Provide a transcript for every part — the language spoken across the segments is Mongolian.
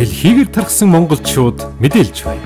Дэлхийгээр тархсан монголчууд мэдээлж байна.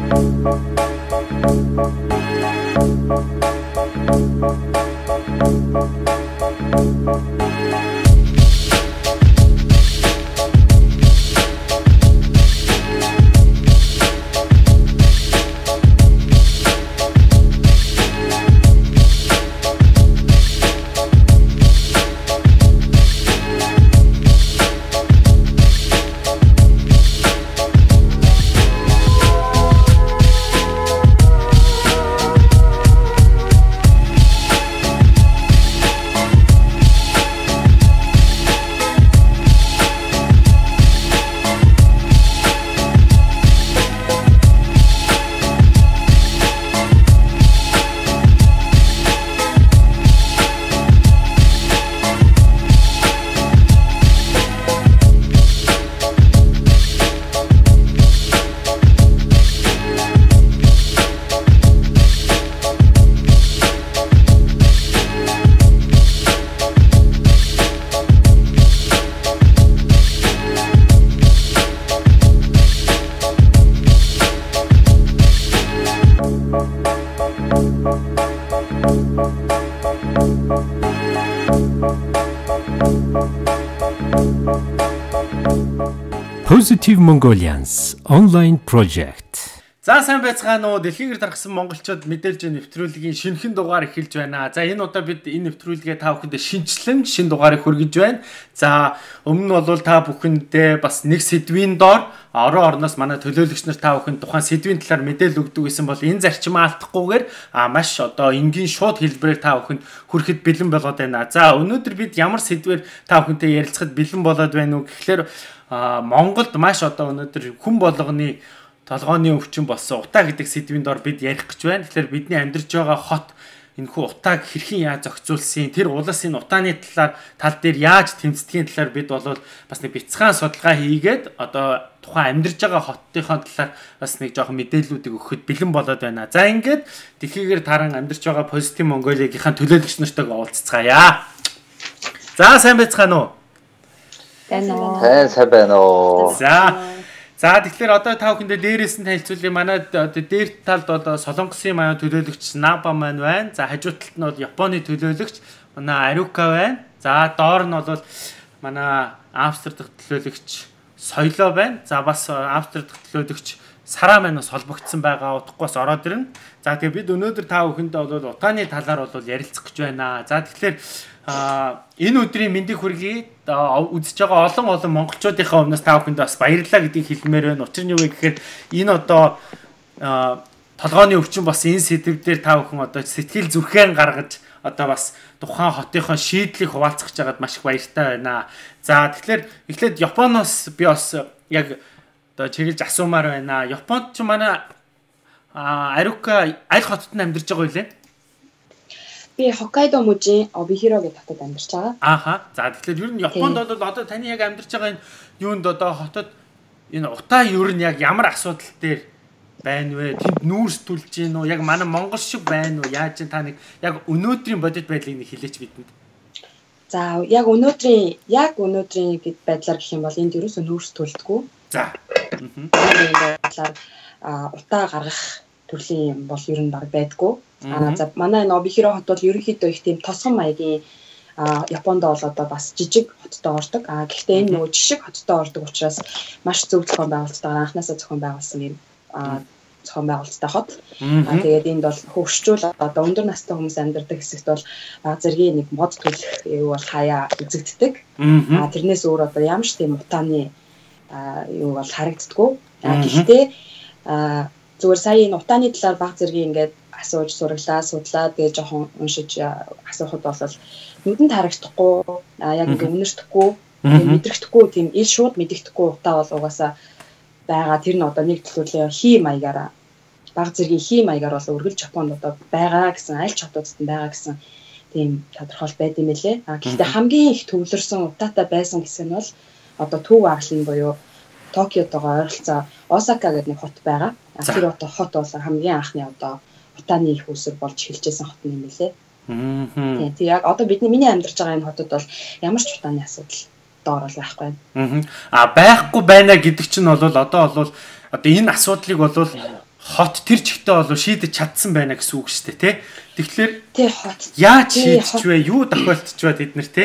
Positive Mongolians online project. За сайн байцгаана уу. Дэлхийгээр тархсан монголчууд мэдээлж нэвтрүүлгийн шинэхэн дугаар эхэлж байна. За энэ удаа бид энэ нэвтрүүлгээ та бүхэнд шинжлэн шин дугаарыг хүргэж байна. За өмнө нь бол та бүхэндээ бас нэг сэдвийн доор орноос манай төлөөлөгч нар та бүхэнд тухайн сэдвийн талаар мэдээлэл өгдөг гэсэн бол энэ зарчмаа алдахгүйгээр маш одоо энгийн шууд хэлбэрээр та бүхэнд хүрэхэд бэлэн болоод байна. За өнөөдөр бид ямар сэдвээр та бүхэнтэй ярилцахад бэлэн болоод байна уу гэхлээр Монголд маш одоо өнөөдөр хүн болгоны толгойн өвчин болсон утаа гэдэг сэдвийн дор бид ярих гэж байна. Тэгэхээр бидний амьдарч байгаа хот энэхүү утааг хэрхэн яаж зохицуулсан, тэр улс энэ утааны тал дээр яаж тэмцдгийн талаар бид бол бас нэг бяцхан судалгаа хийгээд одоо тухайн амьдарч байгаа хотынхоо талаар бас нэг жоохон мэдээллүүдийг өгөхөд бэлэн болоод байна. За ингээд дэлхийгээр таран амьдарч байгаа Positive Mongolia-гийнхаа төлөөлөгч нартайгаа уулзцгаая. За сайн байцгаана уу? Сайн байна уу. За тэгэхээр одоо та бүхэндээ дээрээс нь танилцуулъя. Манай дээр талд одоо Солонгосын манай төлөөлөгч Наба маань байна. За хажуу талд нь бол Японы төлөөлөгч манай Арука байна. За доор нь бол манай Австрид дахь төлөөлөгч Соёлоо байна. За бас Австрид дахь төлөөлөгч Сараа маань бас холбогдсон байгаа. Утгагүй бас ороод ирнэ. За тэгээ бид өнөөдөр та бүхэндээ бол утааны талаар бол ярилцах гэж байна. За тэгэхээр энэ өдрийн мэндийг хүргэе. Үзэж байгаа олон монголчуудынхаа өмнөөс та бүхэнд бас баярлалаа гэдгийг хэлмээр байна. Учир нь юу вэ гэхээр энэ одоо толгойн өвчин бас энэ сэдв дээр та бүхэн одоо сэтгэл зүрхэн гаргаж одоо бас тухайн хотынхоо шийдлийг хуваалцах гэж байгаад маш их баяртай байна. За тэгэхээр эхлээд Японоос би бас яг одоо чиглэж асуумаар байна. Японд ч манай Арука аль хотод нь амьдарч байгаа вэ? Би Хоккайдо мужийн Обихиро гэх хотод амьдарч байгаа. Ааха. За тэгэхээр ер нь Японд бол одоо таны яг амьдарч байгаа энэ юунд одоо хотод энэ утаа ер нь яг ямар асуудал дээр байна вэ? Тэнд нүүрс түлж гин үү? Яг манай Монгол шиг байна уу? Яаж та нэг яг өнөөдрийн бодит байдлыг нэг хэлээч бидэнд. За яг өнөөдрийн гэд байдлаар гэх юм бол энд ерөөсөө нүүрс түлдэггүй. За. Утаа гаргах төрлийн юм бол ер нь баг байдгүй. За манай энэ Обихиро хот бол ерөнхийдөө их тийм тосгон маягийн Японд бол одоо бас жижиг хоттой ордог. Гэхдээ энэ нөгөө жижиг хоттой ордог учраас маш зөв зохион байгуулалтаар анханасаа зохион байгуулсан юм зохион байгуулалттай хот. Тэгээд энд бол хөгшчүүл одоо өндөр настай хүмүүс амьдардаг хэсэгт бол зэргийн нэг мод төлөх юу бол хаяа үзэгддэг. Тэрнээс өөр одоо ямар ч тийм утааны юу бол харагддаггүй. Гэхдээ зүгээр сая энэ утааны талаар баг зэргийн ингээд асууж сураглаа, судлаа тэгээ жоохон уншиж асуухад бол нүдэнд харагдахгүй, яг ингээд үнэртэхгүй, мэдрэгдэхгүй тийм ил шууд мэдэгдэхгүй утаа бол угаасаа байгаа. Тэр нь одоо нэг төлөвлөлийн хий маягаараа баг зэргийн хий маягаар бол үргэлж Японд одоо байгаа гэсэн аль ч хотуудад байгаа гэсэн тийм тодорхойл байд юм лээ. Гэхдээ хамгийн их төвлөрсөн утаатай байсан хэсэг нь бол одоо Төв Аргалын буюу Токиотойгоо ойролцоо Осака гэдэг нэг хот байгаа. Тэр хот бол хамгийн анхны одоо утааны их үсэр болж эхэлжсэн хот юм лээ. Тийм яг одоо миний амьдарч байгаа энэ хотод бол ямар ч утааны асуудал доорол байхгүй. Байхгүй байна гэдэг чинь бол одоо энэ асуудлыг бол хот тэр чигтээ бол шийдэж чадсан байна гэсэн үг шүү дээ, тий. Тэгэхээр хот яаж шийдэж вэ? Юу тохиолдож байна эднэр, тий?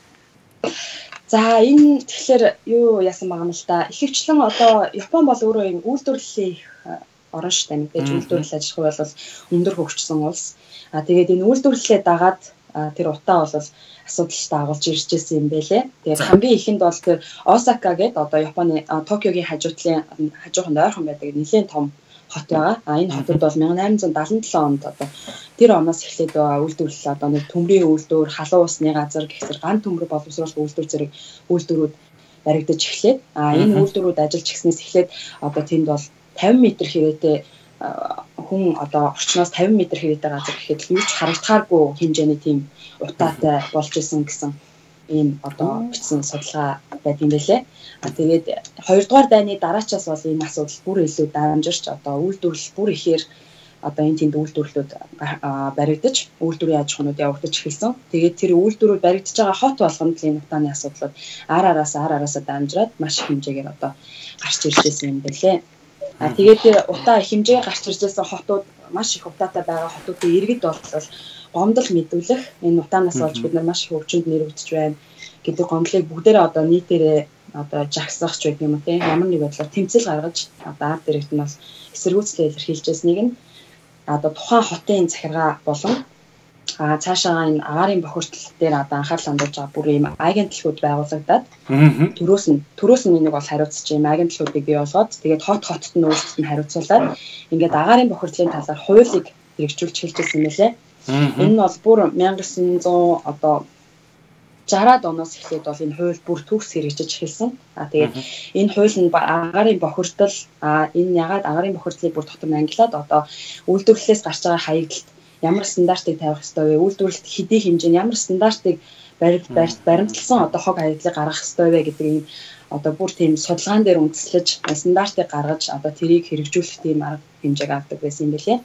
За энэ тэгэхээр юу яасан байгаа юм л да. Ихэвчлэн одоо Япон бол өөрөө юм үйлдвэрлэлийн орон шүү дээ. Мэдээж үйлдвэрлэл аж ахуй бол өндөр хөгжсөн улс. Тэгээд энэ үйлдвэрлэлээ дагаад тэр утаа бол асуудалтай агуулж ирж байсан юм байлээ. Тэгээд хамгийн ихэнд бол тэр Осака гэдэг одоо Японы Токиогийн хажууханд ойрхон байдаг нэлээд том хот байгаа. Энэ хотод бол 1877 онд одоо тэр оноос эхлээд үйлдвэрлэл одоо нэг төмрийн үйлдвэр, халуун усны газар гэхсэр ган төмөр боловсруулах үйлдвэрүүд баригдаж эхлээд энэ үйлдвэрүүд ажиллаж гиснээс эхлээд одоо тэнд бол 50 м хэрэтэ хүн одоо орчноос 50 м хэрэтэ газар гэхэд юу ч харагдахааргүй хэмжээний тийм утаатай болж исэн гэсэн ийм одоо бичсэн судалгаа байт юм байлээ. Тэгээд 2 дугаар дайны дараачаас бол энэ асуудал бүр илүү дамжирч одоо үйлдвэрлэл бүр ихээр одоо энэ тэнд үйлдвэрлэлүүд баригдаж үйлдвэрийн аж ахуйнууд явагдаж эхэлсэн. Тэгээд тэр үйлдвэрүүд баригдаж байгаа хот болгонд л энэ утааны асуудлууд араасаа дамжираад маш их хэмжээгээр одоо гарч ирж байсан юм байлээ. Тэгээд тэр утаа хэмжээ гарч ирж байсан хотууд маш их утаатай байгаа хотуудын иргэд бол гомдол мэдүүлэх энэ утаанаас болж бид нар маш их өвчнөд нэрвэгдэж байна гэдэг гомдлыг бүгдээрээ одоо нийтээрээ одоо жагсах ч гэх юм уу тийм ямар нэг байдлаар тэмцэл гаргаж одоо ард иргэд нь бас эсэргүүцлээ илэрхийлжсэнийг нь одоо тухайн хотын захиргаа болон цаашаа энэ агаарын бохирдол дээр одоо анхаарал хандуулж байгаа бүр ийм агентлгууд байгуулагдаад төрөөс нь энийг бол хариуцж ийм агентлгуудыг бий болгоод тэгээд хотод нь өөрсдөд нь хариуцуулаад ингээд агаарын бохирдлын талаар хуулийг хэрэгжүүлж эхэлж байсан юм лээ. Энэ нь бол бүр 1900 одоо 60-аад оноос эхлээд бол энэ хууль бүр төгс хэрэгжиж эхэлсэн. Тэгээд энэ хууль нь агаарын бохирдол энэ ягаад агаарын бохирдлыг бүр дотор нь ангилаад одоо үйлдвэрлэлээс гарч байгаа хаягдлт ямар стандартыг тавих ёстой вэ? Үйлдвэрлэлт хэдийн хэмжээнд ямар стандартыг баримтлсан одоо хог хаягдлыг гаргах ёстой вэ гэдэг энэ одоо бүр тийм судалгаан дээр үндэслэж стандартыг гаргаж одоо тэрийг хэрэгжүүлэх тийм арга хэмжээг авдаг байсан юм билээ.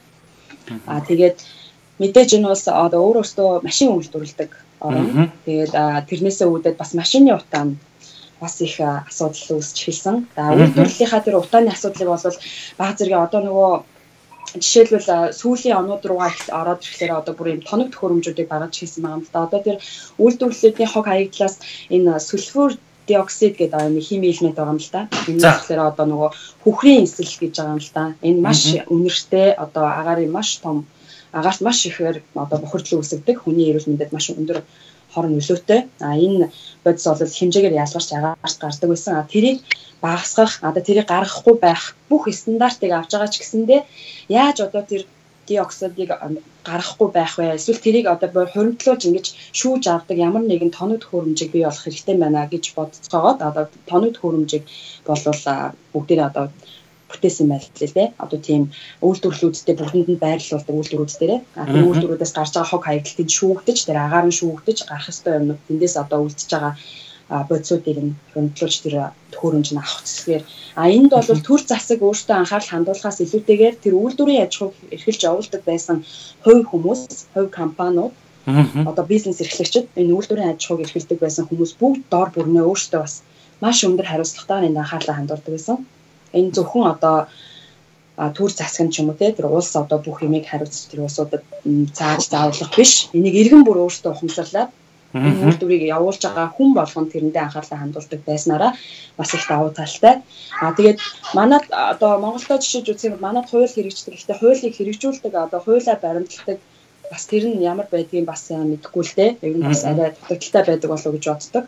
Тэгээд мэдээж энэ бол одоо өөрөөсөө машин үйлдвэрлэдэг орон. Тэгээд тэрнээсээ үүдээд бас машины утаа нь бас их асуудал үүсч эхэлсэн. Үйлдвэрлэлийнхаа тэр утааны асуудлыг бол баг зэрэг одоо нөгөө жишээлбэл сүүлийн онууд руугаа ороод ирэхлээр одоо бүр юм тоног төхөөрөмжүүдийг гаргаж хийсэн байгаа юм л да. Одоо тэр үйлдвэрлэлийн хог хаягдлаас энэ сульфур диоксид гэдэг нэг хими элемент байгаа юм л да. Энэ болохоор одоо нөгөө хүхрийн эсэл гэж байгаа юм л да. Энэ маш үнэртэй одоо агаарын маш том агаарт маш ихээр одоо бохирдол үүсгдэг. Хүний эрүүл мэндэд маш өндөр хор нөлөөтэй. Энэ бодис бол хэмжээгээр ялгарч агаарт гардаг байсан. Тэрийг багасгах, одоо тэрийг гаргахгүй байх бүх стандартыг авч байгаа ч гэсэндээ яаж одоо тэр диоксидыг гаргахгүй байх вэ? Эсвэл тэрийг одоо хуримтлуулж ингэж шүүж авдаг ямар нэгэн тоног төхөөрөмжийг бий болох хэрэгтэй байна гэж бодцоогоод одоо тоног төхөөрөмжийг болвол бүгдээрээ одоо бүтээсэн байл л дээ. Одоо тийм үйлдвэрлэлүүдтэй бүгдэнд нь байрлуулдаг үйлдвэрүүд дээрээ. Тэр үйлдвэрүүдээс гарч байгаа хог хаягдлыг шүүгдэж, тэр агаар нь шүүгдэж гарах ёстой юмнууд тэндээс одоо үлдчихэж байгаа бодисуудыг нь хөндлөж тэр төхөөрөмж нь авах цэсгээр энд бол төр засаг өөртөө анхаарал хандуулахаас илүүтэйгээр тэр үйлдвэрийн аж ахуйг эрхэлж явуулдаг байсан хувь хүмүүс, хувь компаниуд одоо бизнес эрхлэгчид энэ үйлдвэрийн аж ахуйг эрхэлдэг байсан хүмүүс бүгд дор бүрнээ өөртөө бас маш өндөр хариуцлагатайгаар энэ анхаарлаа хандуулдаг байсан. Энэ зөвхөн одоо төр засаг нь ч юм уу те тэр улс одоо бүх юмыг хариуцж тэр улсуудад зааж зааварлах биш. Энийг иргэн бүр өөртөө ухамсарлаад энэ үйлдвэрийг явуулж байгаа хүн болгонд тэрэндээ анхаарлаа хандуулдаг байснараа бас их давуу талтай. Тэгээд манад одоо Монголдо жишээж үзэх юм манад хууль хэрэгждэг. Гэхдээ хуулийг хэрэгжүүлдэг одоо хуулиа баримтлагдаг бас тэр нь ямар байдгийг бас мэдэхгүй л дээ. Яг нь бас арай дутагдaltaй байдаг болов уу гэж боддог.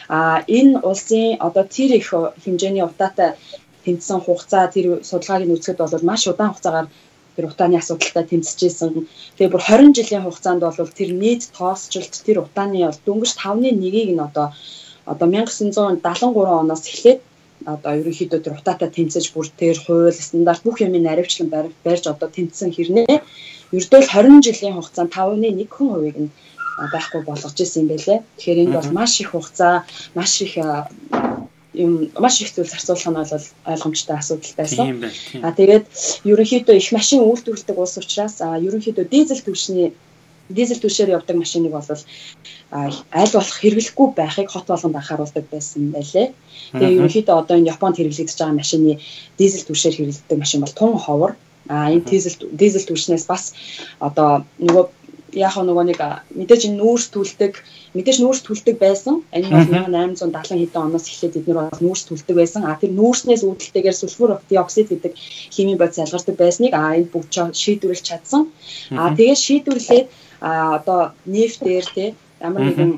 Энэ улсын одоо тэр их хэмжээний утаатай тэмцсэн хугацаа тэр судалгааг нь үзэхэд бол маш удаан хугацаагаар тэр утааны асуудалтай тэмцэжсэн. Тэгээ бүр 20 жилийн хугацаанд бол тэр нийт тоосчлт тэр утааны бол дөнгөж 5.1-ийг нь одоо 1973 оноос эхлээд одоо ерөнхийдөө тэр утаатай тэмцэж бүр тэр хууль стандарт бүх юмыг наривчлан барьж одоо тэмцсэн хэрнээ ердөө л 20 жилийн хугацаанд 5.1% нь байхгүй болгож ирсэн юм байлээ. Тэгэхээр энд бол маш их хугацаа, маш их зүйл зарцуулах нь бол ойлгомжтой асуудалтайсан. Тэгээд ерөнхийдөө их машин үйлдвэрлэдэг улс учраас ерөнхийдөө дизель түвшний дизель түвшээр явдаг машиныг бол аль болох хэрэглэхгүй байхыг хот болгонд анхааруулдаг байсан байлээ. Тэгээ ерөнхийдөө одоо энэ Японд хэрэглэгдэж байгаа машины дизель түвшээр хэрэглэдэг машин бол тун ховор. Энэ дизель түвшнээс бас одоо нөгөө яг нэг мэдээж нүүрс түлдэг байсан. Энэ бол 1870 хэдэн оноос эхлээд эдгээр бол нүүрс түлдэг байсан. Тэр нүүрснээс үүдэлтэйгээр сульфур диоксид гэдэг химийн бодис ялгардаг байсныг энэ бүгд шийдвэрлэж чадсан. Тэгээд шийдвэрлээд одоо нефтээр ямар нэгэн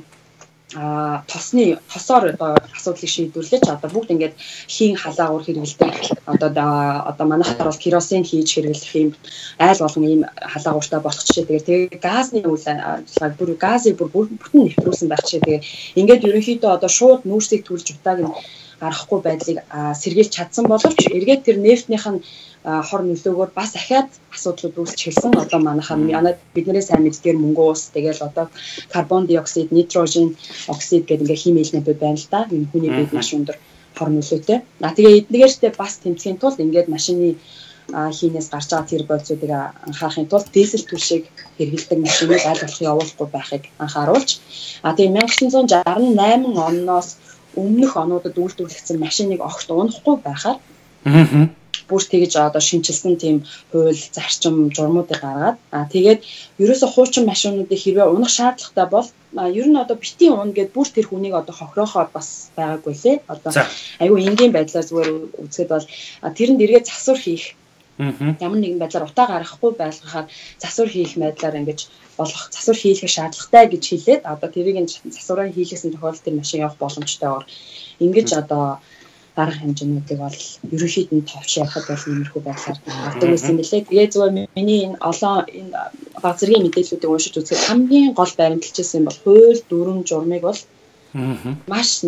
тосоор одоо асуудлыг шийдвэрлэж одоо бүгд ингээд хийн халаагуур хэрэгэлдэг одоо манайхаар бол керосин хийж хэрэглэх юм айл болгон ийм халаагууртай болох жишээ тэгээ газны үйл ажиллагааг бүр газыг бүтэн нэвтрүүлсэн байх жишээ тэгээ ингээд ерөнхийдөө одоо шууд нүүрсийг түлж утааг нь гарахгүй байдлыг сэргийлж чадсан боловч эргээд тэр нефтнийх нь хор нөлөөгөөр бас ахаад асуудлууд үүсч хэлсэн. Одоо манайхаа бидний сайн мэддгээр мөнгө ус тэгэл одоо карбон диоксид, nitrogen оксид гэдэг ингээ химийн элементүүд байна л да. Энэ хүний биед маш өндөр хор нөлөөтэй. Тэгээ эднээртэй бас тэмцэхийн тулд ингээд машины хийнээс гарч байгаа тэр бодисуудыг анхаарахын тулд дизель түвшийг хэрэглэдэг машиныг аль болох явуулахгүй байхыг анхааруулж тэгээ 1968 оноос өмнөх онуудад үйлдвэрлэгдсэн машиныг огт унахгүй байхаар бүр тэгж одоо шинчилсэн тийм хууль зарчим журмуудыг гаргаад тэгээд ерөөсө хуучин машинуудыг хэрвээ унах шаардлагатай бол ер нь одоо битийн ун гэдээ бүр тэр хүнийг одоо хохироохоор бас байгаагүй лээ. Одоо айгүй энгийн байдлаар зүгээр үзэхэд бол тэрэнд эргээд засвар хийх ямар нэгэн байдлаар утаа гаргахгүй байлгахаар засвар хийх байдлаар ингэж болгох засвар хийх шаардлагатай гэж хэлээд одоо тэрийг засвараа хийхээс тохиолдолд тэр машин явах боломжтойгоор ингэж одоо арга хэмжээнүүдийг бол ерөнхийд нь товч явахад бол иймэрхүү байдлаар авдаг байсан мэлээ. Тэгээ зүгээр миний энэ олон энэ баг зэргийн мэдээллүүдийг уншиж үзэхэд хамгийн гол баримталжсэн бол хууль дүрм журмыг бол маш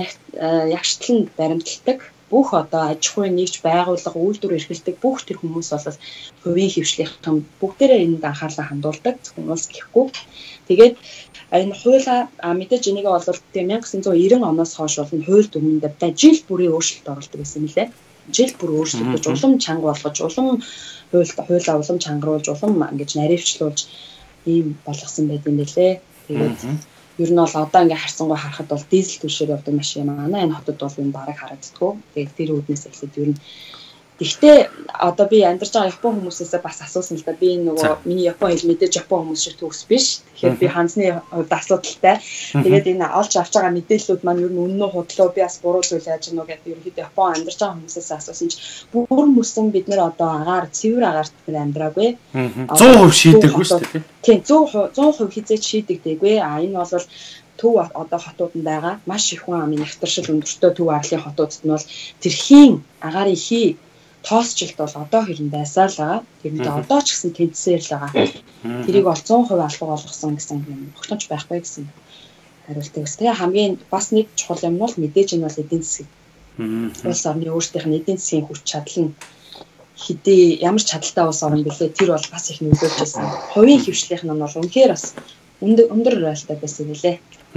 ягштал баримталдаг. Бүх одоо аж ахуйн нэгж байгууллага үйлдвэр эрхэлдэг бүх тэр хүмүүс бол хувийн хөвшлийнхэн бүгдээрээ энд анхаарлаа хандуулдаг. Зөвхөн улс гэхгүй. Тэгээд энэ хуулиа мэдээж энийгээ бол тэгээ 1990 оноос хойш бол энэ хууль дүрмэнд жил бүрийн өөрчлөлт оруулдаг гэсэн мэлээ. Жил бүр өөрчлөгдөж улам чанга болгож, улам хуулиа улам чангаруулж, улам ингэж наривчлуулж ийм болгосон байт юм бэлээ. Тэгээд ер нь бол одоо ингээ харсангуй харахад бол дизель түвшээр явдаг машин манай энэ хотод бол энэ бараг харагддаггүй. Тэгээд тэр үүднээс эхлээд ер нь гэхдээ одоо би амьдарч байгаа Япон хүмүүсээс бас асуусан л да. Би нөгөө миний Япон хэл мэдээж Япон хүмүүс шиг төгс биш. Тэгэхээр би хансны хувьд асуудалтай. Тэгээд энэ олж авч байгаа мэдээллүүд маань ер нь үнэн үү худлаа би бас буруу зүйл яаж гэнэ гэдэг ерөнхийдөө Япон амьдарч байгаа хүмүүсээс асуусан ч бүр мөсөн бид нэр одоо агаар цэвэр агаарт амьдраагүй. 100% шийдэггүй шүү дээ. Тийм 100% хизээч шийдэгдээгүй. Энэ бол төв одоо хотууданд байгаа маш их хүн амын нягтршил өндөртэй төв арлын хотуудад нь бол тэр хийн агарын хий тоосчлт бол одоо хэрэн байсаа л байгаа. Тэрнээ одоо ч гэсэн тэнцсээр л байгаа. Тэрийг бол 100% алга болгосон гэсэн юм огтонч байхгүй гэсэн хариултыг өс. Тэгээ хамгийн бас нэг чухал юм бол мэдээж энэ бол эдийн засаг. Улс орны өөрсдийнх нь эдийн засгийн хүч чадал нь хэдий ямар чадaltaй улс орн бэлээ тэр бол бас их нөлөөлж байсан. Хувийн хөвшлийнх нь бол үнэхээр бас өндөр ролтой байсан нэлээ.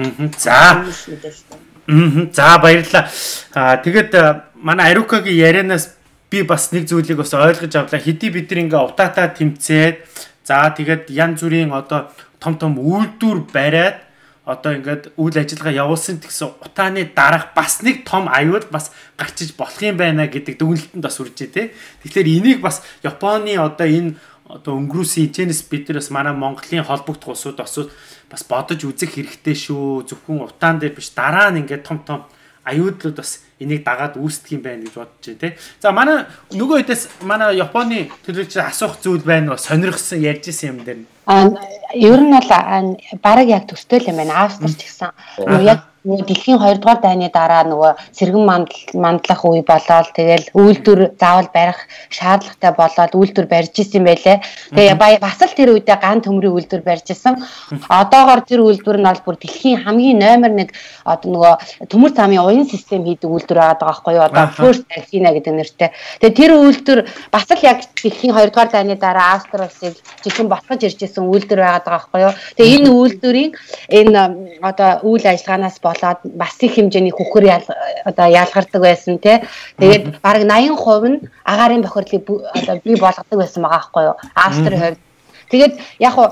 За баярлалаа. Тэгээд манай Арукагийн ярианаас би бас нэг зүйлийг бас ойлгож авлаа. Хэдий бид нэг ингээ утаатаа тэмцээд за тэгээд янз бүрийн одоо том үйлдвэр бариад одоо ингээд үйл ажиллагаа явуулсан гэсэн утааны дараах бас нэг том аюул бас гарчиж болох юм байна гэдэг дүгнэлтэнд бас үржээ те. Тэгэхээр энийг бас Японы одоо энэ одоо өнгөрөөсөн хичээнээс бид нар бас манай Монголын холбогдох улсууд бас бодож үзэх хэрэгтэй шүү. Зөвхөн утаан дээр биш дараа нь ингээд том аюулууд бас энийг дагаад үүсдэг юм байна гэж бодож байна те. За манай нөгөө хэдээс манай Японы төлөвлөж асуух зүйл байна уу? Сонирхсан ярьж исэн юм дээр. Ер нь бол бараг яг төстэй л юм байна. Австрч гэсэн. Яг дэлхийн 2 дугаар дайны дараа нөгөө сэргэн мандлах үе болоод тэгэл үйлдвэр заавал барих шаардлагатай болоод үйлдвэр барьж исэн байлээ. Тэгээ бас л тэр үедээ ган төмрийн үйлдвэр барьж исэн. Одоогоор тэр үйлдвэр нь бол бүр дэлхийн хамгийн номер 1 одоо нөгөө төмөр замын уян систем хийдэг үйлдвэр байгаа байхгүй юу? Одоо First Alpina гэдэг нэртэй. Тэгээ тэр үйлдвэр бас л яг дэлхийн 2 дугаар дайны дараа Австри улсыг жихэн ботгож ирж исэн үйлдвэр байгаа байхгүй юу? Тэгээ энэ үйлдвэрийн энэ одоо үйл ажиллагаанаас болоод бас их хэмжээний хөхөр одоо ялгардаг байсан тий. Тэгээд бараг 80% нь агарын бохирлыг одоо бий болгодог байсан байгаа байхгүй юу? Австрийн хувьд. Тэгээд яг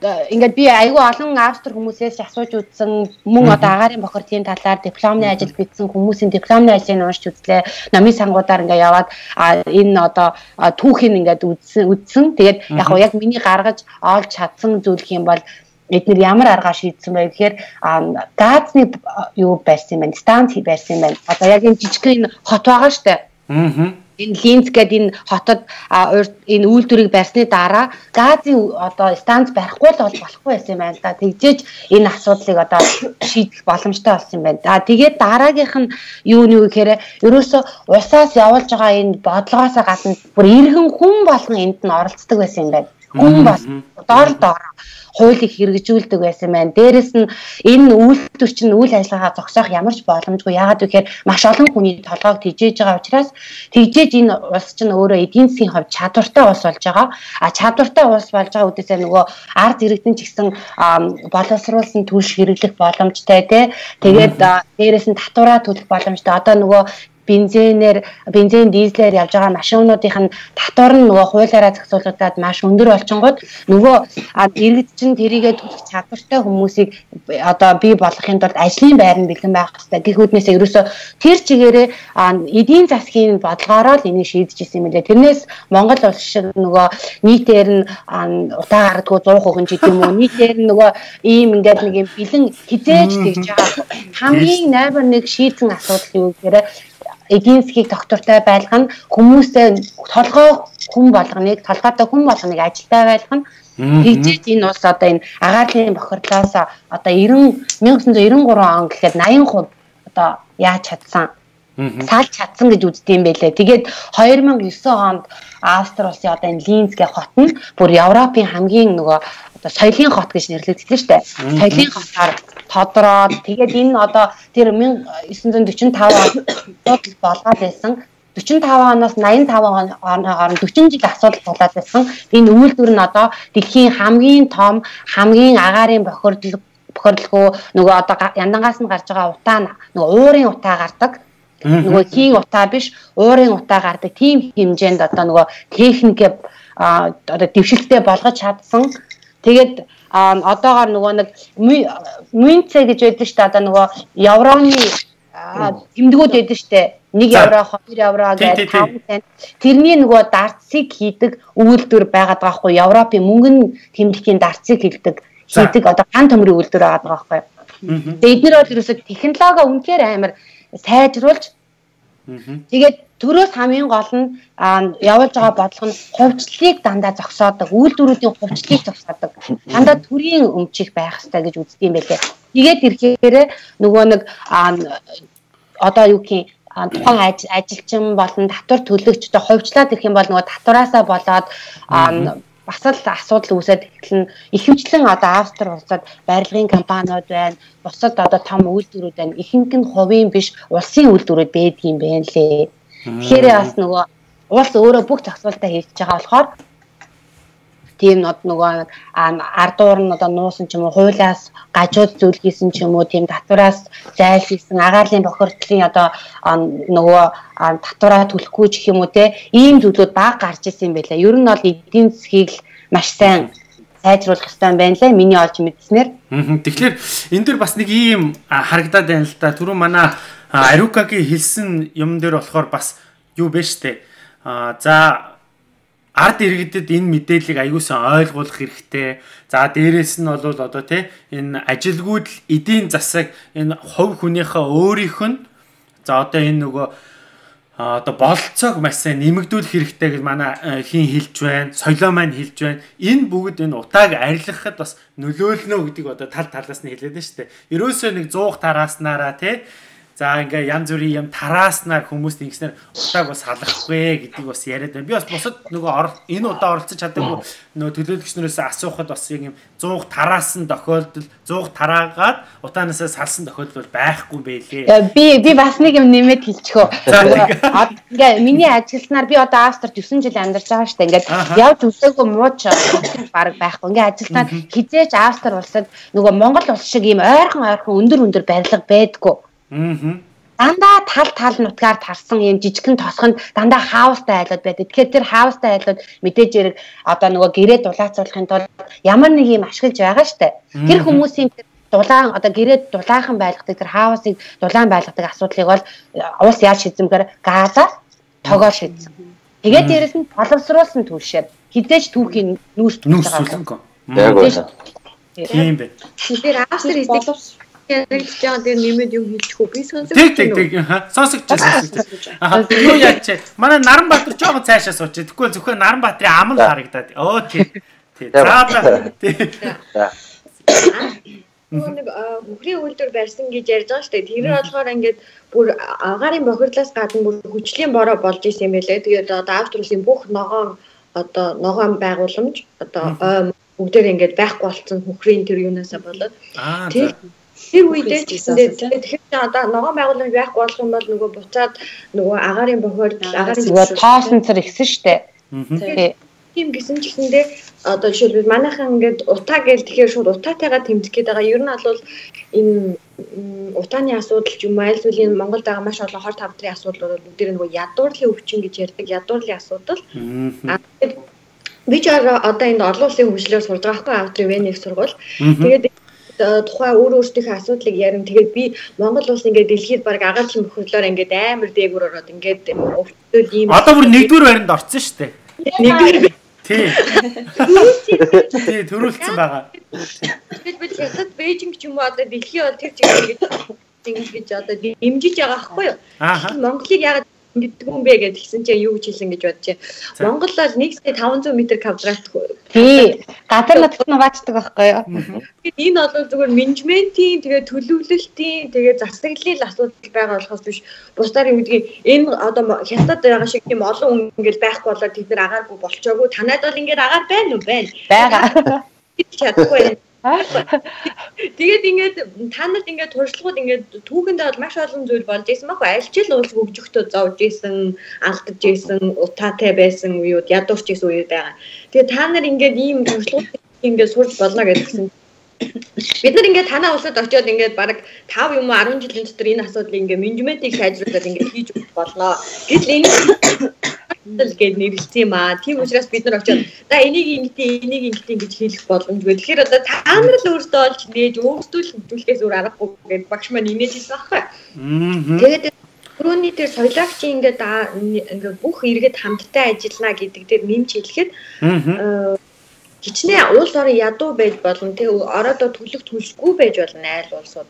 ингээд би айгүй олон Австри хүмүүсээс асууж үзсэн мөн одоо агаарын бохирдлын талаар дипломны ажил бичсэн хүмүүсийн дипломны ажлыг уншиж үзлээ. Номын сангуудаар ингээд яваад энэ одоо түүхийг ингээд үзсэн. Тэгээд яг миний гаргаж олж чадсан зүйл юм бол эдгээр ямар аргаар шийдсэн бэ гэхээр газны юу байсан юм бэ? Станц байсан юм байна. Одоо яг энэ жижиг энэ хот байгаа штэ. Энэ Линц гэдэг энэ хотод энэ үйлдвэрийг барьсны дараа газын одоо станц барихгүй л болохгүй байсан юм байна л да. Тэгжээж энэ асуудлыг одоо шийдэх боломжтой болсон юм байна. Тэгээд дараагийнх нь юу гэхээр ерөөсө усаас явуулж байгаа энэ бодлогоос гадна бүр иргэн хүн болгон энд нь оролцдог байсан юм байна. Хүн бол доор хуулийг хэрэгжүүлдэг байсан байна. Дээрэс нь энэ үйлдвэр чинь үйл ажиллагаа зогсоох ямар ч боломжгүй. Яагаад гэвэл маш олон хүний толгойг тижээж байгаа учраас тэгжээж энэ улс чинь өөрөө эдийн засгийн хувьд чадвартай улс болж байгаа. Чадвартай улс болж байгаа үдээсээ нөгөө ард иргэдэн ч гэсэн боловсруулсан түлш хэрэглэх боломжтой тий. Тэгээд дээрэс нь татвараа төлөх боломжтой. Одоо нөгөө бензин, дизелээр явж байгаа машинуудын татвар нь нөгөө хуулиараа зохицуулагдаад маш өндөр болчингууд нөгөө иргэд чинь тэрийгэ төлөх чадвартай хүмүүсийг одоо бий болгохын тулд ажлын байр нь бэлэн байх хэрэгтэй. Гэх үүднээсээ ерөөсөө тэр чигээрээ эдийн засгийн бодлогоор л энийг шийдэж ирсэн юм лээ. Тэрнээс Монгол улс шиг нөгөө нийтээр нь утаа гардгүй 100% ч гэдэг юм уу. Нийтээр нь нөгөө ийм ингээд нэг юм бэлэн хизээж тэгж байгаа хамгийн найбар нэг шийдсэн асуудал юу гэхээр эдийн засгийг доктортой байлгах нь хүмүүстэй толгой хүн болгоныг ажилтай байлгах нь тэгжээж энэ улс одоо энэ агаарын бохирдлоос одоо 1993 он гэхэд 80% одоо яаж чадсан салж чадсан гэж үздэм байлээ. Тэгээд 2009 онд Австри улсын одоо энэ Линц гэх хот нь бүр Европын хамгийн нөгөө одоо соёлын хот гэж нэрлэгдсэн шүү дээ. Соёлын хотоор тодороод тэгээд энэ одоо тэр 1945 онд болгоод байсан 45 оноос 85 оны хооронд 40 жил асуудал болоод байсан. Энэ үйлдвэр нь одоо дэлхийн хамгийн том хамгийн агаарын бохирдлого нөгөө одоо яндангаас нь гарч байгаа утаа нөгөө уурын утаа гардаг. Нөгөө хийн утаа биш уурын утаа гардаг. Тийм хэмжээнд одоо нөгөө техникээ одоо дэвшилттэй болгож чадсан. Тэгээд одоогоор нөгөө нэг мünцэ гэж байдаг шүү дээ. Одоо нөгөө евроны тэмдгүүд байдаг шүү дээ. 1 евро, 2 евро гэж 5 цент. Тэрний нөгөө дарцыг хийдэг үйлдвэр байгаад байгаа хгүй. Европын мөнгөн тэмдгийн дарцыг хийдэг одоо ган төмрийн үйлдвэр байгаад байгаа хгүй. Тэгээд эдгээр бол ерөөсөө технологи үнэхээр амар сайжруулж тэгээд төрөөс хамгийн гол нь явуулж байгаа бодлого нь хувьчлалыг дандаа зогсоодог, үйлдвэрүүдийн хувьчлалыг зогсоодог. Дандаа төрийн өмчих байх хэрэгтэй гэж үздэг юм байлээ. Тэгээд ирэхээр нөгөө нэг одоо юу гэх юм тухайн ажилчин болон татвар төлөгч одоо хувьчлаад ирэх юм бол нөгөө татвараасаа болоод бас л асуудал үүсээд эхэлнэ. Ихэвчлэн одоо Австри улсад барилгын компаниуд байна, бусад одоо том үйлдвэрүүд байна. Ихэнх нь хувийн биш улсын үйлдвэрүүд байдаг юм байна лээ. Тэгэхээр бас нөгөө улс өөрөө бүх зохицуулалтаа хийж байгаа болохоор тийм нөгөө ардуур нь одоо нуусан ч юм уу, хуулиас гажууд зүйл хийсэн ч юм уу, тийм татвараас зайлшилсан агаарын бохирдлын одоо нөгөө татвараа төлөхгүй ч юм уу те ийм зүйлүүд баг гарч ирсэн юм байлаа. Ер нь бол эдийн засгийг маш сайн сайжруулах хэрэгтэй юм байна лээ. Миний олж мэдснээр. Тэгэхээр энэ дэр бас нэг ийм харагдаад байна л да. Түрүү манай Арукагийн хэлсэн юм дээр болохоор бас юу бэ штэ. За ард иргэдэд энэ мэдээллийг аягуулсан ойлгуулах хэрэгтэй. За дээрээс нь бол одоо тий энэ ажилгүйд эдийн засаг энэ хувь хүнийхээ өөрийнх нь за одоо энэ нөгөө одоо бололцоог маш сайн нэмэгдүүлэх хэрэгтэй гэж манай хин хэлж байна. Соёлоо маань хэлж байна. Энэ бүгд энэ утааг арилгахад бас нөлөөлнө гэдгийг одоо тал талаас нь хэлээд байна шүү дээ. Ерөөсөө нэг 100 тарааснараа тий за ингээ янз бүрийн юм тарааснаар хүмүүст ингэснээр утааг бас халахгүй гэдгийг бас яриад байна. Би бас бусад нөгөө энэ удаа оролцож чадаагүй нөгөө төлөөлөгчнөөс асуухад бас яг юм 100 тараасан тохиолдол 100 тараагаад утаанаасаа салсан тохиолдол байхгүй байлээ. Би бас нэг юм нэмээд хэлчихөө. Ингээ миний ажилтнаар би одоо Австрид 9 жил амьдарч байгаа шүү дээ. Ингээд явж үсээгүй мууч баг байхгүй. Ингээ ажилтнаар хизээч Австри улсад нөгөө Монгол улс шиг ийм ойрхон өндөр барилга байдаггүй. дандаа тал нутгаар тарсан юм жижигхэн тосгонд дандаа хаустай айлууд байдаг. Тэгэхээр тэр хаустай айлууд мэдээж хэрэг одоо нөгөө гэрээ дулаацуулахын тулд ямар нэг юм ашиглаж байгаа штэ. Тэр хүмүүсийн дулаан одоо гэрээ дулаахан байлгадаг тэр хаусыг дулаан байлгадаг асуудлыг бол уус яаж шийдэмгээр газаар тогоор шийдсэн. Тэгээд дээрэс нь боловсруулсан түлшээр хизээж түүхийн нүүрс байгаа. Яг байна. Тийм бэ. Тэр автор боловс ярилж байгаа дээр нэмээд юм хэлчихв. Би сонсож байна. Сонсогч. Юу яач. Манай Наранбаатар жоохон цаашаа сууч. Тэгэхгүй зөвхөн Наранбаатарын амал харагдаад. Тийм. За. Нэг бүхний үйлдвэр барьсан гэж ярьж байгаа шүү дээ. Тэр нь болохоор ингээд бүр агарын бохирдлоос гадна бүр хүчлийн бороо болж исэн юм байлээ. Тэгээд одоо авторын бүх ногоон байгууламж одоо бүгдээр ингээд байхгүй болсон хөхрийн тэр юунасаа болоод тэр үедээ ч гэсэндээ тэгэхээр одоо ногоон байгууламж байхгүй болох юм бол нөгөө буцаад нөгөө агарын бохирдол агарын тоосонцор ихсэн шүү дээ. Тийм гэсэн ч гэсэндээ одоо жишээлбэл манайхан ингээд утаа гээл тэгэхээр шууд утаатайгаа тэмцэх гээд байгаа. Ер нь бол энэ утааны асуудал ч юм уу аль зүйлийн Монголд байгаа маш олон хор тавдрын асуудал бол бүгдээр нөгөө ядуурлын өвчин гэж ярьдаг ядуурлын асуудал. Би ч одоо энэ олон улсын хөгжлөөр сурж байгаа байхгүй авдрын Венийг сургууль. Тэгээд тухайн өөрийнхөө асуудлыг ярина. Тэгээд би Монгол улс ингээд дэлхийд баг агаарчлан бохирлоор ингээд амар дээгүүр ороод ингээд өвчтөл ийм одоо бүр нэгдүгээр байранд орсон шүү дээ. Нэгдүгээр тий. Төрүүлсэн байгаа. Тэгвэл хятад Бээжинг ч юм уу одоо дэлхий бол тэр чигээр ингэж одоо дэмжиж байгаа байхгүй юу? Монголыг яагаад гэдэг юм бэ гэдгсэн чинь юу гэж хэлсэн гэж бодчих. Монгол бол 1.500 м квадрат. Тий. Газар нутагт нь баачдаг байхгүй юу? Тэгээд энэ бол зүгээр менежментийн тэгээд төлөвлөлтийн тэгээд засаглалын асуудал байгаа болохоос биш. Бусдаар юм гэдгийг энэ одоо хятад байгаа шиг тийм олон хүн ингээд байхгүй болоод тэд нар агааргүй болчоогүй. Танад бол ингээд агаар байна уу? Байгаа. Чадахгүй. Тэгээд ингээд та нарт ингээд туршлагууд ингээд түүхэндээ бол маш олон зүйл болж исэн баг. Аль ч л улс хөгжөхдөө зовж исэн, алдаж исэн, утаатай байсан үеуд, ядуурч исэн үеуд байгаа. Тэгээд та нар ингээд ийм туршлагууд ингээд сурч болно гэдгсэн. Бид нар ингээд танаа улсад очиод ингээд бараг 5 юм уу 10 жилийн дотор энэ асуудлыг ингээд менежментийг сайжруулаад ингээд хийж өгөх болно. Гэтэл энэ гээд нэрлэлсэн юм аа. Тийм учраас бид нар очиод за энийг ингэтийн гэж хэлэх боломжгүй. Тэгэхээр одоо та нар л өөртөө олж нээж өөрсдөө л хөгжүүлэхээс өөр аргагүй гэж багш маань инээж хэлсэн байхгүй. Тэгээд түрүүний тэр соёлоогчийн ингээд бүх иргэд хамтдаа ажиллана гэдэг дээр нэмж хэлэхэд хичнээн улс орон ядуу байж болно. Тэг ороод төлөх төлшгүй байж болно айл улсууд.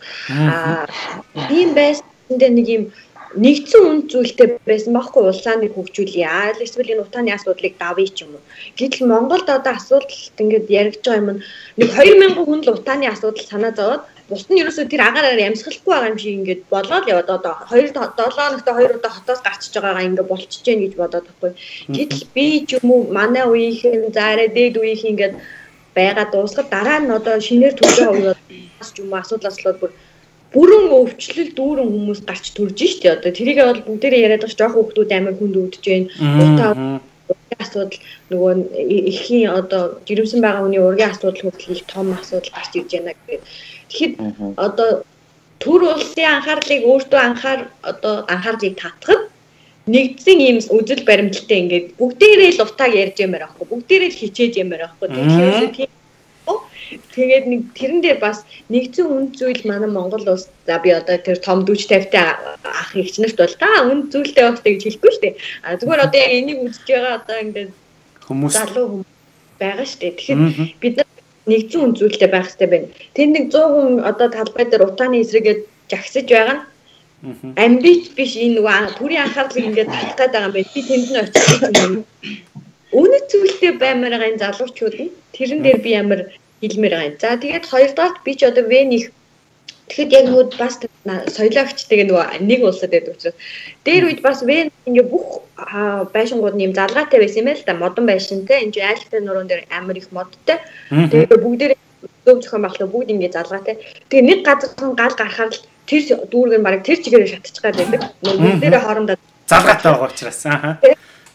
Тийм байсан нэг юм нэгдсэн үнд зүйлтэй байсан байхгүй улсааны хөгжүүлээ. Айл эсвэл энэ утааны асуудлыг давъя ч юм уу. Гэтэл Монголд одоо асуудалт ингээд яригдж байгаа юм нэг 2000 хүн л утааны асуудал санаа зовоод бус нь ерөөсөө тэр агаараар амьсгалахгүй байгаа юм шиг ингээд болоод яваад одоо 2-7 хоногт 2 удаа хотоос гарчиж байгаагаа ингээд болчихж гэн гэж бодоод байхгүй. Гэтэл би ч юм уу манай үеийнхэн заарэ дээд үеийнхэн ингээд байгаа дуусгаад дараа нь одоо шинээр төлөө хувьд ч юм уу асуудлаас л бүрэн өвчлөл дүүрэн хүмүүс гарч төрж штэ одоо тэрийг бол бүгдээрээ яриад байгаа жоох хүмүүс амар хүнд өвдөж байна. Асуудал нөгөө эхийн одоо жирэмсэн байгаа хүний ургийн асуудал хүртэл их том асуудал гарч ирж байна гэдэг. Тэгэхэд одоо төр улсын анхаарлыг өөртөө анхаарлыг татахад нэгдсэн ийм үзэл баримталтай ингээд бүгдээрээ л утааг ярьж ямаар байхгүй бүгдээрээ л хичээж ямаар байхгүй. Тэгээд нэг тэрэн дээр бас нэгдсэн үнд зүйл манай Монгол улс за би одоо тэр том дүүч тавьтай ах ихч нарт бол үнд зүйлтэй байх гэж хэлэхгүй шүү дээ. Зүгээр одоо яг энийг үзэж байгаа одоо ингээд хүмүүс залуу хүмүүс байгаа шүү дээ. Тэгэхээр бид нар нэгдсэн үнд зүйлтэй байх хэрэгтэй байна. Тэр нэг 100 хүн одоо талбай дээр утааны эсрэгээ жагсаж байгаа нь амбиц биш энэ нөгөө төрийн анхаарлыг ингээд татах гээд байгаа юм байна. Би тэнд нь очиж юм. Үнэт зүйлтэй баймаар байгаа энэ залуучууд нь тэрэн дээр би ямар хэлмээр байгаа. За тэгээд хоёрдоорт би ч одоо Вених тэгэхэд яг нөгөө бас соёлоогчтэйг нөгөө нэг улсад байдаг учраас дээр үед бас Вен ингээ бүх байшингууд нэм залгаатай байсан юм байл та модон байшинтай энэ айлтай нуруунд дээр амар их модтой. Тэгээд бүгдээр зөв зохион байгуулалт бүгд ингээ залгаатай. Тэгээд нэг газар гал гарахаар тэр дүүргэн бараг тэр чигээрээ шатчих гал байдаг. Бүгдээрээ хоорондоо залгаатай байгаа учраас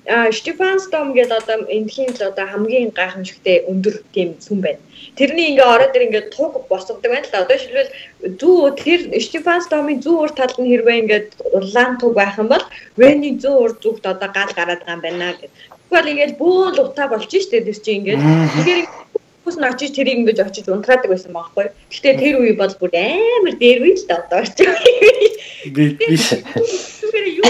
Stefan гэдэг одоо энэхийн л одоо хамгийн гайхамшигтай өндөр тийм сүм байна. Тэрний ингээ ороод ингээ туг босгодог байна л одоо шилбэл зүү тэр Stefan Storm-ийн зүү урд талд нь хэрвээ ингээ улаан туг байх юм бол Вэний зүү урд зүгт одоо гал гараад байгаа юм байна гэдэг. Тэгвэл ингээ бөөл утаа болж штэ тэр чинь ингээ тэгэхээр хүс нь очиж тэрийг ингээ очиж унтраадаг байсан байхгүй. Гэхдээ тэр үе бол бүр амар дээр үе л та одоо орчих. Тэгэхээр юу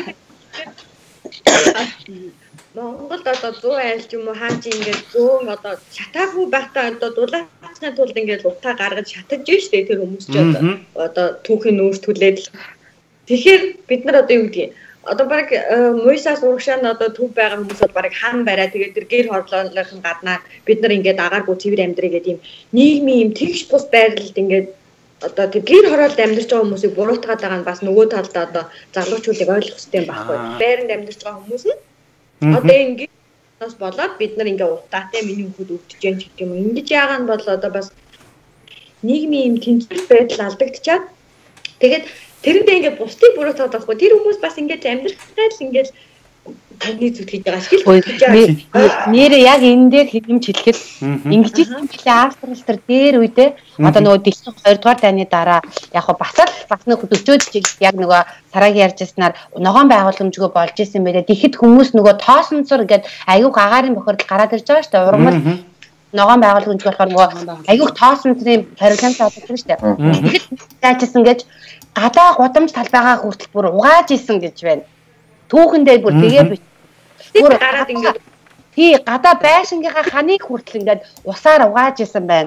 Монголд одоо 100 айл ч юм уу хаач ингээд зөөн одоо шатаагүй байхдаа одоо дулаацны тулд ингээд утаа гаргаж шатаж штэ тэр хүмүүс ч одоо түүхийн нүүрс түлээд. Тэгэхээр бид нар одоо юу гэдгийг одоо баг Мойсаас урагшаа нь одоо төв байгаа хүмүүс бол баг хан бараа тэгээд тэр гэр хорлоолын гаднаа бид нар ингээд агааргүй цэвэр амьдрий гэдэг юм нийгмийн юм тэгш бус байрлалд ингээд одоо тэр гэр хороолд амьдарч байгаа хүмүүсийг буруутгаад байгаа нь бас нөгөө талдаа одоо залуучуудыг ойлгох хэрэгтэй юм байхгүй. Байранд амьдарч байгаа хүмүүс нь одоо ингээд бас болоод бид нар ингээд утаатай миний хүүхэд өвдөж जैन ч гэх юм. Ингэж яагаад нь бол одоо бас нийгмийн юм тэнцвэр байдал алдагдчихад тэгээд тэрэндээ ингээд бусдыг буруутгаад байхгүй. Тэр хүмүүс бас ингээд амьдрах гал ингээд таны зүтгэж байгаа шиг л нэрээ яг энэ дээр хэмж хэлэхэд ингэж юм билээ Австрал төр дээр үедээ одоо нөгөө дэлхийн 2 дугаар дайны дараа яг бас нэг 40 жил яг нөгөө сарагийн ярьжсанаар ногоон байгууламжгүй болж исэн байлээ. Тэгэхэд хүмүүс нөгөө тоосонцор ингээд аюух агаарын бохирдол гараад ирж байгаа шүү дээ. Ургамал ногоон байгууламжгүй болохоор нөгөө аюух тоосонцрын парламент болдог шүү дээ. Тэгэхэд яажсэн гэж гадаа гудамж талбайгаа хүртэл бүр угааж исэн гэж байна. Түүхэндээ бүр тэгээ бит. Бүр гараад ингээд тий гадаа байшингийнхаа ханыг хүртэл ингээд усаар угааж исэн байна.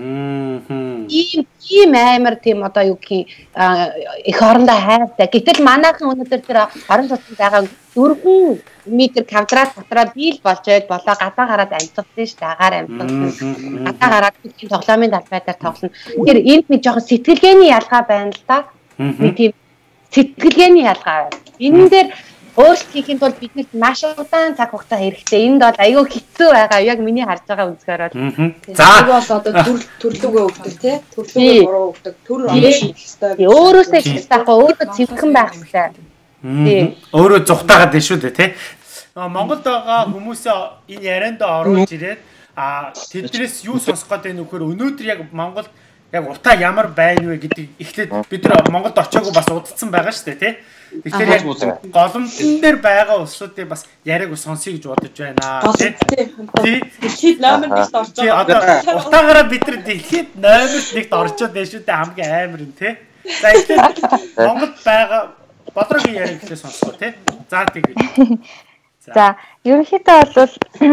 Ийм амар тийм одоо юу гэх их орондоо хайртай. Гэтэл манайхан өнөөдөр тэр орон сууцнд байгаа 4 метр квадрат дотроо биел болж байд болоо гадаа гараад амьдсан шүү дээ. Агаар амьдсан. Гадаа гараад тийм тоглоомын талбай дээр тоглоно. Тэгэхээр энд нэг жоохон сэтгэлгээний ялгаа байна л да. Нэг тийм сэтгэлгээний ялгаа байна. Энэ дээр өөрсдийнх нь бол биднэрт маш удаан цаг хугацаа хэрэгтэй. Энд бол аюу хэцүү байгаа. Яг миний харж байгаа үзгээр бол. За бол одоо төрлөгөө өгдөг тий. Төрлөгөө буруу өгдөг. Төр амш хэвээр. Өөрөөсөө хэлэхгүй өөрөө цэвэрхэн байх хэрэгтэй. Тий. Өөрөө зүхтаагаад байна шүү дээ тий. Монголд байгаа хүмүүсээ энэ ярианд оруулж ирээд тэднээс юу сонсох гээд байна вөхөр өнөөдөр яг Монголд яг утаа ямар байна вэ гэдэг эхлээд бид нар Монголд очиагүй бас удалсан байгаа шүү дээ тий. Тэгэхээр яг голомтон дээр байгаа улсуудыг бас яриаг сонсъё гэж бодож байна. Тий. Дэлхийд номер 1-т орж байгаа. Одоо утаагаараа бид нар дэлхийд номер 1-т орчод байна шүү дээ хамгийн амар нь тий. За эхлээд Монголд байгаа бодрогийн яриаг ихлэ сонсгоо тий. За тэгээд. За ерөнхийдөө бол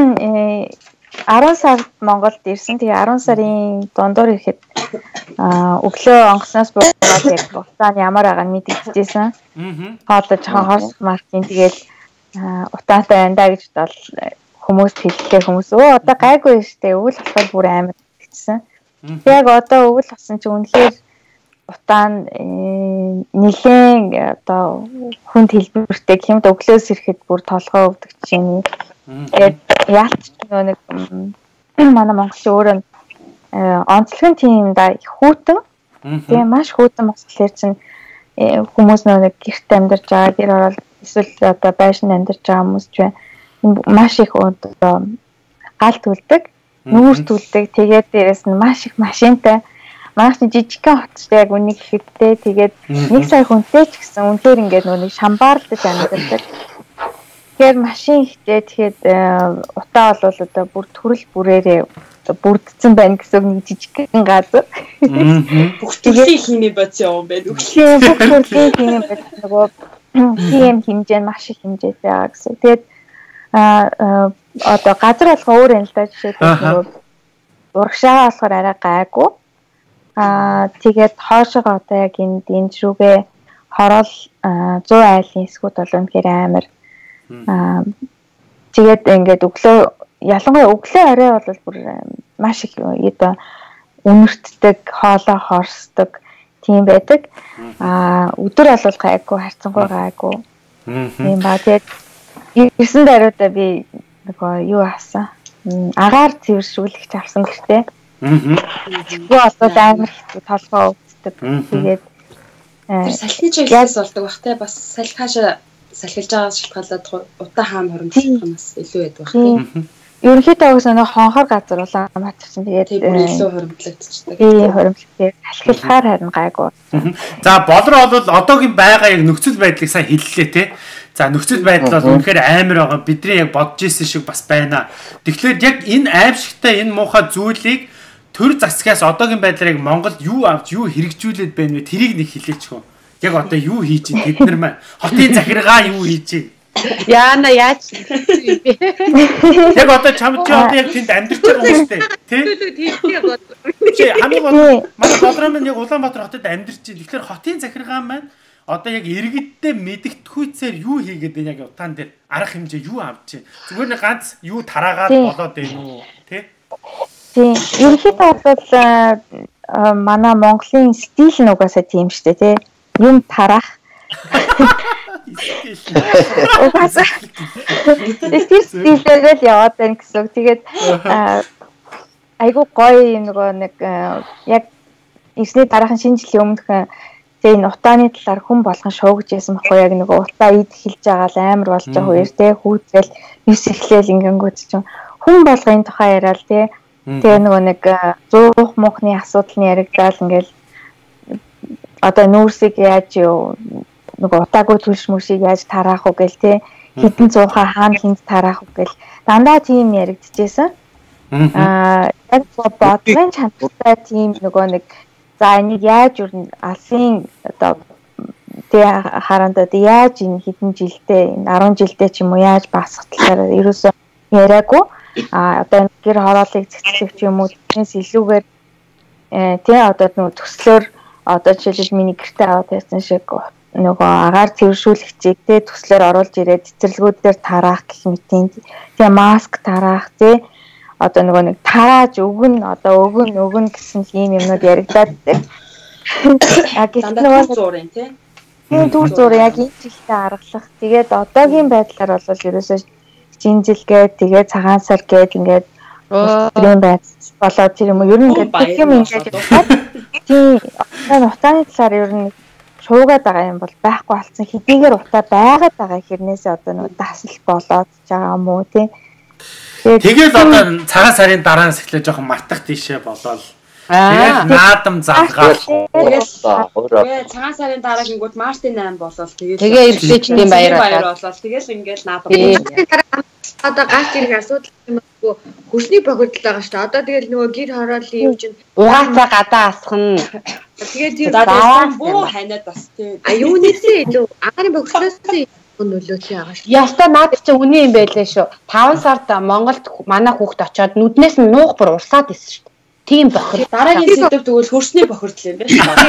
10 сард Монголд ирсэн. Тэгээ 10 сарын дундуур ирэхэд өглөө онгоцноос буугаад яг утаа ямар байгааг мэдчихсэн. Одоо жоохон хорс маркийн тэгэл утаатай байна да гэж бол хүмүүс хэллээ хүмүүс одоо гайгүй штэ өвөл болохоор бүр амар гэсэн. Яг одоо өвөл болсон чи үнэхээр утаа нь нэлээд одоо хүнд хэлбэртэй хэмд өглөөс ирэхэд бүр толгой өвдөг чинь. Тэгээд яалч нэг манай монголч өөрөө онцлогийн тийм да хүүтэн. Тэгээ маш хүүтэн болохоор чинь хүмүүс нэг гэрт амьдарч байгаа гэр орол эсвэл одоо байшин амьдарч байгаа хүмүүс ч маш их одоо гал түлдэг, нүүр түлдэг. Тэгээд дээрэс нь маш их машинтай. Маш жижигхэн хоттой яг үнийг ихэдтэй. Тэгээд 1 сая хүнтэй ч гэсэн үнээр ингээд нэг шамбаарлаж амьдардаг. Тэгэхээр машин ихтэй тэгэхэд утаа бол одоо бүр төрөл бүрээрээ бүрдсэн байна гэсэн нэг жижигхэн газар. Бүх төрлийн хийнэ бодсон юм байна. Бүх төрлийн хийнэ бодсон нөгөө тийм хэмжээ нь маш их хэмжээтэй байгаа гэсэн. Тэгээд одоо газар болгоо өөр юм л да жишээлбэл нөгөө урагшаа болохоор арай гайгүй. Тэгээд хоошоо одоо яг энэ рүүгээ хороол 100 айлын эсгүүд бол үнэхээр амар. Тэгээд ингээд өглөө ялангуяа өглөө орой бол бүр маш их одоо үнэртдэг, хоолоо хорсдог тийм байдаг. Өдөр бол гайгүй, харцангуй гайгүй. Тийм ба тэгээд ирсэн даруйдаа би нөгөө юу авсан? Агаар цэвэршүүлэгч авсан гэхтээ. Тэгвэл одоо амар их толгой өвддөг. Тэгээд тэр салхины чиглэлээс болдог бах те бас салхи хаашаа салхилж байгаас шалтгаалаад утаа хаан хоримтлах нь бас илүү байдаг тийм. Ерөнхийдөө уус нэг хонхор газар Улаанбаатарсан. Тэгээд илүү хоримтлагдчихдаг. Тийм хоримтлагдээ салхилахаар харин гайгүй. За болроо бол одоогийн байгаа яг нөхцөл байдлыг сайн хэллээ те. За нөхцөл байдал бол үнэхээр амар байгаа. Бидний яг бодож исэн шиг бас байна. Тэгэхээр яг энэ аимшигтай энэ муухай зүйлийг төр засгаас одоогийн байдлаар яг Монголд юу авч юу хэрэгжүүлээд байна вэ? Тэрийг нэг хэлээч хөө. Яг одоо юу хийж ин тэд нар маань хотын захиргаа юу хийж ин? Яана яаж Яг одоо чам чи одоо яг тэнд амьдарч байгаа юм шүү дээ. Тий? Хамгийн гол манай бодроо маань яг Улаанбаатар хотод амьдарч байна. Тэгэхээр хотын захиргаа маань одоо яг иргэддээ мэдгэдэггүйцээр юу хийгээд байна яг утаан дээр арга хэмжээ юу авч байна. Зүгээр нэг ганц юу тараагаад болоод байна уу? Тий? Тийм. Ерөнхийдөө бол манай Монголын стил нь угаасаа тийм шүү дээ, тий. Юм тараах. Угаасаа. Стилээр л яваад байна гэсэн. Тэгээд айгуу гоё нөгөө нэг яг ирсний дараахан шинэ жилийн өмнөх тэгээ энэ утааны талаар хүн болгон шуугж яасан баггүй яг нөгөө утаа ид хэлж байгаа л амар болж байгаа хоёр те хүүцэл нис эхлээл ингэнгүүт чинь хүн болгон энэ тухай яриад те тэгээ нөгөө нэг зуух мухны асуудал нь яригдаад ингээл одоо нүүрсийг яаж юу нөгөө утаагүй түлш мөшийг яаж тараах уу гэл те хитэн зуухаа хаана хинт тараах уу гэл дандаа тийм яригдчихсэн. Яг бодлын чанартай тийм нөгөө нэг за энийг яаж юу алсын одоо тэ харандаа яаж энэ хэдэн жилдээ энэ 10 жилдээ ч юм уу яаж басах талаар ерөөсөө яриаггүй одоо гэр хорооллыг зэгцлэх юм уу тэрнээс илүүгээр тэ одоо нөгөө төслөөр одоо жишээлбэл миний гэртээ аваад байсан шиг нөгөө агаар цэвэршүүлэгчийг тэ төслөөр оруулж ирээд цэцэрлэгүүдээр тараах гэх мэт тэ маск тараах тэ одоо нөгөө нэг тарааж өгнө одоо өгнө гэсэн ийм юмнууд яригдаад байдаг. Яг дандаа зурын тий. Түр зур яг энэ жилдээ аргалах. Тэгээд одоогийн байдлаар бол ерөөсөө шинжилгээ тэгээд цагаан сар гээд ингээд тийм байц болоод тэр юм уу ер нь ингээд юм ингээд тийм утааны талаар ер нь шуугаад байгаа юм бол байхгүй болсон хэдийгээр утаа байгаад байгаа хэрнээсээ одоо нөгөө дасал болоод байгаа юм уу тий. Тэгэл одоо цагаан сарын дараанаас эхлээ жоохон мартах тийшээ болоод тэгээд наадам залгаал. Тэгээд цагаан сарын дараа гингүүд Мартин 8 болоод тэгээ ирлээч тийм баяр болоод тэгэл ингээл наадам. Одоо ганц ирэх асуудал юм уу? Хөрсний бохирдол байгаа шүү дээ. Одоо тэгэл нөгөө гэр хорооллын юм чинь угаацаа гадаа асхна. Тэгээд тэр буу ханаад бас тий. Юунээсээ илүү агарын бохирдлоос нөлөөтэй байгаа шүү. Ястаа наад чи үний юм байлээ шүү. 5 сард Монголд манай хүүхд очоод нүднээс нь нуух бүр урсаад исэн шүү. Тийм бохир. Дараагийн сэдв тэгвэл хөрсний бохирдол юм байна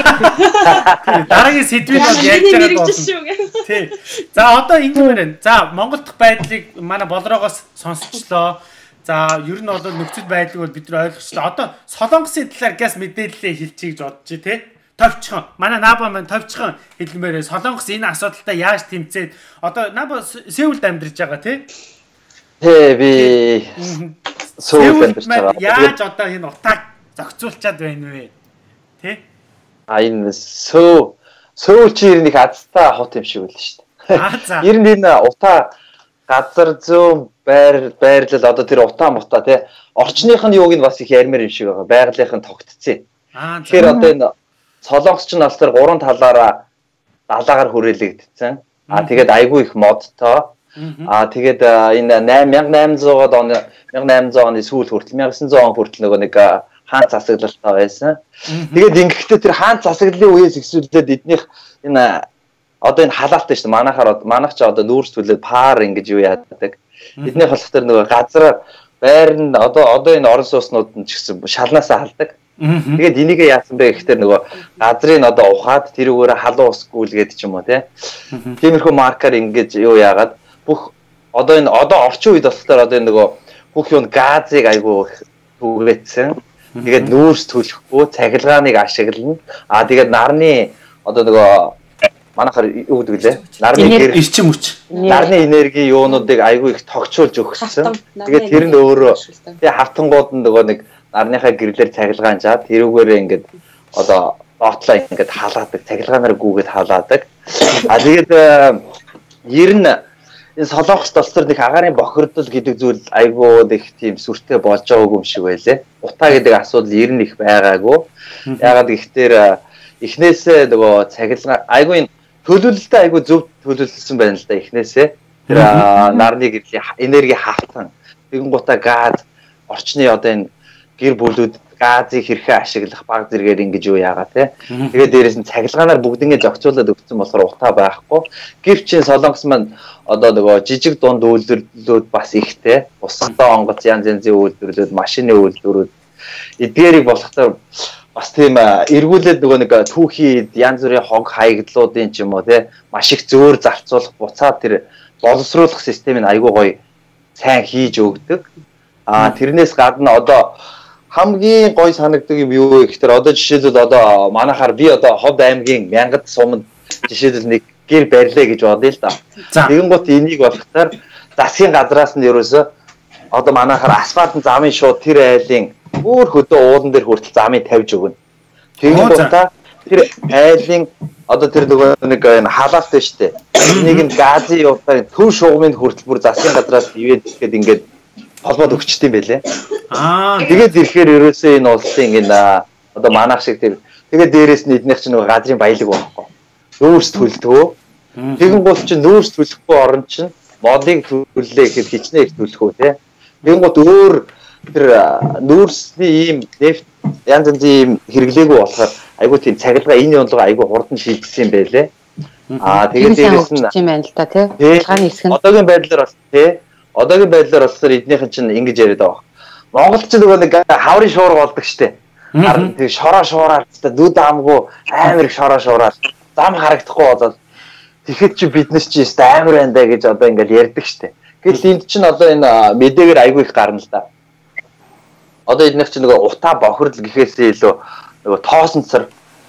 шүү. Дараагийн сэдвийг бол ярьж байгаа бол. Тий. За одоо ингэмээр байна. За Монгол дахь байдлыг манай болроогоос сонсчлоо. За ер нь бол нөхцөл байдлыг бол бид нар ойлгочлоо. Одоо Солонгосын талаар газ мэдээлэлээ хэлчихье гэж бодож тий. Товчхон манай наба маань товчхон хэлмээрээ Солонгос энэ асуудалтай яаж тэмцээд одоо наба Сеулд амьдарч байгаа тий. Би Сеулд амьдарч байгаа. Яаж одоо энэ утааг зохицуулчаад байна вэ? Тий? Энэ Сеул чи ер нь их азтай хот юм шиг байл шүү дээ. Ер нь энэ утаа газар зүүн байрлал одоо тэр утаа мутаа тий. Орчных нь юуг нь бас их ярмаар юм шиг байгаа. Байгалийнх нь тогтцсон. Тэгэхээр одоо энэ Солонгос ч нь болохоор 3 талаараа далаагаар хүрээлэгдсэн. Тэгээд айгүй их модтой. Тэгээд энэ 1800-аад оны 1800 оны сүүл хүртэл 1900 он хүртэл нөгөө нэг хаан засаглалтай байсан. Тэгээд ингэхдээ тэр хаан засаглалын үеэс ихсүүлээд эднийх энэ одоо энэ халаалтай шүү дээ. Манайх ч одоо нүүрс төлөөд паар ингэж юу яадаг. Эднийх болохоор нөгөө газар байр нь одоо энэ орон сууцнууд нь ч гэсэн шалнаасаа халдаг. Тэгээд энийг яасан бэ гэхээр нөгөө газрыг одоо ухаад тэрүүгээр халуун ус гүйлгээд ч юм уу тиймэрхүү маркер ингэж юу яагаад бүх одоо орчин үед болохоор одоо нөгөө бүх юм газыг айгүй түгээсэн. Тэгээд нүүрс төлөхгүй цахилгааныг ашиглана. Тэгээд нарны одоо нөгөө манайхаар юу гэдэг лээ? Нарны эрчим хүч. Нарны энерги юунуудыг айгүй их тогтчулж өгсөн. Тэгээд тэр нь өөрөө хавтангууд нь нөгөө нэг нарныхаа гэрлэр цахилгаанжаад тэрүүгээрээ ингээд одоо доотлоо ингээд халаадаг, цахилгаанаар гүгээд халаадаг. Тэгээд ер нь энэ Солонгос толцор нэг агаарын бохирдол гэдэг зүйл айгүй их тийм сүртэй болж байгаагүй юм шиг байлээ. Утаа гэдэг асуудал ер нь их байгаагүй. Ягаад гэхээр эхнээсээ нөгөө цахилгаан айгүй энэ төлөвлөлтөд айгүй зөв төлөвлөсөн байна л да эхнээсээ. Тэр нарны гэрлийн энерги хавтан тэгэн гутаа газ орчны одоо энэ гэр бүлүүд газыг хэрхэн ашиглах баг зэрэгээр ингэж юу яагаа те. Тэгээд дээрэс нь цахилгаанаар бүгднийг зохицуулаад өгсөн болохоор утаа байхгүй. Гэвч Солонгос маань одоо нөгөө жижиг дунд үйлдвэрлэлүүд бас ихтэй. Устай онгоц янз янзын үйлдвэрлэлүүд, машины үйлдвэрүүд эдгээрийг болохоор бас тийм эргүүлээд нөгөө нэг түүхий янз бүрийн хог хаягдлуудын ч юм уу те маш их зөөр зарцуулах, буцаад тэр боловсруулах системийг айгүй гоё сайн хийж өгдөг. Тэрнээс гадна одоо хамгийн гой санагддаг юм юу вэ гэхээр одоо жишээлбэл одоо манайхаар би одоо Ховд аймгийн Мянгад суманд жишээлбэл нэг гэр барьлаа гэж бодъё л да. Тэгэн гут энийг болохоор засгийн газраас нь ерөөсөө одоо манайхаар асфальтын замын шууд тэр айлын өөр хөдөө уулан дээр хүртэл замыг тавьж өгнө. Тэгэн гутаа тэр айлын одоо тэр нэг халаалт дээ штэ. Энийг нь газын явуулаар төв шугамын хүртэл бүр засгийн газраас ивэд гэхэд ингээд холбоод өгчтэй юм байлээ. Тэгээд ирэхээр ерөөсөө энэ улсын энэ одоо манайх шиг тэр тэгээд дээрээс нь эднийх чинь нэг газрын баялаг байхгүй. Нүүрс төлдөг. Тэгэн гол чинь нүүрс төлөхгүй орон чинь модыг төллөө гэхэд хичнээн их төлөх үү те. Тэгэн гол өөр тэр нүүрсний ийм нефт янз янзын ийм хэрэглээгүй болохоор айгуу тийм цахилгаан энэ онлого айгуу хурдан шийдсэн юм байлээ. Тэгээд дээрээс нь юм байна л да те. Цахилгааны хэсэг нь одоогийн байдлаар бас те. Одоогийн байдлаар болохоор эднийхэн чинь ингэж яриад байгаа. Монголч нөгөө нэг хаврын шуур болдог штэ. Харин тэг шороо зүд амгүй амар их шороо зам харагдахгүй болоод тэгэхэд чи биднес чи өстө амар байна даа гэж одоо ингээд ярьдаг штэ. Гэтэл энд чинь одоо энэ мэдээгээр айгүй их гарна л да. Одоо эднийх чинь нөгөө утаа бохирдол гэхээсээ илүү нөгөө тоосонцор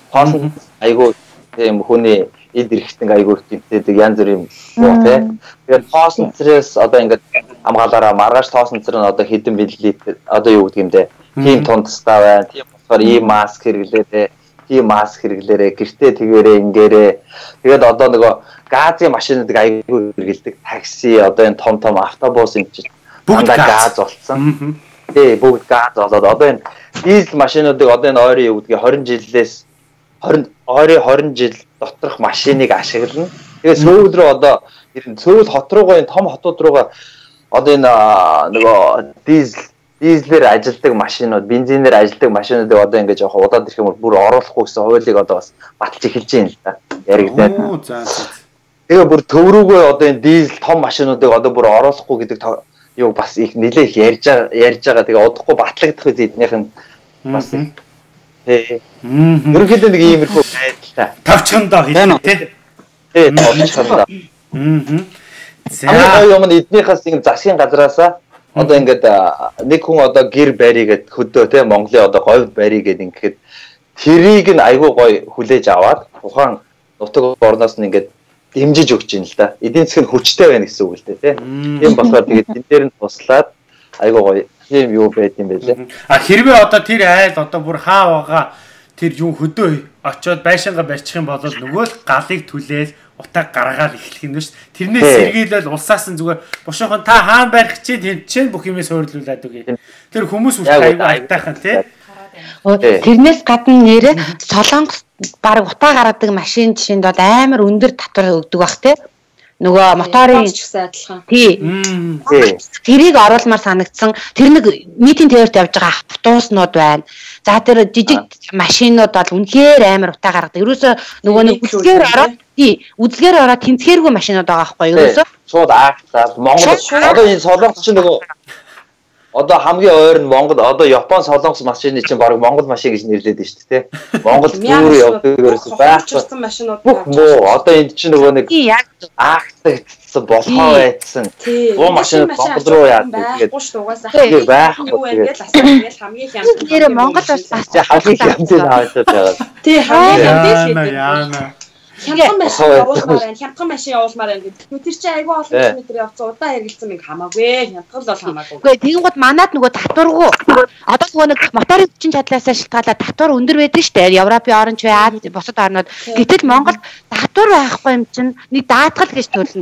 айгүй тийм хүний эд эрэхтэн айгүй тэмцээдэг янз бүрийн юм тий. Тэгээд тоосонцроос одоо ингээд хамгаалаараа маргааш тоосонцор нь одоо хэдэн миллилитр одоо юу гэдэг юм бэ? Тийм тундастай байна. Тийм болохоор ийм маск хэрэглээ, тийм маск хэрэглээрээ, гэртээ тэгээрээ ингээрээ. Тэгээд одоо нөгөө газын машинуудыг айгүй хэрэглэдэг. Такси, одоо энэ том автобус энэ чинь бүгд газ болсон. Тий, бүгд газ болоод одоо энэ дизель машинуудыг одоо энэ ойрын юу гэдгийг 20 жил доторх машиныг ашиглана. Тэгээд сүүл рүү одоо сүүл хот руугаа энэ том хотууд руугаа одоо энэ нөгөө дизелээр ажилладаг машинууд, бензинээр ажилладаг машинуудыг одоо ингэж явах удаад ирэх юм бол бүр оруулахгүй гэсэн хуулийг одоо бас баталж эхэлж байна л да. Яригдаад. Тэгээ бүр төв рүүгээ одоо энэ дизель том машинуудыг одоо бүр оруулахгүй гэдэг юу бас их нэлээх ярьж байгаа. Тэгээ удахгүй батлагдах үе эднийх нь бас ерөнхийдөө нэг иймэрхүү байдалтай. Тавчхандаа хэлнэ тий. Тий, тавчхандаа. За юм эднийхээс ингэ засгийн газраасаа одоо ингээд нэг хүн одоо гэр барий гэд хөдөө тий Монголын одоо говьд барий гэд ингээд тэрийг нь айгүй гой хүлээж аваад тухайн нутаг орноос нь ингээд дэмжиж өгч ийн л да. Эдийн засаг нь хүчтэй байна гэсэн үг л дээ тий. Тийм болохоор тэгээд энэ дээр нь туслаад айгүй гой тийм юу байд юм бэ лээ. Хэрвээ одоо тэр айл одоо бүр хаа байгаа тэр юм хөдөө очиод байшингаа барьчих юм бол нөгөө л галыг түлээл утаа гаргаал эхлэх юм шүү дээ. Тэрнээс сэргийлэл улсаас нь зүгээр бушуухан та хаан барих чинь тэнцэн бүх юмээ суйрлуулад үгүй. Тэр хүмүүс үртэй айтайхан тий. Тэрнээс гадна нэрээ Солонгос баг утаа гаргадаг машин жишээнд бол амар өндөр татвар өгдөг бах тий. Нөгөө моторын адилхан. Тий. Тэрийг оруулмаар санагдсан. Тэр нэг нийтийн тээвэрт явж байгаа автобуснууд байна. За тэр жижиг машинууд бол үнэхээр амар утаа гаргадаг. Ерөөсөө нөгөө нэг үзлэгээр ороод үзлэгээр ороод тэнцгээргүй машинууд байгаа байхгүй юу? Ерөөсөө шууд аахтаа Монгол одоо энэ Солонгос чинь нөгөө одоо хамгийн ойр нь Монгол одоо Япон Солонгос машины чинь баг Монгол машин гэж нэрлэдэг шүү дээ тий. Монгол зүгээр явдаг ерөөсөө байцсан машинууд мөө одоо энд чинь нөгөө нэг аахтагдсан болохоо байцсан. Оо машин Монгол руу яадаг тэгээд байхгүй ингээд асууж хамгийн хямд. Тэр Монгол бас хамгийн хямд хаваад байгаа. Тий хамгийн хямд. Хямдхан машин явуулмаар байна. Хямдхан машин явуулмаар байна гэдэг. Тэр чинь айгүй олон километр явцсан удаа хэрэгэлсэн юм хамаагүй. Хямдхан л бол хамаагүй. Үгүй тэгин гот манад нөгөө татваргүй. Одоо нөгөө нэг моторын хүчин чадлаасаа шалтгаалаад татвар өндөр байдаг шүү дээ. Европын орнч бай, Аз бусад орнууд. Гэтэл Монголд татвар байхгүй юм чинь нэг даатгал гэж төлнө.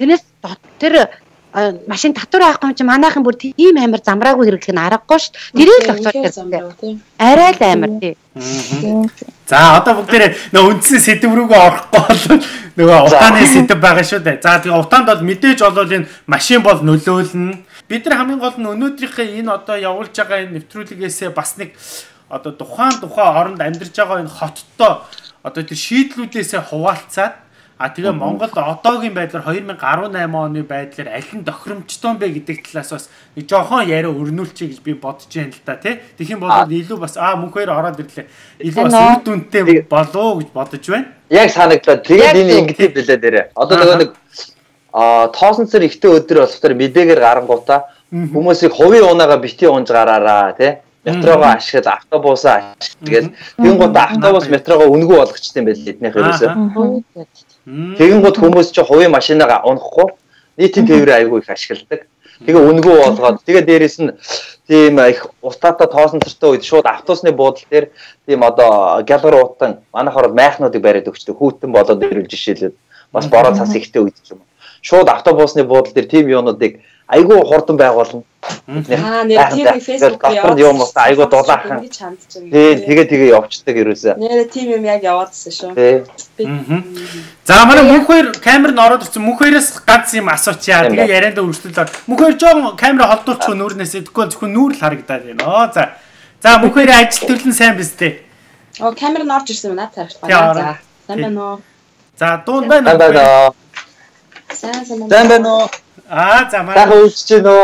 Тэрнээс тэр машин татвар авах юм чи манайхан бүр тийм амар замраагүй хэрэглэх нь аргагүй шүү дээ. Тэрийг л оцоод арай л амар тий. За одоо бүгдээрээ нөгөө үндсэн сэдв рүүгээ орохгүй бол нөгөө утааны сэдв байгаа шүү дээ. За тэгээ утаанд бол мэдээж болвол энэ машин бол нөлөөлнө. Бид нар хамгийн гол нь өнөөдрийнхээ энэ одоо явуулж байгаа энэ нэвтрүүлгээс бас нэг одоо тухайн оронд амьдарч байгаа энэ хоттой одоо тэр шийдлүүдээсээ хуваалцаад тэгээ Монголд одоогийн байдлаар 2018 оны байдлаар аль нь тохиромжтой бэ гэдэг талаас бас нэг жоохон яриа өрнүүлчихье гэж би бодож байна л да тий. Тэгэх юм бол илүү бас мөнх хоёр ороод ирлээ. Илүү бас үр дүнтэй болоо гэж бодож байна. Яг санагдлаа. Тэгээд энэ ингэдэв билээ дээрээ. Одоо нөгөө нэг тоосон цэр ихтэй өдөр болохоор мэдээгээр гарангуудаа хүмүүсийг хувийн унаага бити унж гараараа тий. Метрогоо ашиглаад автобусаа ашиглаад тэгэнгүүт автобус метрогоо үнэгүй болгочтой юм байл эднийх ерөөсөө. Тэгэнгүүт хүмүүс чи хувийн машинаа унахгүй нийтийн тээврээ айгүй их ашигладаг. Тэгээ үнэгүй болгоод тэгээ дээрэс нь тийм их утаатай тоосон цэртэй үед шууд автобусны буудлын дээр тийм одоо гялгар утан манайхаар майхнуудыг бариад өгчдөг хүүтэн болоод ирүүл жишээлээд бас бороо цас ихтэй үед ч юм. Шууд автобусны буудлын дээр тийм юунуудыг айгүй хурдан байгуулна. Нэр тийм Facebook яваад юм уу айгүй дулаахан. Тэгээ явцдаг ерөөсөө. Нэр тийм юм яг яваадсан шүү. За манай мөнх хоёр камер нь ороод ирсэн. Мөнх хоёроос ганц юм асуучаа. Тэгээ яриандаа өргөжлөлөө. Мөнх хоёр жоон камера холдуулчих нүүрнээсээ тэгвэл зөвхөн нүүр л харагдаад байна. За мөнх хоёрын ажил төрлөн сайн биз дээ. Камер нь орж ирсэн байна тарах байна. За сайн байна уу? За дуун байна уу? Сайн байна уу? За манай хөөж чинь үү.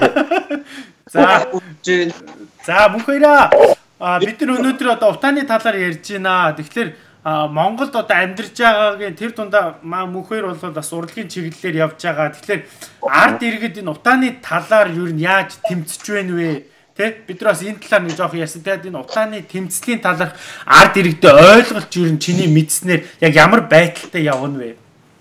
За мөнх хоёраа бид нар өнөөдөр одоо утааны талаар ярьж байна. Тэгэхээр Монголд одоо амьдарч байгаагийн тэр дундаа мөнх хоёр бол бас урлагийн чиглэлээр явж байгаа. Тэгэхээр ард иргэд энэ утааны талаар юу нь яаж тэмцэж байна вэ? Тэ бид нар бас энэ талаар нэг жоох ярьсан. Тэгээд энэ утааны тэмцлийн талаар ард иргэдэд ойлголт юу нь чиний мэдснээр яг ямар байдалтай явна вэ?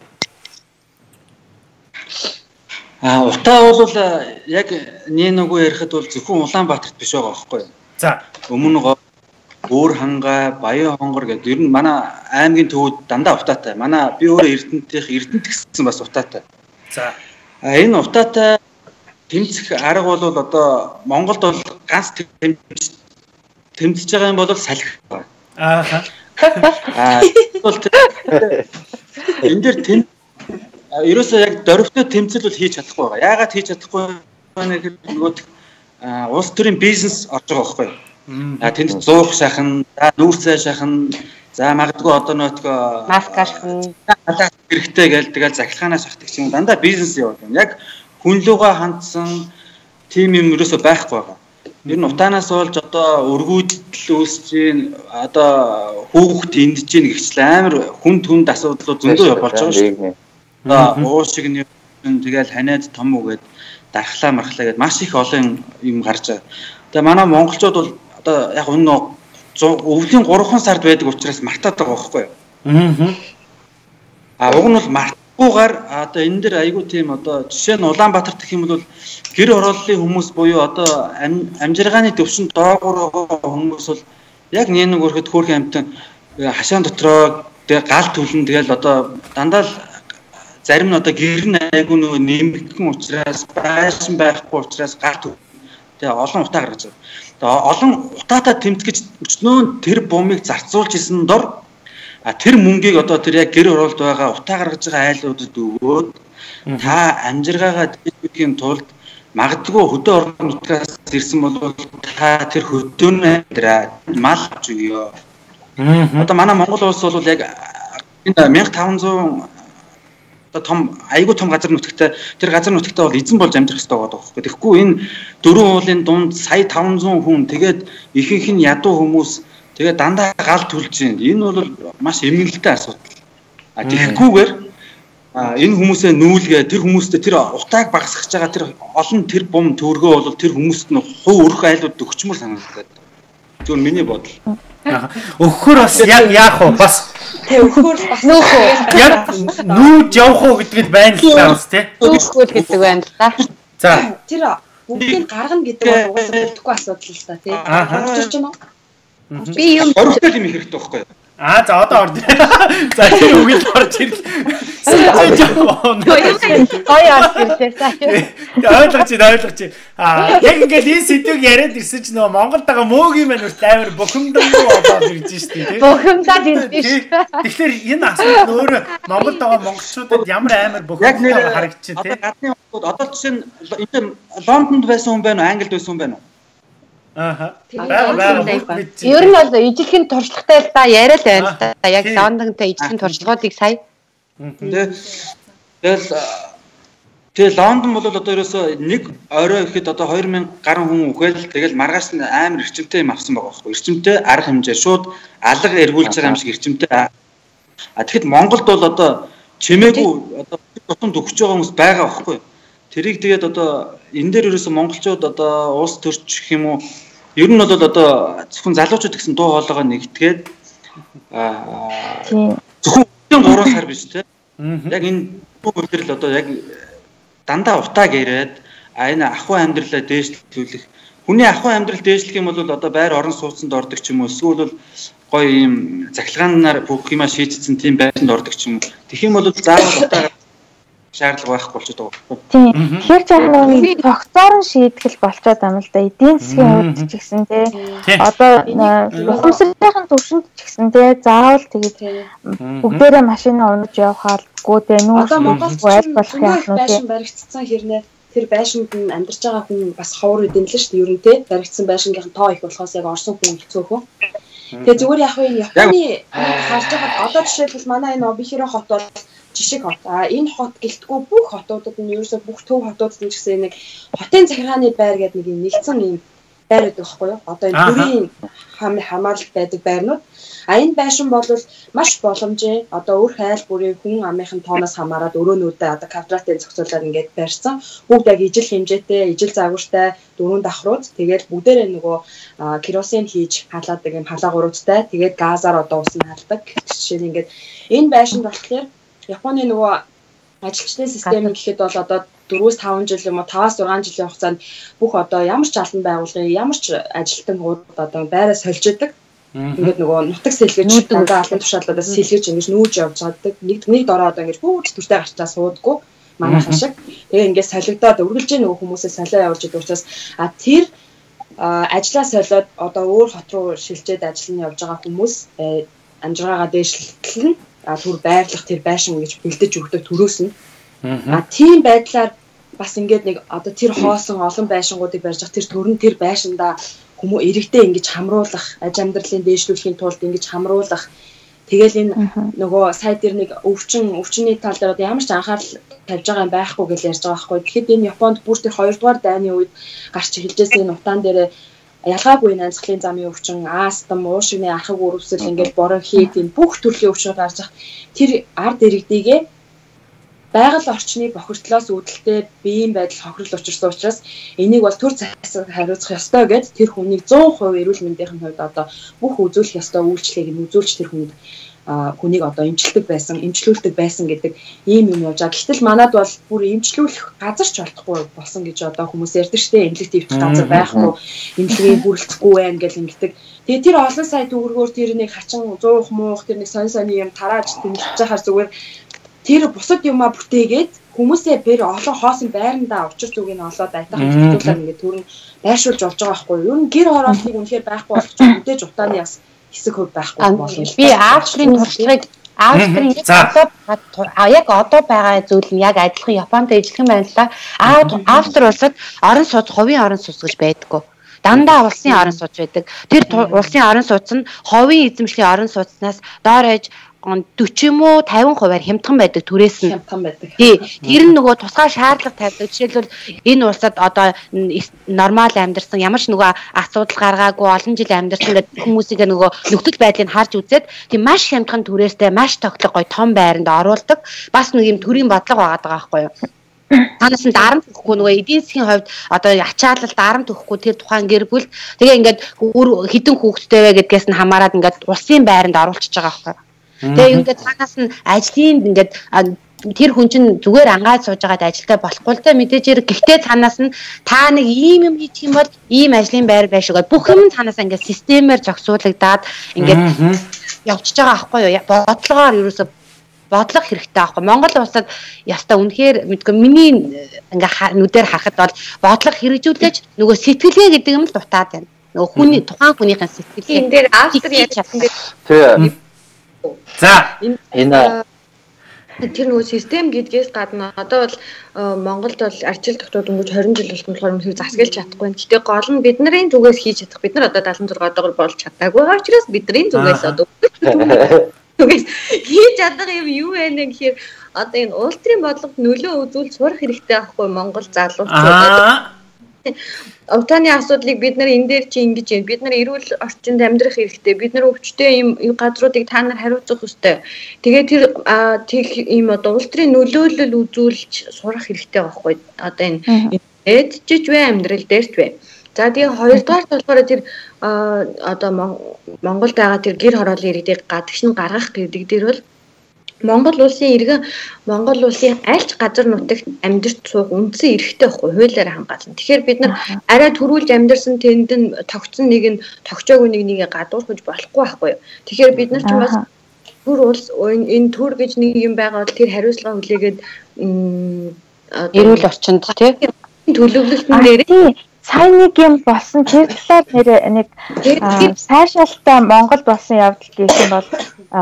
Утаа бол яг нэг ярихад бол зөвхөн Улаанбаатарт биш байгаа байхгүй юу? За өмнө Өөр хангай, Баян хонгор гэдэг ер нь манай аймгийн төвүүд дандаа утаатай. Манай би өөрөө Эрдэнэт гэсэн бас утаатай. За энэ утаатай тэмцэх арга бол одоо Монголд бол ганц тэмцэж байгаа юм бол салхи байна. Бол энэ дээр ерөөсөө яг дөрөвтэй тэмцэл бол хийж чадахгүй байгаа. Яагаад хийж чадахгүй байна гэхээр нөгөө улс төрийн бизнес орж байгаа байхгүй юу? Тэнд зуух шахан, нүүрсээ шахан, за магадгүй одоо нөтгөө маска шахан, хэрэгтэй гээл тэгэл захилгаанаа шахдаг юм дандаа бизнес яваад байна. Яг хүн лугаа хандсан тим юм ерөөсөө байхгүй байгаа. Ер нь утаанаас болж одоо өргүйдэл үүсэж гин одоо хүүхд эндж гин гихчл амар хүнд асуудлууд зөндөө болж байгаа шүү дээ. Уушиг нь тэгэл ханиад том үгээд дархлаа мархлаа гэд маш их олон юм гарч байгаа. Тэгээ манай монголчууд бол одоо яг энэ өвлийн 3 сард байдаг учраас мартаад байгаа байхгүй юу? Уг нь бол мартгүйгээр одоо энэ дэр айгүй тийм одоо жишээ нь Улаанбаатар гэх юм бол гэр хорооллын хүмүүс буюу одоо амжиргааны төвшөнд доогуур байгаа хүмүүс бол яг нэг өрхөд хөөрхөн амтан хашаан дотроо тэгээ гал түлэн тэгэл одоо дандаа л зарим нь одоо гэр нь айгүй нөгөө нэмэгхэн учраас байшин байхгүй учраас гал түлэн тэгээ олон утаа гаргаж байгаа. Олон утаатай тэмцэх гэж өчнөө тэр бумыг зарцуулж исэн дор тэр мөнгийг одоо тэр яг гэр хороолд байгаа утаа гаргаж байгаа айлуудад өгөөд та амжиргаагаа дээдхийн тулд магадгүй хөдөө орон нутгаас ирсэн бол та тэр хөдөөний амьдраа мал авч өгөө. Одоо манай Монгол улс бол яг энэ 1500 том айгүй том газар нутагтай тэр газар нутагтай бол эзэн болж амьдрах хэрэгтэй байгаа байхгүй. Тэгэхгүй энэ 4 уулын дунд сая 500 хүн тэгээд ихэнх нь ядуу хүмүүс тэгээд дандаа гал түлж байна. Энэ бол маш эмгэнэлтэй асуудал. Тэгэхгүйгээр энэ хүмүүсээ нүүлгээ тэр хүмүүстээ тэр утааг багасгах байгаа тэр олон тэр бум төвөргөө бол тэр хүмүүст нь хуу өрх айлууд өгчмөр санагдаад. Зөвхөн миний бодол. Өгөхөр бас яг яах вэ? Бас өгөхөр бас нөөхөө яг нүүж явах уу гэдэг л байна л та бас тий. Нөөхөл гэдэг байна л та. За тэр бүгдийг гаргана гэдэг бол угаасаа бүтэхгүй асуудал л та тий. Орчиж байна уу? Би юм орхтой юм хэрэгтэй байхгүй юу? За одоо орж. За тэр үгэл орж ирлээ. Гоё орж ирлээ сая. Ойлгож байна. Яг ингээд энэ сэдвийг яриад ирсэн ч нөгөө Монголд байгаа мөөгийн маань үрт амар бухимдал болоод ирж штэ тий. Бухимдал ирдэ шүү. Тэгэхээр энэ асуулт өөрөө Монголд байгаа монголчуудад ямар амар бухимдал харагдчих тий. Гадны одоо жишээ нь энэ Лондонд байсан хүн байна уу? Англид байсан хүн байна уу? Бага. Ер нь бол ижлэхэн туршлагатай л да яриа л байна л да. Яг Лондонтой ижлэхэн туршлагуудыг сая. Тэгээ Лондон бол одоо ерөөсөө нэг орой ихэд одоо 2000 гаруй хүн үхэл тэгэл маргааш нь амар эрчимтэй юм авсан байгаа байхгүй. Эрчимтэй арга хэмжээ шууд алга эргүүлж байгаа юм шиг эрчимтэй. Тэгэхэд Монголд бол одоо чимээгүй одоо тутамд өгч байгаа хүмүүс байгаа байхгүй. Тэрийг тэгээд одоо энэ дээр ерөөсөө монголчууд одоо уус төрч гэх юм уу ер нь бол одоо зөвхөн залуучууд гэсэн дуу хоолойгоо нэгтгээд зөвхөн 3 сар биш те. Яг энэ үйлдэл одоо яг дандаа утааг яриад энэ ахуй амьдралаа дээшлүүлэх. Хүний ахуй амьдрал дээшлэх юм бол одоо байр орон сууцнд ордог ч юм уу эсвэл бол гоё юм захилгаанаар бүх юмаа шийдсэн тийм байранд ордог ч юм уу. Тэгэх юм бол заавал утаа шаардлага байхгүй болчиход байгаа. Тийм. Тэгэхээр яг тогтоорон шийтгэл болчиход байна л да. Эдийн засгийн хувьд ч гэсэн тий. Одоо ухамсарын төвшөнд ч гэсэн тий. Заавал тэгээд бүгдээрээ машина унаж явахааргүй тий. Одоо Монголд айл болох юм байшин баригдсан хэрнээ тэр байшинд нь амьдарч байгаа хүн бас ховор эдэмлэн шүү дээ. Ер нь тий. Баригдсан байшингийнх нь тоо их болохоос яг орсон хүн хэцүүхөө. Тэгээ зүгээр яг энэ Японы харж байгаа одоо жишээлбэл манай энэ Обихиро хот бол жишг хот. Энэ хот гэлтгүй бүх хотуудад нь ерөөсөө бүх төв хотуудад нь ч гэсэн нэг хотын захиргааны байр гэдэг нэг нэгдсэн юм байр байдаг байхгүй юу? Одоо энэ бүрийн хамаарал байдаг байрнууд. Энэ байшин бол маш боломжтой. Одоо өөр хайл бүрийн хүн амынхын тооноос хамаарат өрөөнүүдээ одоо квадратын зохицуулаад ингээд барьсан. Бүгд яг ижил хэмжээтэй, ижил загвартай дөрвөн давхрууд. Тэгээд бүгдээрээ нөгөө керосин хийж халаад юм халаагууруудтай. Тэгээд газаар одоо ус нь халдаг. Жишээ нь ингээд энэ байшинд болохоор Японы нөгөө ажилчны систем гэхэд бол одоо 4-5 жил юм уу 5-6 жилийн хугацаанд бүх одоо ямар ч албан байгууллагын ямар ч ажилтнууд одоо байраа сольж идэг. Ингээд нөгөө нутаг сэлгэж дандаа албан тушаалуудаас сэлгэж ингэж нүүж явж чаддаг. Нэг дороо одоо ингэж бүх төртэй гарчаа суудаггүй манайхан шиг. Тэгээ ингээд солигдоод үргэлжлээ нөгөө хүмүүсээ солио явуулж идэг учраас тэр ажлаа солиод одоо өөр хот руу шилжээд ажиллана явж байгаа хүмүүс амжиргаагаа дээшлэлтэн түр байрлах тэр байшин гэж бэлдэж өгдөг төрөөс нь. Тийм байдлаар бас ингээд нэг одоо тэр хоосон олон байшингуудыг барьж тэр төрн тэр байшиндаа хүмүүс иргэдээ ингэж хамруулах, аж амьдралын дээшлүүлэхийн тулд ингэж хамруулах. Тэгэл энэ нөгөө сая дээр нэг өвчнний тал дээр одоо ямар ч анхаарал тавьж байгаа юм байхгүй гэж ярьж байгаа байхгүй. Тэгэхэд энэ Японд бүр тэр 2 дугаар дайны үед гарч эхэлжсэн энэ утаан дээр ялгаагүй нанцлын замын өвчин, астм, уушигны архаг үрвсэл ингээд бронхит тийм бүх төрлийн өвчнүүд гарч тэр ард иргэдийгээ байгаль орчны бохирдлоос үүдэлтэй биеийн байдал хохирол учирсан учраас энийг бол төр засаг хариуцах ёстой гэж тэр хүнийг 100% эрүүл мэндийн хувьд одоо бүх үзүүлэх ёстой үйлчлэгийг нь үзүүлж тэр хүнийг одоо эмчлүүлдэг байсан гэдэг ийм юм явж байгаа. Гэтэл манад бол бүр эмчлүүлэх газар ч олдохгүй болсон гэж одоо хүмүүс ярьдаг штеп эмнэлэгт ивдэх газар байхгүй, эмнэлгийн бүрэлдэхгүй байх гэж ингэдэг. Тэгээ тэр олон сая төгрөгөөр тэр нэг хачин 100 муух тэр нэг сонь юм тарааж тэмдэглэж байхаар зүгээр тэр бусад юмаа бүтээгээд хүмүүсээ бэр олон хоосон байрандаа учир зүгийг нь олоод айтайхан хөтөлүүлээд ингээд төрн байршуулж болж байгаа байхгүй юу? Ер нь гэр хорооллыг үнэхээр байхгүй болох ч мэдээж утааны бас хэсэг хөв байхгүй болно. Би Австрийн туршлагыг яг одоо байгаа зүйл нь яг адилхан Японд ижилхэн байна л да. Австри улсад орон сууц хувийн орон сууц гэж байдаггүй. Дандаа улсын орон сууц байдаг. Тэр улсын орон сууц нь хувийн эзэмшлийн орон сууцнаас доор ээж 40 юм уу 50%-аар хямдхан байдаг түрээс нь хямдхан байдаг. Тий. Тэр нь нөгөө тусгай шаардлага тавьдаг. Жишээлбэл энэ улсад одоо нормал амьдарсан ямар ч нөгөө асуудал гаргаагүй олон жил амьдарсан хүмүүсийг нөгөө нөхцөл байдлыг харж үзээд тийм маш хямдхан түрээстэй маш тоглох гой том байранд оруулдаг. Бас нэг юм төрийн бодлого байгаа байхгүй юу? Танаас нь дарамт өгөхгүй нөгөө эдийн засгийн хувьд одоо ачаалал дарамт өгөхгүй тэр тухайн гэр бүл тэгээ ингээд хідэн хүүхэдтэй вэ гэдгээс нь хамаарад ингээд улсын байранд оруулчихж байгаа байхгүй юу? Тэгээ ингээд танаас нь ажлын ингээд тэр хүн чинь зүгээр ангаад сууж байгаад ажилтай болохгүй л та мэдээж хэрэг. Гэхдээ танаас нь та нэг ийм юм хийчих юм бол ийм ажлын байр байшгүй. Бүх юм танаас ингээд системээр зохицуулагдаад ингээд явчихж байгаа аахгүй юу? Бодлогоор ерөөсө бодлого хэрэгтэй аахгүй. Монгол улсад яста үнэхээр мэдгүй миний ингээ нүдээр харахад бол бодлого хэрэгжүүлж нөгөө сэтгэлгээ гэдэг юм л дутаад байна. Нөгөө хүний тухайн хүнийхэн сэтгэлгээ. Энэ дээр автор ярьсан. За энэ тэр нөгөө систем гэдгээс гадна одоо бол Монголд бол арчил тогтоод өнгөж 20 жил болсон болохоор үнэхээр засаглаж чадахгүй. Гэхдээ гол нь бидний зүгээс хийж чадах. Бид нар одоо 76 дугаар болж чадаагүй. Учраас бидний зүгээс одоо түгээс хийж чадах юм юу вэ гэхээр одоо энэ улс төрийн бодлогод нөлөө үзүүлж сурах хэрэгтэй байхгүй Монгол залуучууд. Утааны асуудлыг бид нар энэ дээр чи ингэж юм. Бид нар эрүүл орчинд амьдрах хэрэгтэй. Бид нар өвчтөе юм газруудыг та нар хариуцах ёстой. Тэгээд тэр ийм одоо улс төрийн нөлөөлөл үзүүлж сурах хэрэгтэй байхгүй. Одоо энэ эдчиж вэ амьдрал дээрч вэ. За тэгээ хоёрдугаар болохоор тэр одоо Монголд байгаа тэр гэр хорооллын иргэдийг гадагш нь гаргах гэдэг дээр бол Монгол улсын иргэн Монгол улсын аль ч газар нутагт амьдарч суух үндсэн эрхтэй байхгүй хуулиар хамгаална. Тэгэхээр бид нар арай төрүүлж амьдарсан тэнд нь тогтсон нэг нь тогчоогүй нэгийг гадуурхаж болохгүй байхгүй юу. Тэгэхээр бид нар ч бас төр улс энэ төр гэж нэг юм байгаа бол тэр хариуцлага хүлээгээд эрүүл орчинд тийм төлөвлөлтөн дээр сайн нэг юм болсон тэр талаар нэг сайшаалтай Монгол болсон явдал гэх юм бол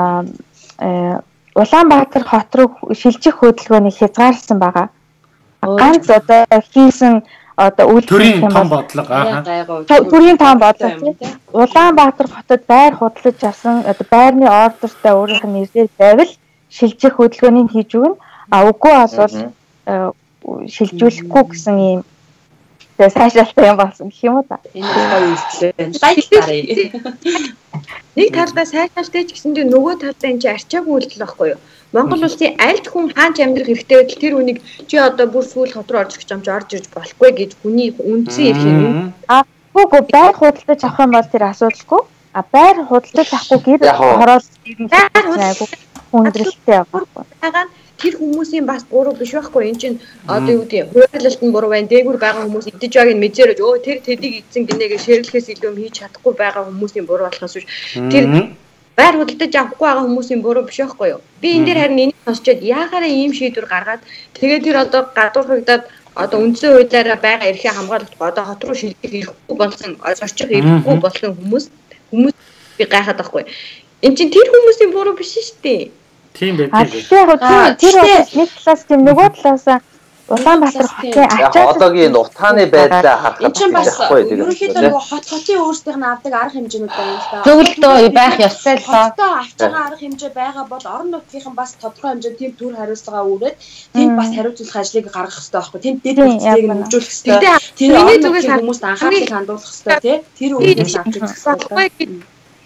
Улаанбаатар хот руу шилжих хөдөлгөөнийг хязгаарсан байгаа. Ганц одоо хийсэн одоо үйлдвэрийн том бодлого төрийн том бодлого тийм Улаанбаатар хотод байр худалдаж авсан одоо байрны ордертай өөрийнх нь нэрээр байвал шилжих хөдөлгөөнийг хийж өгнө. Үгүй бол шилжүүлэхгүй гэсэн ийм сайшаалтай юм болсон гэх юм уу та. Энэ гоё үйлчлээ. Нэг талдаа сайшаалтай ч гэсэн нөгөө талдаа энэ чинь арчаагүй үйлдэл байхгүй юу? Монгол улсын аль ч хүн хаач амьдрах хэрэгтэй байтал тэр үнийг чи одоо бүр сүүл хот руу орж ирж амж орж ирж болохгүй гэж хүний үндсэн эрх юм. Үгүй байр худалдаж авах юм бол тэр асуудалгүй. Байр худалдаж авахгүй гэр хороол айгу хүндрэлтэй байхгүй. Тэр хүмүүсийн бас буруу биш байхгүй. Энд чинь одоо юу гэдэг хуваарлалт нь буруу байна. Дээгүр байгаа хүмүүс идэж байгааг нь мэдэрэж тэр тэдийг эзэн гинэгээ шэрлэхээс илүү хийж чадахгүй байгаа хүмүүсийн буруу болохоос биш. Тэр байр худалдаж авахгүй байгаа хүмүүсийн буруу биш байхгүй юу? Би энэ дээр харин энийг сонсчод яагаараа ийм шийдвэр гаргаад тэгээд тэр одоо гадуурхагдаад одоо үндсэн хуулиараа байгаа эрхээ хамгаалах одоо хот руу шилжих эрхгүй болсон, зорчих эрхгүй болсон хүмүүс би гайхаад байхгүй. Энд чинь тэр хүмүүсийн буруу биш шүү дээ. Тийм байх. Тэр нэг талаас тийм нөгөө талаас Улаанбаатар хотын ачаад одоогийн утааны байдлаа харахад энэ чинь бас ерөнхийдөө нөгөө хотын өөрсдийнх нь авдаг арга хэмжээнүүд байна л да. Зөвлөлтөө байх ёстой л ба. Хотоо авч байгаа арга хэмжээ байгаа бол орон нутгийнхан бас тодорхой хэмжээнд тийм төр хариуцлага өгөөд тэнд бас хариуцлах ажлыг гаргах хэрэгтэй байхгүй. Тэнд дэд бүтцийг хөгжүүлэх хэрэгтэй. Тэрний зүгээс хүмүүст анхаарлыг хандуулах хэрэгтэй тий. Тэр үеийг авч үзэх.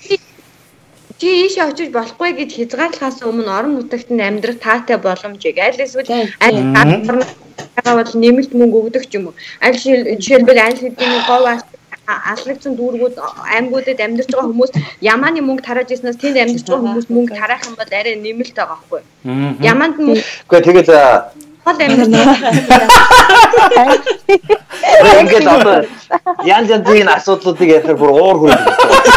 Чи ийшээ очиж болохгүй гэж хязгаарлахаас өмнө орон нутагт амьдрах таатай боломжийг аль эсвэл аль байгаа бол нэмэлт мөнгө өгдөг ч юм уу. Аль жишээлбэл аль хэдийн говь аллагдсан дүүргүүд аймагуудад амьдарч байгаа хүмүүс ямааны мөнгө тарааж ирснээс тэнд амьдарч байгаа хүмүүс мөнгө тараах юм бол арай нэмэлт байгаа байхгүй. Ямаанд мөнгө тэгээд хол амьдарч ингээд одоо янз янзын асуудлуудыг ярихаар бүр уур хүрээд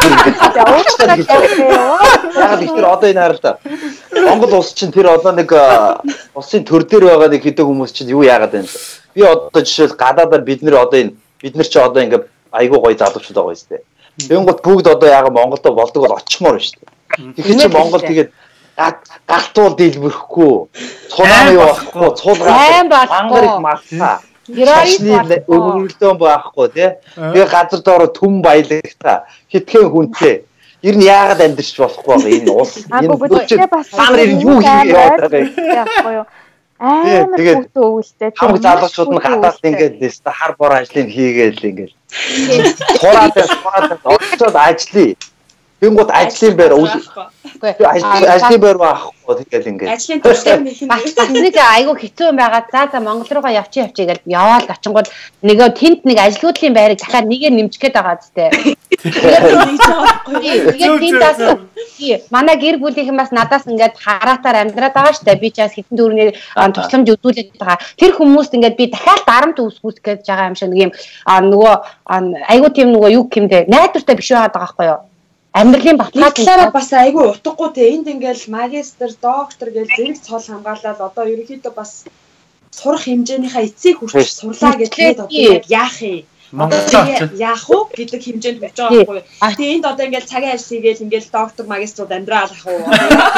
яг их тэр одоо энэ харалта Монгол улс чинь тэр одоо нэг улсын төр дээр байгаа нэг хэдэн хүмүүс чинь юу яагаад байна вэ? Би одоо жишээл гадаадаар бид нар чи одоо ингээд айгуу гоё залуучууд байгаа юм шүү дээ. Тэнгууд бүгд одоо яагаад Монголд болдог бол очимоор байна шүү дээ. Тэгэхээр чи Монгол тэгээд галтуул дийлбэрэхгүй цунааны юу байхгүй цуулгаад ангар их малта өргөлдөөн байхгүй тий. Тэгээ газар доороо түн баялагта хитгэн хүнтэй ер нь яагаад амьдэрч болохгүй байгаа энэ улс энэ амар юу хийгээд яваад байгаа юм амар хүүтэн өвөлтэй хамаг залуучууд нь гадаад ингээд хар бор ажлыг хийгээл ингээд цураад очоод ажиллая. Тэнгууд ажлын байр ажлын байр байхгүй тэгэл ингээд ажлын төрсөн нэг айгу хэцүү юм байгаа. За Монгол руугаа явчих гэж яваал очингууд нөгөө тэнд нэг ажлуудлын байрыг дахиад нэгээр нэмчих гээд байгаа зү. Тэгээд тэнд манай гэр бүлийнхэн бас надаас ингээд хараатаар амьдраад байгаа штэ. Би ч бас хэдэн дөрөвний тусламж үзүүлээд байгаа. Тэр хүмүүст ингээд би дахиад дарамт үүсгүүс гэж байгаа юм шиг нэг юм нөгөө айгу тийм нөгөө юу гэмдэ найдвартай биш байгаа байхгүй юу? амьдралын баталгаараа бас айгүй утгагүй те энд ингээл магистр, доктор гэж зэрэг цол хамгаалаад одоо ерөнхийдөө бас сурах хэмжээнийхээ эцсийг хүрч сурлаа гэдэг одоо яг яах юм? Монголд яах вэ гэдэг хэмжээнд болж байгаа байхгүй юу? Тэгээ энд одоо ингээл цагийн ажил хийгээл ингээл доктор, магиструуд амьдрал ах уу?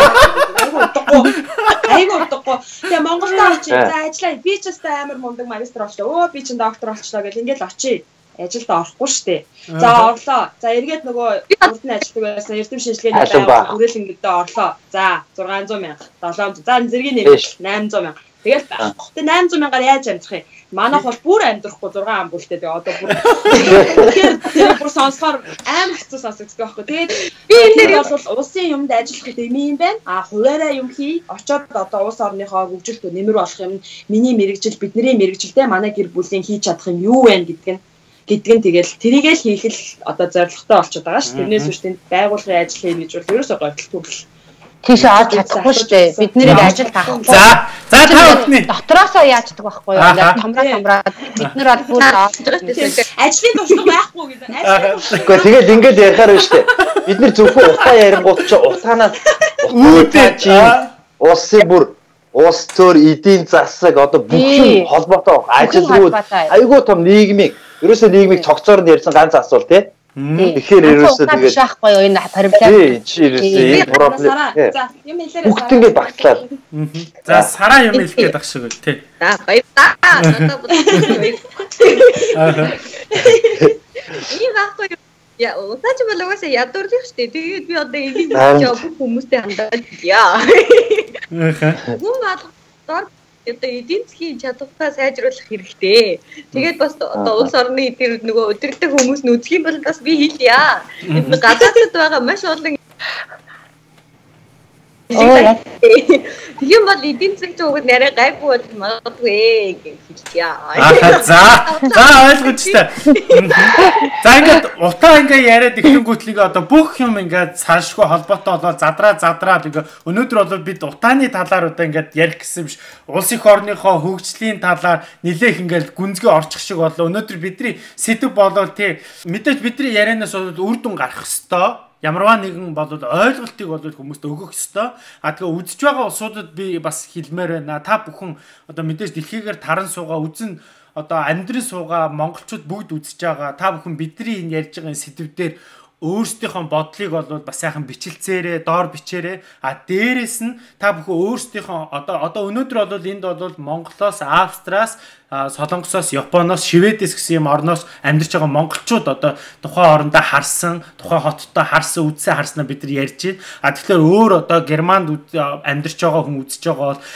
Айгүй утгагүй. Тэгээ Монголд очиж за ажиллаа. Би ч гэсэн амар мундаг магистр болчлоо. Өө би ч доктор болчлоо гэл ингээл очие. Ажилд орохгүй штэ. За орлоо. За эргээд нөгөө урдны ажилтдаг байсан эрдэм шинжилгээний байгууллага хүрээлэнгөдөө орлоо. За 600 мянга, 700. За зэргийн нэмэлт 800 мянга. Тэгэл байхгүй. Тэгээ 800 мянгаар яаж амжих юм? Манайх бол бүр амьдрахгүй 6 ам бүлтэй. Тэгээ одоо бүр тэгэхээр бүр сонсохоор амар хэцүү сонсогддог байхгүй. Тэгээд би энэ бол улсын юмд ажиллах гэдэг юм байна. А хуваараа юм хий. Очоод одоо улс орныхоо хөгжилт нэмэр болох юм. Миний мэрэгжил, бидний мэрэгжилтэй манай гэр бүлийн хийж чадах юм юу вэ гэдэг нь тэгэл тэрийгэл хийх л одоо зорилготой болчиход байгаа ш. Тэрнээс үүш тэнд байгууллагын ажил хийнэ гэж бол ерөөсөө гойдол төрөл. Тийш авч чадахгүй шүү дээ. Бид нэрийг ажил таахгүй. За та бүхний дотроосоо яачдаг байхгүй юу? Томраад бид нар бол бүр ажлын туршлага байхгүй гэдэг. Гэхдээ тэгэл ингэж ярихаар байна шүү дээ. Бид нар зөвхөн утаа ярингууд ч утаанаас улсын бүр улс төр эдийн засаг одоо бүх юм холбоотой ажилгууд айгүй том нийгмийг ерөөсөө нийгмийг цогцоор нь ярьсан ганц асуулт тий. Тэгэхээр ерөөсөө тэгээд шахахгүй юу энэ проблем. Тий ерөөсөө энэ проблем. За юм хэлээрээ бүгд ингэ багтлаа. За сараа юм хэлэх гээд ах шиг үл тий. За баярлалаа. Ийм байхгүй юу? Я удаач болоогоос ядуурлах штэ. Тэгээд би одоо энийг бүх хүмүүстэй хандаад яа. Хүн болгоор одоо эдийн засгийн чадвараа сайжруулах хэрэгтэй. Тэгээд бас одоо улс орны тэр нөгөө өдөртэй хүмүүс нь үзэх юм бол бас би хэлье. Энэ гадаадд байгаа маш олон тийм бол эдийн засгийн зүгт нэрээ гайгүй бол магадгүй гэж хэлье. За ойлгомжтой. За ингээд утаа ингээ яриад ихэнгүүтлийг одоо бүх юм ингээд цаашгүй холбоотой болоод задраад ингээ өнөөдөр бол бид утааны талаар одоо ингээд ярих гэсэн биш. Улс их орныхоо хөгжлийн талаар нэлээх ингээд гүнзгий орчих шиг болоо. Өнөөдөр бидний сэдв болоод тий мэдээж бидний ярианаас бол үр дүн гарах ёстой. Ямарваа нэгэн бол ойлголтыг бол хүмүүст өгөх ёстой. Тэгээ үзэж байгаа улсуудад би бас хэлмээр байна. Та бүхэн одоо мэдээж дэлхийгээр таран суугаа үзэн одоо амьдрын суугаа монголчууд бүгд үзэж байгаа. Та бүхэн бидний энэ ярьж байгаа сэдвээр өөрсдийнхөө бодлыг бол бас сайхан бичлцээрээ, доор бичээрээ. Дээрээс нь та бүхэн өөрсдийнхөө одоо өнөөдөр бол энд бол Монголоос, Австраас, Солонгосоос, Японоос, Шведээс гэсэн юм орноос амьдарч байгаа монголчууд одоо тухайн орондоо харсан, тухайн хоттой харсан, үзсэн харснаа бид нар ярьж байна. Тэгэхээр өөр одоо Германд амьдарч байгаа хүн үзэж байгаа бол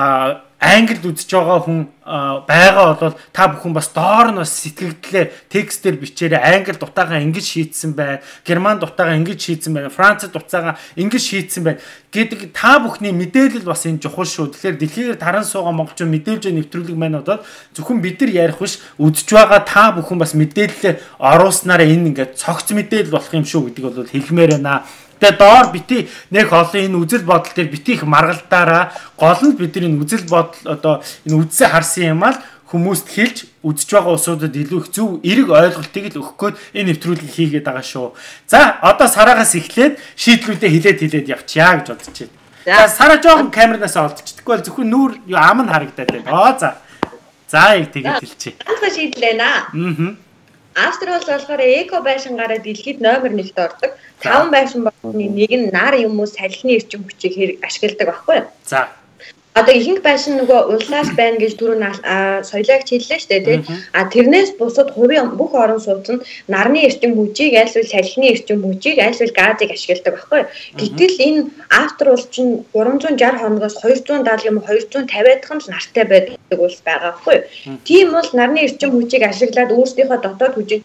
Англид үзэж байгаа хүн байгаа бол та бүхэн бас доор нь бас сэтгэгдлээ текстээр бичээрэй. Англид утаагаа ингэж шийдсэн байна. Германд утаагаа ингэж шийдсэн байна. Францад утаагаа ингэж шийдсэн байна гэдэг та бүхний мэдээлэл бас энэ чухал шүү. Тэгэхээр дэлхийгээр таран суугаа монголчууд мэдээлж нэвтрүүлэг маань бол зөвхөн бид нар ярих биш үзэж байгаа та бүхэн бас мэдээлэлээ оруулснараа энэ ингээд цогц мэдээлэл болох юм шүү гэдгийг бол хэлмээр байна. Тэгээ доор бити нэг олон энэ үзэл бодол дээр бити их маргалдаараа гол нь бидний үзэл бодол одоо энэ үзсэн харсан юм аа хүмүүст хэлж үзэж байгаа усуудад илүү их зөв эрэг ойлголтыг л өгөх гээд энэ нэвтрүүлгийг хийгээд байгаа шүү. За одоо сараагаас эхлээд шийдлүүдээ хилээд явчихъя гэж бодож байна. За сараа жоохон камеранаас олдчихдаггүй бол зөвхөн нүүр ам нь харагдаад байна. За яг тэгээд хэлчихье. Анхаа шийдлээ. Австри улс болохоор эко байшингаараа дэлхийд номер 1-т ордог. 5 байшин болны нэг нь нар юм уу салхины эрчим хүчийг ашигладаг байхгүй юу? За. Одоо ихэнх байшин нөгөө улсаас байна гэж түрүүн соёлоогч хэллээ шүү дээ, тийм. Тэрнээс бусад хувийн бүх орон сууц нь нарны эрчим хүчийг айлсвал салхины эрчим хүчийг айлсвал газыг ашигладаг байхгүй юу? Гэтэл энэ Австри улс чинь 360 хоногоос 270 юм 250-аад л нартай байдаг улс байгаа байхгүй юу? Тийм бол нарны эрчим хүчийг ашиглаад өөрсдийнхөө дотоод хүчийг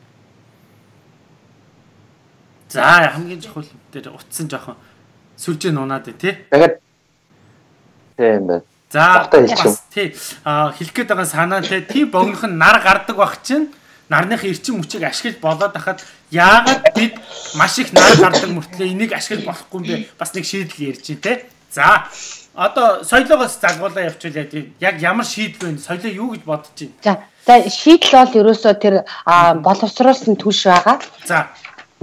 За хамгийн чухал дээр утсан жоохон сүлжээ нунаад тий. Тэгээд тийм байна. За бас тий хэлэх гээд байгаа санаатай тий богинох нь нар гардаг баг чинь нарных эрчим хүчийг ашиглаж болоод хахад яагаад бид маш их нар гардаг мөртлөө энийг ашиглаж болохгүй юм бэ? Бас нэг шийдэл ярьж тий. За одоо соёлоогоос залгуулаа явуулъя тий. Яг ямар шийдэл вэ? Соёлоо юу гэж бодож байна? За шийдэл бол ерөөсөө тэр боловсруулсан түлш байгаа. За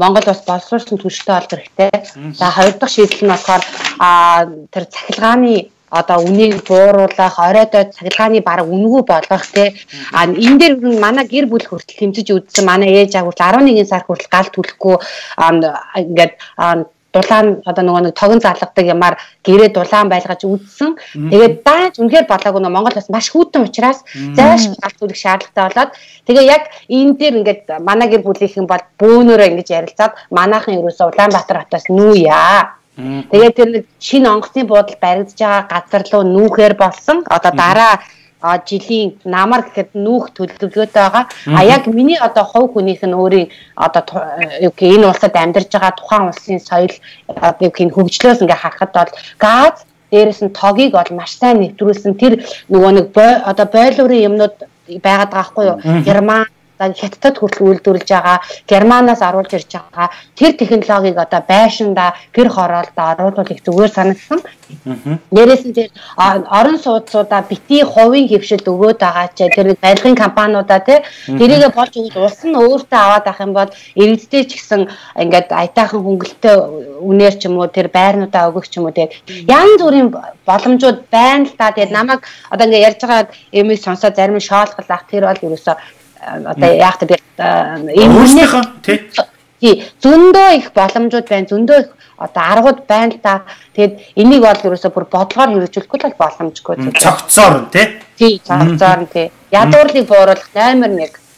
Монгол бас боловсруулсан түлштэй болох хэрэгтэй. За хоёр дахь шийдэл нь болохоор тэр цахилгааны одоо үнийг бууруулах, оройдоо цахилгааны бараг үнэгүй болгох те. Энэ дээр манай гэр бүл хүртэл хэмжиж үзсэн. Манай ээж агуул 11 сар хүртэл гал түлхэхгүй ингээд дулаан одоо нөгөө нэг тогон залгадаг юмар гэрээ дулаан байлгаж үзсэн. Тэгээд дааж үнэхээр болоогүй нөө Монгол бас маш хүйтэн учраас зайлшгүй гал түлэх шаардлагатай болоод тэгээ яг энэ дээр ингээд манай гэр бүлийнхэн бол бөөнөрөө ингэж ярилцаад манайхан ерөөсөө Улаанбаатар хотоос нүүя. Тэгээд тэр нэг шинэ онгоцны буудал баригдаж байгаа газар руу нүүхээр болсон. Одоо дараа жилийн намар гэхэд нүүх төлөвлөгөөтэй байгаа. Яг миний одоо хувь хүнийх нь өөрийн одоо энэ улсад амьдарч байгаа тухайн улсын соёл хөгжлөөс ингээ харахад бол газ дээрээс нь тогийг бол маш сайн нэвтрүүлсэн тэр нөгөө нэг одоо бойлуурын юмнууд байгаад байгаа хгүй юу? Герман Хятадд хүртэл үйлдвэрлэж байгаа, Германаас оруулж ирж байгаа тэр технологиг одоо байшинда гэр хороолдоо оруулах зүгээр санагдсан. Дээрээс нь тэр орон сууцуудаа битгий хувийн хөвшилд өгөөд байгаа ч тэр барилгын компаниудаа тэрийгэ болж өгөөд улс нь өөртөө аваад авах юм бол иргэдтэй ч гэсэн ингээд аятайхан хөнгөлөлтөө үнээр ч юм уу тэр байрнуудаа өгөх ч юм уу янз бүрийн боломжууд байна л та. Тэгээд намайг одоо ингээд ярьж байгаа юмыг сонсоод зарим нь шоолголах тэр бол ерөөсөө одоо яг тэр өөрсдийнхөө тий зөндөө их боломжууд байна, зөндөө их одоо аргууд байна л та. Тэгэд энийг бол ерөөсөө бүр бодлогоор хэрэгжүүлэхгүй л боломжгүй. Цогцоор тий цогцоор тий ядуурлыг бууруулах номер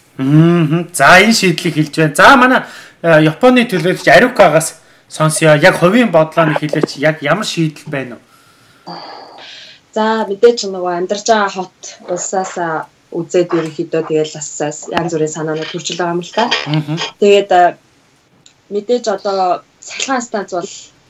1. За энэ шийдлийг хэлж байна. За манай Японы төлөөлөгч Арукагаас сонсъё. Яг хувийн бодлооны хэлээч яг ямар шийдэл байна вэ? За мэдээч нөгөө амьдарч байгаа хот улсаас үзээд ерөнхийдөө тэгэл бас янз бүрийн санаанууд төрж байгаа юм л та. Тэгээд мэдээж одоо сахилгаан станц бол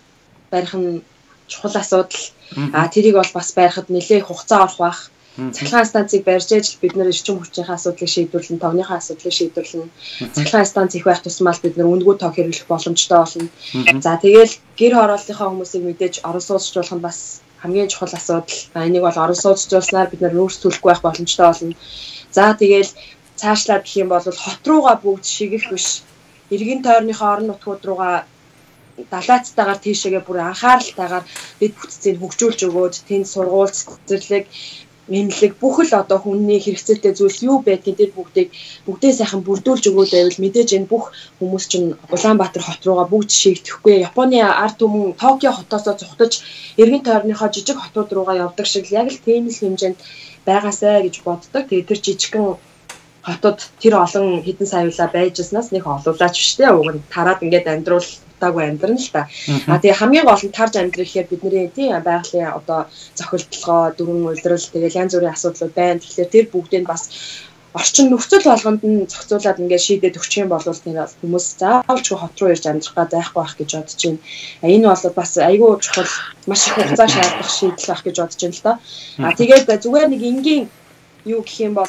барих нь чухал асуудал. Тэрийг бол бас барихад нэлээд хугацаа орох бах. Сахилгаан станцыг барьж ээж бид нэр эрчим хүчний асуудлыг шийдвэрлэн, товныхаа асуудлыг шийдвэрлэн. Сахилгаан станц их байх тусмал бид нэр үндгүү тоо хэрэглэх боломжтой болно. За тэгэл гэр хорооллынхаа хүмүүсийг мэдээж орон сууцчлуулах нь бас хамгийн чухал асуудал. Энийг бол орон сууцчлуулснаар бид нэр өөрсдөлгүй байх боломжтой болно. За тэгэл цаашлаад гэх юм бол хот руугаа бүгд шигэх биш. Иргэн тойрныхоо орон нутгууд руугаа далайцтайгаар тийшээгээ бүр анхааралтайгаар дэд бүтцийг хөгжүүлж өгөөд тэнд сургууль цэцэрлэг эмнэлэг бүх л одоо хүний хэрэгцээтэй зүйлс юу байдгийг тэр бүгдээ сайхан бүрдүүлж өгөөд байвал мэдээж энэ бүх хүмүүс чинь Улаанбаатар хот руугаа бүгд шигдэхгүй. Японы ард түмэн Токио хотоосоо зугтаж иргэн тойрныхоо жижиг хотууд руугаа явдаг шиг яг л тийм л хэмжээнд байгаасай гэж боддог. Тэгээд тэр жижигхэн хотод тэр олон хэдэн сая байжснаас нэг олуулаач биш те. Уг нь тараад ингээд амьдруултаагүй амьдрна л та. Тэгээ хамгийн гол нь тарж амьдрах гэхээр бидний тийм байгалийн одоо зохилтолгоо, дөрвөн үйлрэл тэгээд янз бүрийн асуудлууд байна. Тэгэхээр тэр бүгдийг бас орчин нөхцөл болгонд нь зохицуулаад ингээд шийдээд өгчих юм бол тэр хүмүүс заавалчгүй хот руу ирж амьдрах га зайхгүй байх гэж бодож байна. Энэ бол бас айгүй чухал маш их хугацаа шаардах шийдэл байх гэж бодож байна л та. Тэгээд зүгээр нэг энгийн юу гэх юм бол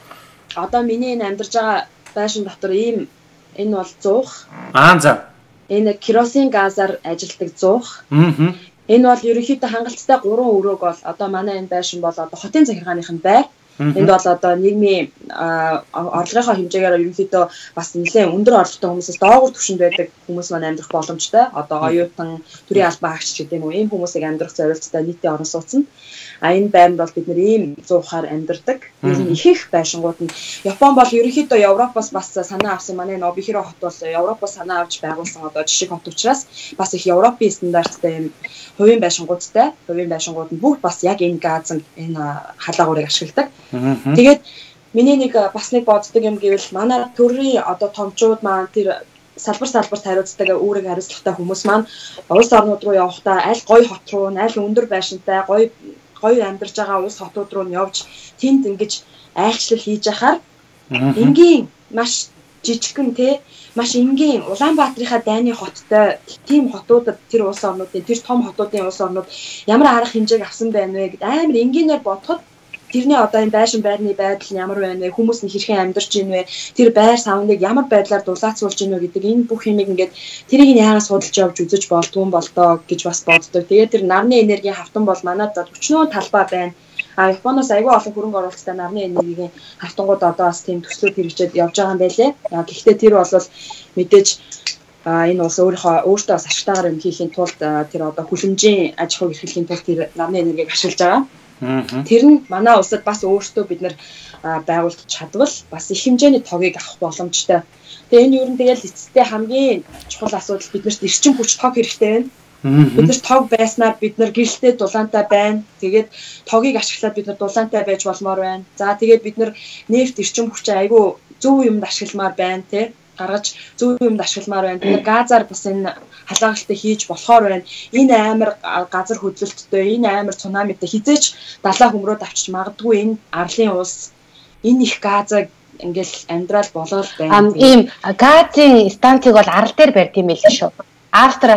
одоо миний энэ амьдарч байгаа байшин дотор ийм энэ бол зуух. За. Энэ керосин газар ажилтдаг зуух. Энэ бол ерөнхийдөө хангалттай 3 өрөөг бол одоо манай энэ байшин бол одоо хотын захиргааных нь байр. Энд бол одоо нийгмийн орлогынхоо хэмжээгээр ерөнхийдөө бас нэлээд өндөр орлоготой хүмүүсээс доогуур түвшинд байдаг хүмүүс маань амьдрах боломжтой. Одоо оюутан, төрийн албан хаагч гэдэг юм уу, ийм хүмүүсийг амьдрах зорилттой нийтийн орон сууц нь. Энэ байранд бол бид нэр ийм зуухаар амьдардаг. Энэ их их байшингууд нь Япон бол ерөнхийдөө Европоос бас санаа авсан манай Нобихиро хот бол Европоос санаа авч байгуулсан одоо жишг хот учраас бас их Европын стандарттай хувийн байшингуудтай. Хувийн байшингууд нь бүгд бас яг энэ газар энэ халагуурыг ашигладаг. Тэгээд миний нэг бас нэг боддог юм гэвэл манай төрийн одоо томчууд маань тэр салбарт хариуцдаг үүрэг хариуцлагатай хүмүүс маань улс орнууд руу явахдаа аль гоё хот руу, аль өндөр байшинтай гоё амьдарч байгаа улс хотууд руу нь явж тэнд ингэж айлчлал хийж яхаар энгийн маш жижигхэн маш энгийн Улаанбаатарынхаа дайны хоттой тийм хотуудад тэр улс орнуудын тэр том хотуудын улс орнууд ямар арга хэмжээг авсан байна вэ гэд амар энгийнээр бодоход тэрний одоо энэ байшин байрны байдал нь ямар байна вэ? Хүмүүс нь хэрхэн амьдарч ийн вэ? Тэр байр савныг ямар байдлаар дулаацуулж ийн вэ гэдэг энэ бүх юмыг ингээд тэрийг яагаад судалж явж үзэж болдгоо болдоо гэж бас боддог. Тэгээд тэр нарны энергийн хавтан бол манайд өчнөө талбай байна. Японоос айгүй олон хөрөнгө оруулалттай нарны энергийн хавтангууд одоо бас тийм төслүүд хэрэгжээд явж байгаа юм байлээ. Гэхдээ тэр бол мэдээж энэ улс өөртөө бас ашигтайгаар юм хийхийн тулд тэр одоо хүлэмжийн аж ахуйг эрхлэхийн тулд тэр намны энергийг ашиглаж байгаа. Тэр нь манай улсад бас өөртөө бид нэр байгуулж чадвал бас их хэмжээний тогийг авах боломжтой. Тэгээ энэ юу н тэгэл эцэстээ хамгийн чухал асуудал биднэрт эрчим хүч тог хэрэгтэй байна. Бид нар тог байснаар бид нар гэрэлтэй дулаантай байна. Тэгээд тогийг ашиглаад бид нар дулаантай байж болмоор байна. За тэгээд бид нар нефт эрчим хүчээ айгүй зөв юмд ашигламаар байна тий. Гаргаж зөв юмд ашигламаар байна. Бид нар газар бас энэ халаагалтыг хийж болохоор байна. Энэ амар газар хөдлөлттэй, энэ амар цунамитай хизээч далаа хөмрөөд авчиж магадгүй энэ арлын улс энэ их газыг ингээл амьдрал болоод байна. Ийм газын станцыг бол арал дээр барьд юм байл шүү. Австраас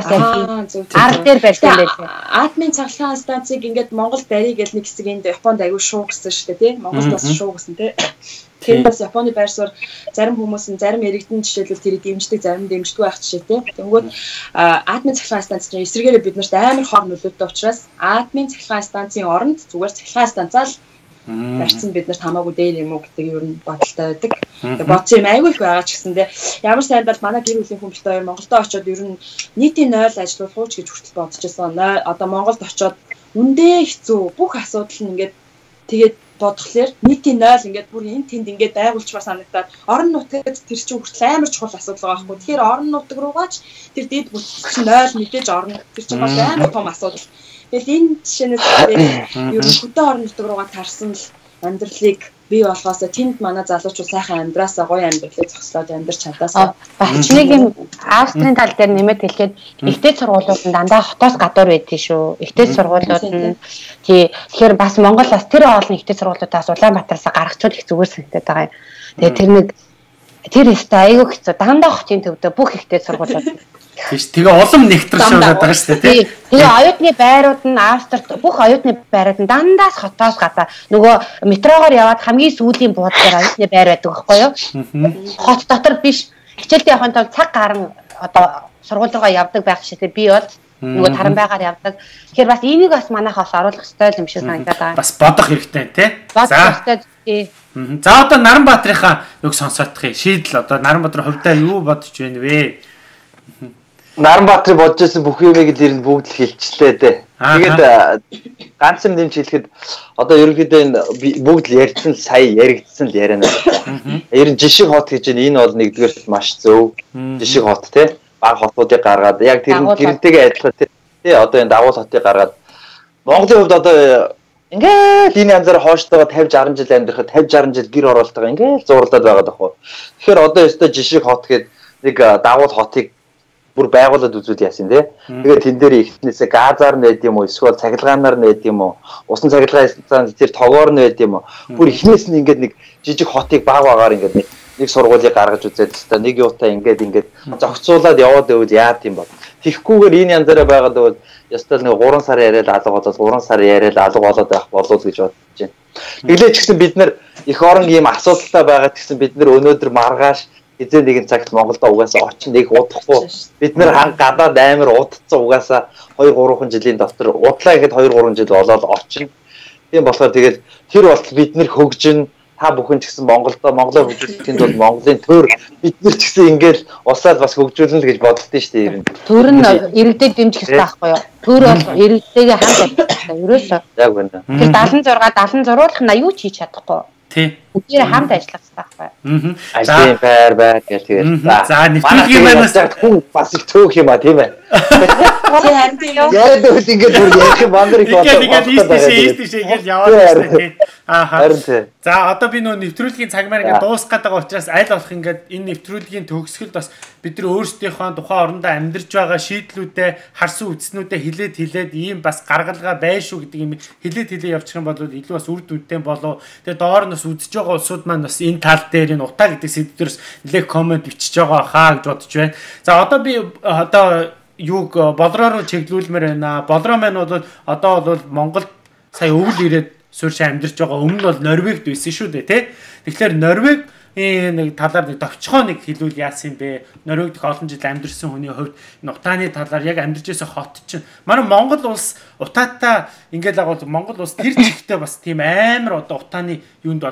арал дээр барьд юм байл. Атомын цахилгаан станцыг ингээд Монгол барья гэж нэг хэсэг энд Японд аягүй шуу гэсэн шүү дээ, тийм. Монголд бас шуу гэсэн тийм. Тэр бас Японы байрсуур зарим хүмүүс нь зарим иргэдэн жишээлбэл тэрийг дэмждэг, зарим дэмждэггүй байх жишээтэй. Тэнгүүд атомын цахилгаан станц чинь эсрэгээрээ биднэрт амар хор нөлөөтэй учраас атомын цахилгаан станцын оронд зүгээр цахилгаан станцаа л барьсан биднэрт хамаагүй дээр юм уу гэдэг ер нь бодолтой байдаг. Тэгээ бодсон юм айгүй их байгаа ч гэсэндээ ямар сайн бол манай гэр бүлийн хүмүүст хоёр Монголдо очиод ер нь нийтийн 0 ажиллуулах ууч гэж хүртэл бодож байсан. Одоо Монголд очиод үндэ хэцүү бүх асуудал нь ингээд тэгээд бодглохлоор нийтийн 0 ингээд бүр энэ тэнд ингээд байгуулчмаар санагдаад орон нутагт тэр чинь хүртэл амар чухал асуудал байгаа байхгүй. Тэгэхээр орон нутаг руугаач тэр дэд бүтэц 0 мэдээж орно. Тэр чинь бас амар том асуудал. Тэгэл энэ жишээнээс ер нь хөдөө орон нутаг руугаа тарсан л амьдралыг бий болохоос тэнд манай залуучууд сайхан амьдраасаа гоё амьдралыг зогслоод амьдрч чадаасаа. Багч нэг юм Австрийн тал дээр нэмээд хэлэхэд ихтэй сургуулиуд нь дандаа хотоос гадуур байдгийг шүү. Ихтэй сургуулиуд нь тий тэгэхээр бас Монгол бас тэр олон ихтэй сургуулиудаас Улаанбаатараас гаргачвал их зүгээр санагдаад байгаа юм. Тэгээ тэр өстой айгүй хэцүү дандаа хотын төвдөө бүх ихтэй сургуулиуд тийш тэгээ улам нэгтршүүлээд байгаа шүү дээ тий. Тэгээ оюутны байрууд нь Австрид бүх оюутны байрууд нь дандаас хотоос гадаа нөгөө метрогоор яваад хамгийн сүүлийн буудлын дээр оюутны байр байдаг байхгүй юу? Хот дотор биш. Хичээлд явахын тулд цаг гарan одоо сургууль руугаа явдаг байх шигтэй би бол нөгөө Таранбайгаар явдаг. Тэгэхээр бас энийг бас манайхаас оруулах хэрэгтэй юм шиг санагдаад байгаа. Бас бодох хэрэгтэй тий. Бодох хэрэгтэй. За одоо Наранбаатарынхаа юг сонсоодох шийдэл одоо Наранбаатар хувьдаа юу бодож байна вэ? Наранбаатар бодож байсан бүх юмыг л бүгд л хэлчихлээ дээ. Тэгээд ганц юм дэмж хэлэхэд одоо ерөнхийдөө энэ бүгд л ярьсан сая яригдсан л яриана. Ер нь жишг хот гэж энэ бол нэгдүгээр маш зөв жишг хот тий. Баг хотуудыг гаргаад яг тэр гэрэлтэйгээ адилхан тий одоо энэ дагуул хотыг гаргаад Монголын хувьд одоо ингээл энэ янзаар хойштойгоо 50 60 жил амьдрахад 50 60 жил гэр оролтойгоо ингээл зурлаад байгаа дахгүй. Тэгэхээр одоо ёстой жишг хот гэдэг нэг дагуул хотыг бүр байгуулад үзүүл яасан тий. Тэгээд тэн дээр ихнээсээ газар нэд юм уу эсвэл цахилгаанаар нэд юм уу усан цахилгаан тэр тогоор нэд юм уу бүр ихнээс нь ингээд нэг жижиг хотыг баг багаар ингээд нэг сургуулийг гаргаж үзээд та нэг юутай ингээд зохицуулаад яваад байвал яа гэм бод. Тэгхгүйгээр энэ янзаараа байгаад байвал ёстой нэг 3 сар яриад алга болоод 3 сар яриад алга болоод байх болов гэж бодож байна. Тэглээ ч гэсэн бид нар их орон ийм асуудалтай байгаад гэсэн бид нар өнөөдөр маргааш эзэн нэгэн цагт Монголд угаасаа очин нэг удахгүй бид нар гадаад амар удацсан угаасаа 2 3 жилийн дотор удлаа гэхэд 2 3 жил болоод очин. Тийм болохоор тэгээд тэр бол бид нар хөгжин та бүхэн ч гэсэн Монголоо хөгжүүлэхэд бол Монголын төр бид нар ч гэсэн ингээл усаад бас хөгжүүлнэ гэж бодолтой шүү дээ ер нь. Төр нь иргэдэд дэмжих хэрэгтэй байхгүй юу? Төр бол иргэдтэйгээ хамт ажиллах ерөөсөө. Яг байна. Тэр 76 76-уулах нь юу ч хийж чадахгүй. Тий. Бүгдээ хамт ажиллах хэрэгтэй байхгүй. Ажлын байр гэх тэгээд. За нэвтрүүлгийн манаас хүн бас их төөх юм а тийм ээ. Яг л ингэж бүр ярих юм бандрыг бодож. Тэгээд ийш ингэж яваад байна тий. Ааха. За одоо би нөө нэвтрүүлгийн цагмаар ингэ дуусах гэдэг учраас аль болох ингэ энэ нэвтрүүлгийн төгсгөлд бас бид нар өөрсдийнхөө тухайн орондоо амьдарч байгаа шийдлүүдээ харсан үдснүүдээ хилээд ийм бас гаргалгаа байна шүү гэдэг юм хилээд явчих юм бол илүү бас үр дүнтэй болов. Тэгээд доор нь бас үзэж байгаа улсууд маань бас энэ тал дээр энэ утаа гэдэг сэдвэрс нэлээд комент бичиж байгаа хаа гэж бодож байна. За одоо би одоо юуг болроо руу чиглүүлмээр байна. Болроо маань бол одоо бол Монголд сая өвөл ирээд суурьш амьдарч байгаа. Өмнө нь бол Норвегид байсан шүү дээ тий. Тэгэхээр Норвег нэг талаар нэг товчхоо нэг хэлүүл яасан юм бэ? Норвегид олон жил амьдарсан хүний хувьд энэ утааны талаар яг амьдарч байсан хот чинь манай Монгол улс утаатай ингээд агуул Монгол улс тэр чигтээ бас тийм амар одоо утааны юунд бол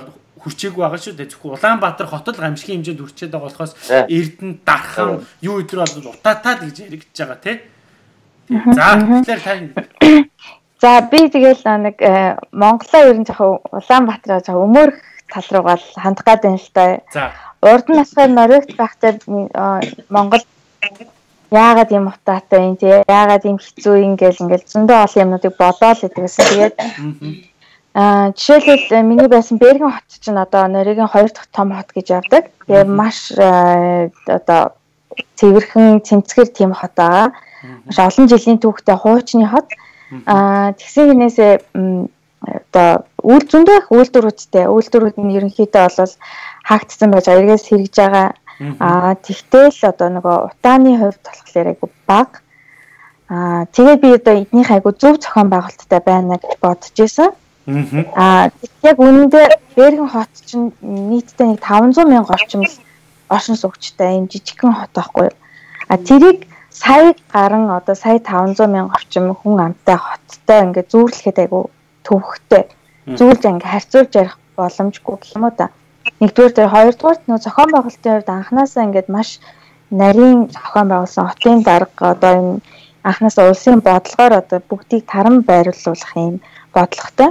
хүрчээгүй байгаа шүү дээ. Зөвхөн Улаанбаатар хотод гамшигын хэмжээнд хүрчээд байгаа болохоос Эрдэнэ дархан юу өдрөө бол утаатаад гэж яригдж байгаа тий. За тэгэхээр за би тэгэл нэг Монголоо ер нь жоохон Улаанбаатараа жоохон өмөрх тал руугаа хандах гээд байна л та. За урд нь асгаар нориогт байхдаа Монгол яагаад юм утаатай юм те яагаад юм хэцүү ингээл зөндөө олон юмнуудыг бодоол гэдэгсэн. Тэгээд жишээлбэл миний байсан Берген хот чинь одоо Норигийн 2 дахь том хот гэж явдаг. Тэгээд маш одоо цэвэрхэн цэмцгэр тийм хот байгаа. Маш олон жилийн түүхтэй хуучны хот. Тэгсэн хинээсээ одоо зөндөө их үйлдвэрүүдтэй. Үйлдвэрүүд нь ерөнхийдөө бол хаагдсан байж байгаа. Эргээс хэрэгж байгаа. Тэгтэл одоо нөгөө утааны хувьд болохоор айгу бага. Тэгээд би одоо эднийх айгу зөв зохион байгуулалттай байна гэж бодож байсан. Яг үнэндээ Берген хот чинь нийтдээ нэг 500 мянга орчим оршин суугчтай энэ жижигхэн хот байхгүй. Тэрийг сая гарan одоо сая 500 мянга орчим хүн амтай хоттой ингээд зүүрлэхэд айгу төвхтэй. Зүүрлж ингээд харьцуулж ярих боломжгүй гэх юм уу та. Нэгдүгээр дээр хоёрдугаар нөө зохион байгуулалтын хувьд анханасаа ингээд маш нарийн зохион байгуулсан хотын дарга одоо энэ анханасаа улсын бодлогоор одоо бүгдийг таран байрлуулах юм бодлоготой.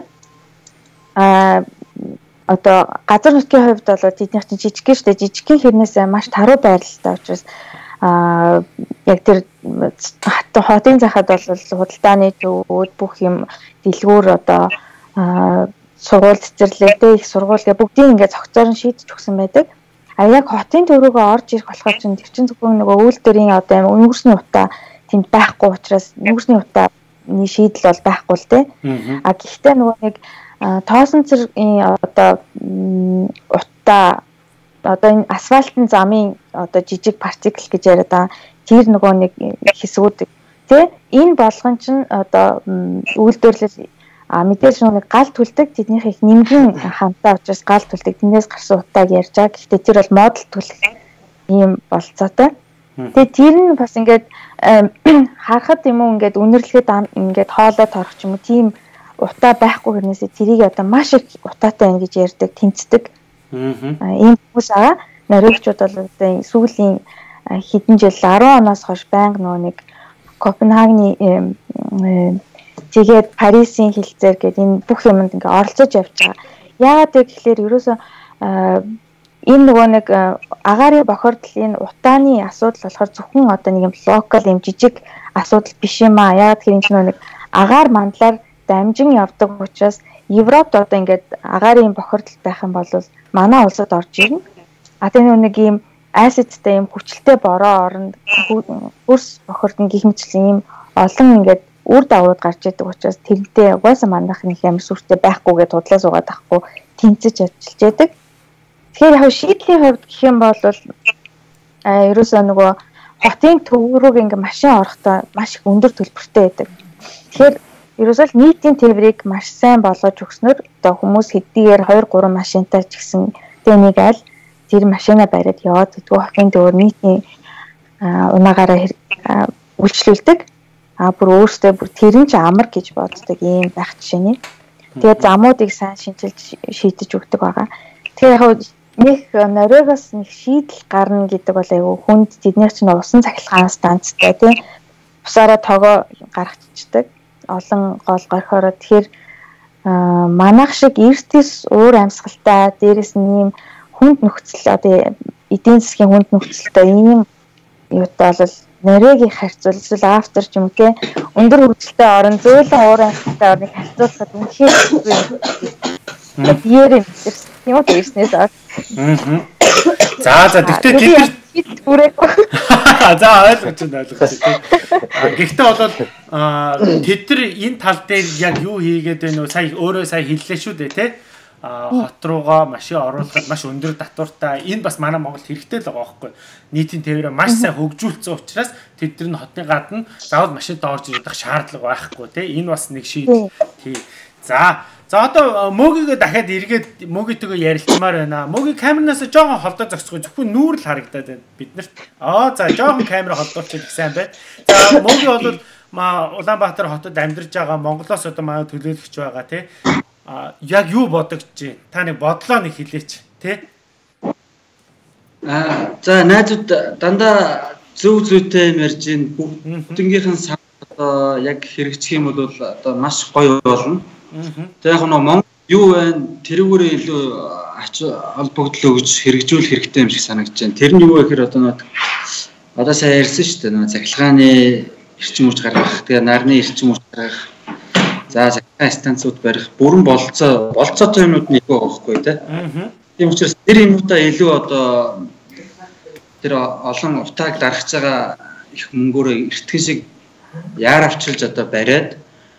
Одоо газар нутгийн хувьд бол тэднийх чинь жижигхэн штэ жижигхэн хэрнээсээ маш таруу байрлалтай учраас яг тэр хотын захад бол худалдааны төвүүд бүх юм дэлгүүр одоо сургууль цэцэрлэгтэй их сургууль гэ бүгдийг ингээд цогцоор нь шийдэж өгсөн байдаг. Яг хотын төв рүүгээ орж ирэх болохоор чинь тэр чинь зөвхөн нөгөө үйлдвэрийн одоо өнгөрсний утаа тэнд байхгүй учраас өнгөрсний утааны шийдэл бол байхгүй л дээ. Гэхдээ нөгөө нэг тоосон цэргийн одоо утаа одоо энэ асфальтын замын одоо жижиг партикл гэж яриад байгаа. Тэр нөгөө нэг хэсгүүд тий энэ болгон чинь одоо үйлдвэрлэл мэдээж нэг гал түлдэг тэднийх их нэмгэн хамтаа учраас гал түлдэг тэндээс гарсан утааг ярьж байгаа. Гэхдээ тэр бол модал түлэх ийм болцоотой. Тэгээ тэр нь бас ингээд харахад юм уу ингээд үнэрлэхэд ингээд хоолой торох ч юм уу тийм утаа байхгүй хэрнээсээ тэрийг одоо маш их утаатай байна гэж ярьдаг, тэнцдэг. Ийм хүмүүс аа нориогчууд бол одоо сүүлийн хэдэн жил 10 оноос хойш байнга нөгөө нэг Копенгагны тэгээд Парисын хилцээр гэдэг энэ бүх юмд ингээ оролцож явж байгаа. Яагаад гэвэл ерөөсөө энэ нөгөө нэг агаарын бохирдол энэ утааны асуудал болохоор зөвхөн одоо нэг юм локал юм жижиг асуудал биш юм аа. Яагаад гэвэл энэ нэг агаар мандлаар дамжин явдаг учраас Европт одоо ингээд агаарын бохирдол байх юм бол манай улсад орж ирнэ. Тэгээ нэг юм айсидтэй юм хүчлэлтэй бороо оронд хөрс бохирдно гэх мэтчлэн юм олон ингээд үр дагаврууд гарч идэг учраас тэрнтэй угаасаа манайхны ямар сүртэй байхгүйгээ тудлаа суугаад ахгүй тэнцэж ажиллаж яадаг. Тэгэхээр яг шийдлийн хувьд гэх юм бол ерөөсөө нөгөө хотын төв рүү ингээ машин орохдоо маш их өндөр төлбөртэй байдаг. Тэгэхээр ерөөсөө нийтийн тээврийг маш сайн болгож өгснөөр одоо хүмүүс хэдийгээр 2-3 машинтай ч гэсэн тэнийг аль тэр машинаа бариад яваад гэдгүү хотын төвөр нийтийн унаагаараа үйлчлүүлдэг. Бүр өөртөө бүр тэрэн ч амар гэж боддог юм байх жишээний. Тэгээд замуудыг сайн шинжилж шийдэж өгдөг байгаа. Тэгэхээр яг нэг нориогоос нэг шийдэл гарна гэдэг бол айгүй хүнд тэдний чинь усан цахилгаан станцтай тийм усаараа тоогоо гаргацдаг. Олон гол горхороо тэгэхээр манайх шиг эрдэс уур амьсгалтай дээрэс нь ийм хүнд нөхцөл одоо эдийн засгийн хүнд нөхцөлтэй ийм юутай бол нэрийг харьцуул эсвэл автор ч юм уу те өндөр хөгжилтэй орон зөөлөн уур амьсгалтай орныг харьцуулахад үнэхээр биеэр юм ирснээс аа. За тэгтээ бид бүрээгүй. За ойлгож байна. Гэхдээ бол тэд нар энэ тал дээр яг юу хийгээд байна вэ? Сая өөрөө хэллээ шүү дээ те. Хот руугаа машин оруулахад маш өндөр татвартай энэ бас манай Монголд хэрэгтэй л байгаа байхгүй. Нийтийн тээврээ маш сайн хөгжүүлсэн учраас тэд нар нь хотны гадна заавал машинтай орж ирэх шаардлага байхгүй те. Энэ бас нэг шийдэл. Тий. За одоо мөгийгээ дахиад эргээд мөгийтэйгээ ярилцмаар байна. Мөгийн камеранаас жоохон холдоо зогсгоо зөвхөн нүүр л харагдаад байна биднэрт. За жоохон камера холдуулчих их сайн байна. За мөгийн бол Улаанбаатар хотод амьдарч байгаа Монголоос одоо манай төлөөлөгч байгаа тий. яг юу бодогч чинь та нэг бодлоо нэг хэлээч тий. За найзууд дандаа зөв зүйтэй юм ярьж ийн бүгднгийнхэн сан одоо яг хэрэгжих юм бол одоо маш гоё болно. Тэгээ яг Монгол юу вэ? Тэрүүгээр илүү ач холбогдол өгж хэрэгжүүлэх хэрэгтэй юм шиг санагдаж байна. Тэр нь юу вэ гэхээр одоо сайн ярьсан шүү дээ. Нөгөө захилгааны эрчим хүч гаргах, тэгээ нарны эрчим хүч гаргах, за захилгааны станцууд барих, бүрэн болцоотой юмнууд нэг байхгүй тий. Тийм учраас тэр юмудаа илүү одоо тэр олон утааг дарахж байгаа их мөнгөөрөө эртгэн шиг яар авчилж одоо бариад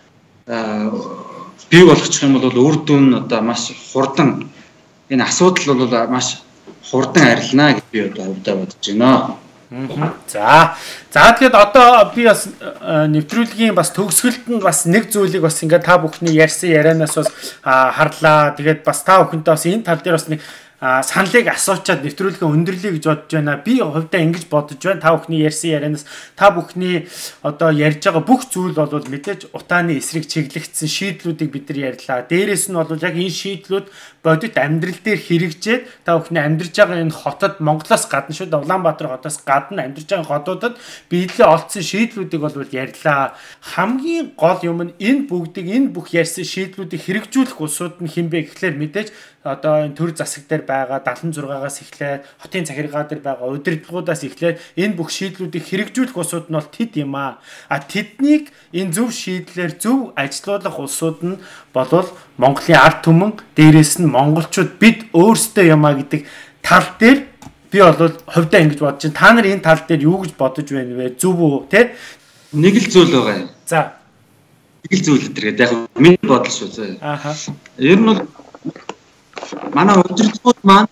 бий болгочих юм бол үр дүн одоо маш хурдан энэ асуудал бол маш хурдан арилна гэж би одоо бодож байна. За тэгээд одоо би бас нэвтрүүлгийн бас төгсгөлд нь бас нэг зүйлийг бас ингээд та бүхний ярьсан ярианаас бас харлаа. Тэгээд бас та бүхэнтэй бас энэ тал дээр бас нэг саналыг асуучаад нэвтрүүлгийн өндөрлөе гэж бодож байна. Би хувьдаа ингэж бодож байна. Та бүхний ярьсан ярианаас та бүхний одоо ярьж байгаа бүх зүйл бол мэдээж утааны эсрэг чиглэгдсэн шийдлүүдийг бид нар ярьлаа. Дээрээс нь бол яг энэ шийдлүүд бодит амьдрал дээр хэрэгжээд та бүхний амьдарч байгаа энэ хотод Монголоос гадна шүү дээ. Улаанбаатар хотоос гадна амьдарч байгаа хотуудад биелээ олдсон шийдлүүдийг бол ярьлаа. Хамгийн гол юм нь энэ бүх ярьсан шийдлүүдийг хэрэгжүүлэх улсууд нь хэн бэ гэхлээр мэдээж одоо энэ төр засаг дээр байгаа 76-аас эхлээд хотын захиргаа дээр байгаа удирдлагуудаас эхлээд энэ бүх шийдлүүдийг хэрэгжүүлэх улсууд нь бол тэд юм аа. Тэднийг энэ зөв шийдлээр зөв ажилуулах улсууд нь болвол Монголын ард түмэн дээрээс нь монголчууд бид өөрсдөө юмаа гэдэг тал дээр би бол хувьдаа ингэж бодож байна. Та нар энэ тал дээр юу гэж бодож байна вэ? Зөв үү те? Нэг л зүйл байгаа юм. За. Нэг л зүйл гэдэг яг миний бодол шүү зэ. Ер нь бол манай удирдлагууд маань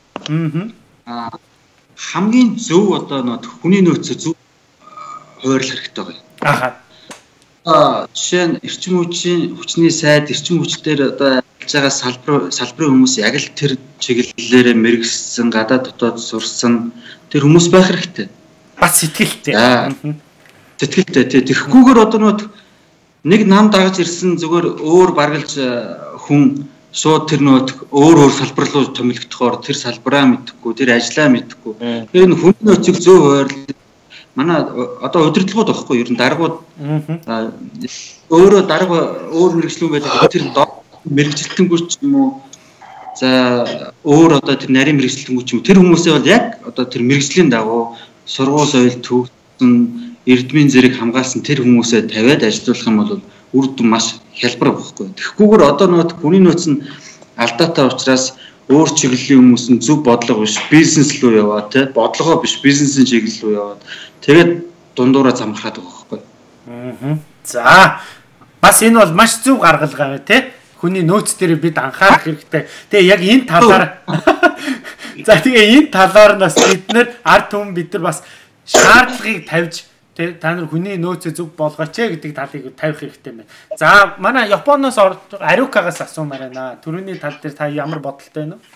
хамгийн зөв одоо хүний нөөцөө зөв хуваарлах хэрэгтэй байгаа. Жишээ нь эрчим хүчний сайд эрчим хүчээр одоо ажиллаж байгаа салбарын хүмүүс яг л тэр чиглэлээрээ мэргэжсэн гадаад дотоод сурсан тэр хүмүүс байх хэрэгтэй. Бас сэтгэлтэй. Сэтгэлтэй тий. Тэгэхгүйгээр одоо нэг нам дагаж ирсэн зүгээр өөр баргалж хүн шууд тэр өөр салбар руу томилогдохоор тэр салбараа мэдхгүй, тэр ажлаа мэдхгүй. Тэр нь хүний нөөцийг зөв хуваарлах манай одоо удирдлагууд байхгүй ер нь даргууд өөрөө дарга өөр мэрэгчлэн байдаг тэр мэрэгчлэнгүй ч юм уу за өөр одоо тэр нарийн мэрэгчлэнгүй ч юм тэр хүмүүсээ бол яг одоо тэр мэрэгжлийн дагуу сургууль соёл төвсөн эрдмийн зэрэг хамгаалсан тэр хүмүүсээ тавиад ажиллуулах юм бол үр дүн маш хялбар байхгүй. Тэгэхгүйгээр одоо хүний нөөц нь алдаатай учраас өөр чиглэлийн хүмүүс нь зөв бодлого биш бизнес руу яваа те бодлогоо биш бизнесийн чиглэл рүү яваад тэгээд дундуураа замхаад байгаа байхгүй. За бас энэ бол маш зөв гаргалгаа бай те хүний нөөц дээр бид анхаарах хэрэгтэй. Тэгээ яг энэ талаар за тэгээ энэ талаар нас бид нар ард түмэн бид нар бас шаардлагыг тавьж та нар хүний нөөцөө зөв болгооч гэдэг талыг тавих хэрэгтэй байна. За манай Японоос Ариукагаас асуумаар байна. Төрөний тал дээр та ямар бодолтой байна вэ?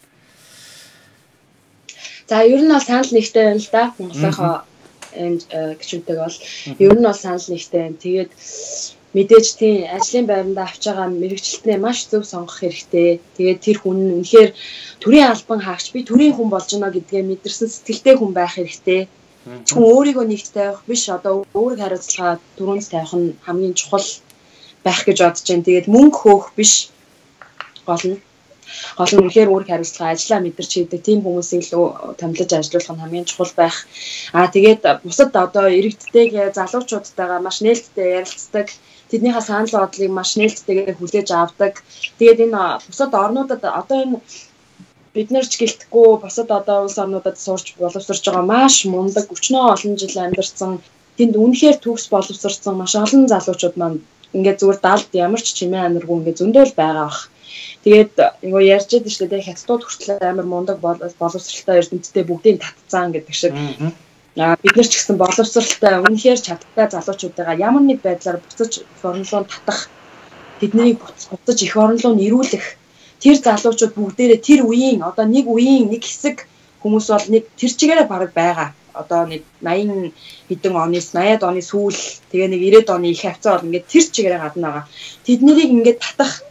За ер нь бол санал нэгтэй байна л да. Монголынхоо энэ гişүнтэйг бол ер нь бол санал нэгтэй байна. Тэгээд мэдээж тийм ажлын байранда авч байгаа мэрэгчлэтнээ маш зөв сонгох хэрэгтэй. Тэгээд тэр хүн нь үнэхээр төрийн албан хаагч би төрийн хүн болж байна гэдгээ мэдэрсэн сэтгэлтэй хүн байх хэрэгтэй. Хүн өөрийгөө нэгт тавих биш одоо өөрийг хариуцлага түрүүнд тавих нь хамгийн чухал байх гэж бодож байна. Тэгээд мөнгө хөөх биш гол нь үнэхээр өөрийг хариуцлага ажиллаа мэдэрч хийдэг тийм хүмүүсийг л томилж ажиллуулах нь хамгийн чухал байх. Тэгээд бусад одоо иргэдтэйгээ залуучуудтайгаа маш нээлттэй ярилцдаг. Тэднийхээ санал бодлыг маш нээлттэйгээр хүлээж авдаг. Тэгээд энэ бусад орнуудад одоо энэ бид нар ч гэлтэхгүй бусад одоо улс орнуудад сурч боловсрч байгаа маш мундаг өчнөө олон жил амьдарсан тэнд үнэхээр төгс боловсрсан маш олон залуучууд маань ингээд зүгээр далд ямар ч чимээ амиргүй ингээд зөндөөл байгаа бах. Тэгээд нөгөө ярьж байдаг шүү дээ хятадууд хүртэл амар мундаг боловсралтай эрдэмтдээ бүгдийг татцаан гэдэг шиг. Бид нар ч гэсэн боловсралтай үнэхээр чадтай залуучуудаа ямар нэг байдлаар буцаж орон руу татах тэднийг буцаж их орон руу нэрүүлэх тэр залуучууд бүгдээрээ тэр үеийн одоо нэг үеийн нэг хэсэг хүмүүс бол нэг тэр чигээрээ бараг байгаа. Одоо нэг 80 хэдэн оны 80-ад оны сүүл тэгээ нэг 90-ад оны их хавцаа бол ингээд тэр чигээрээ гадна байгаа. Тэднийг ингээд татах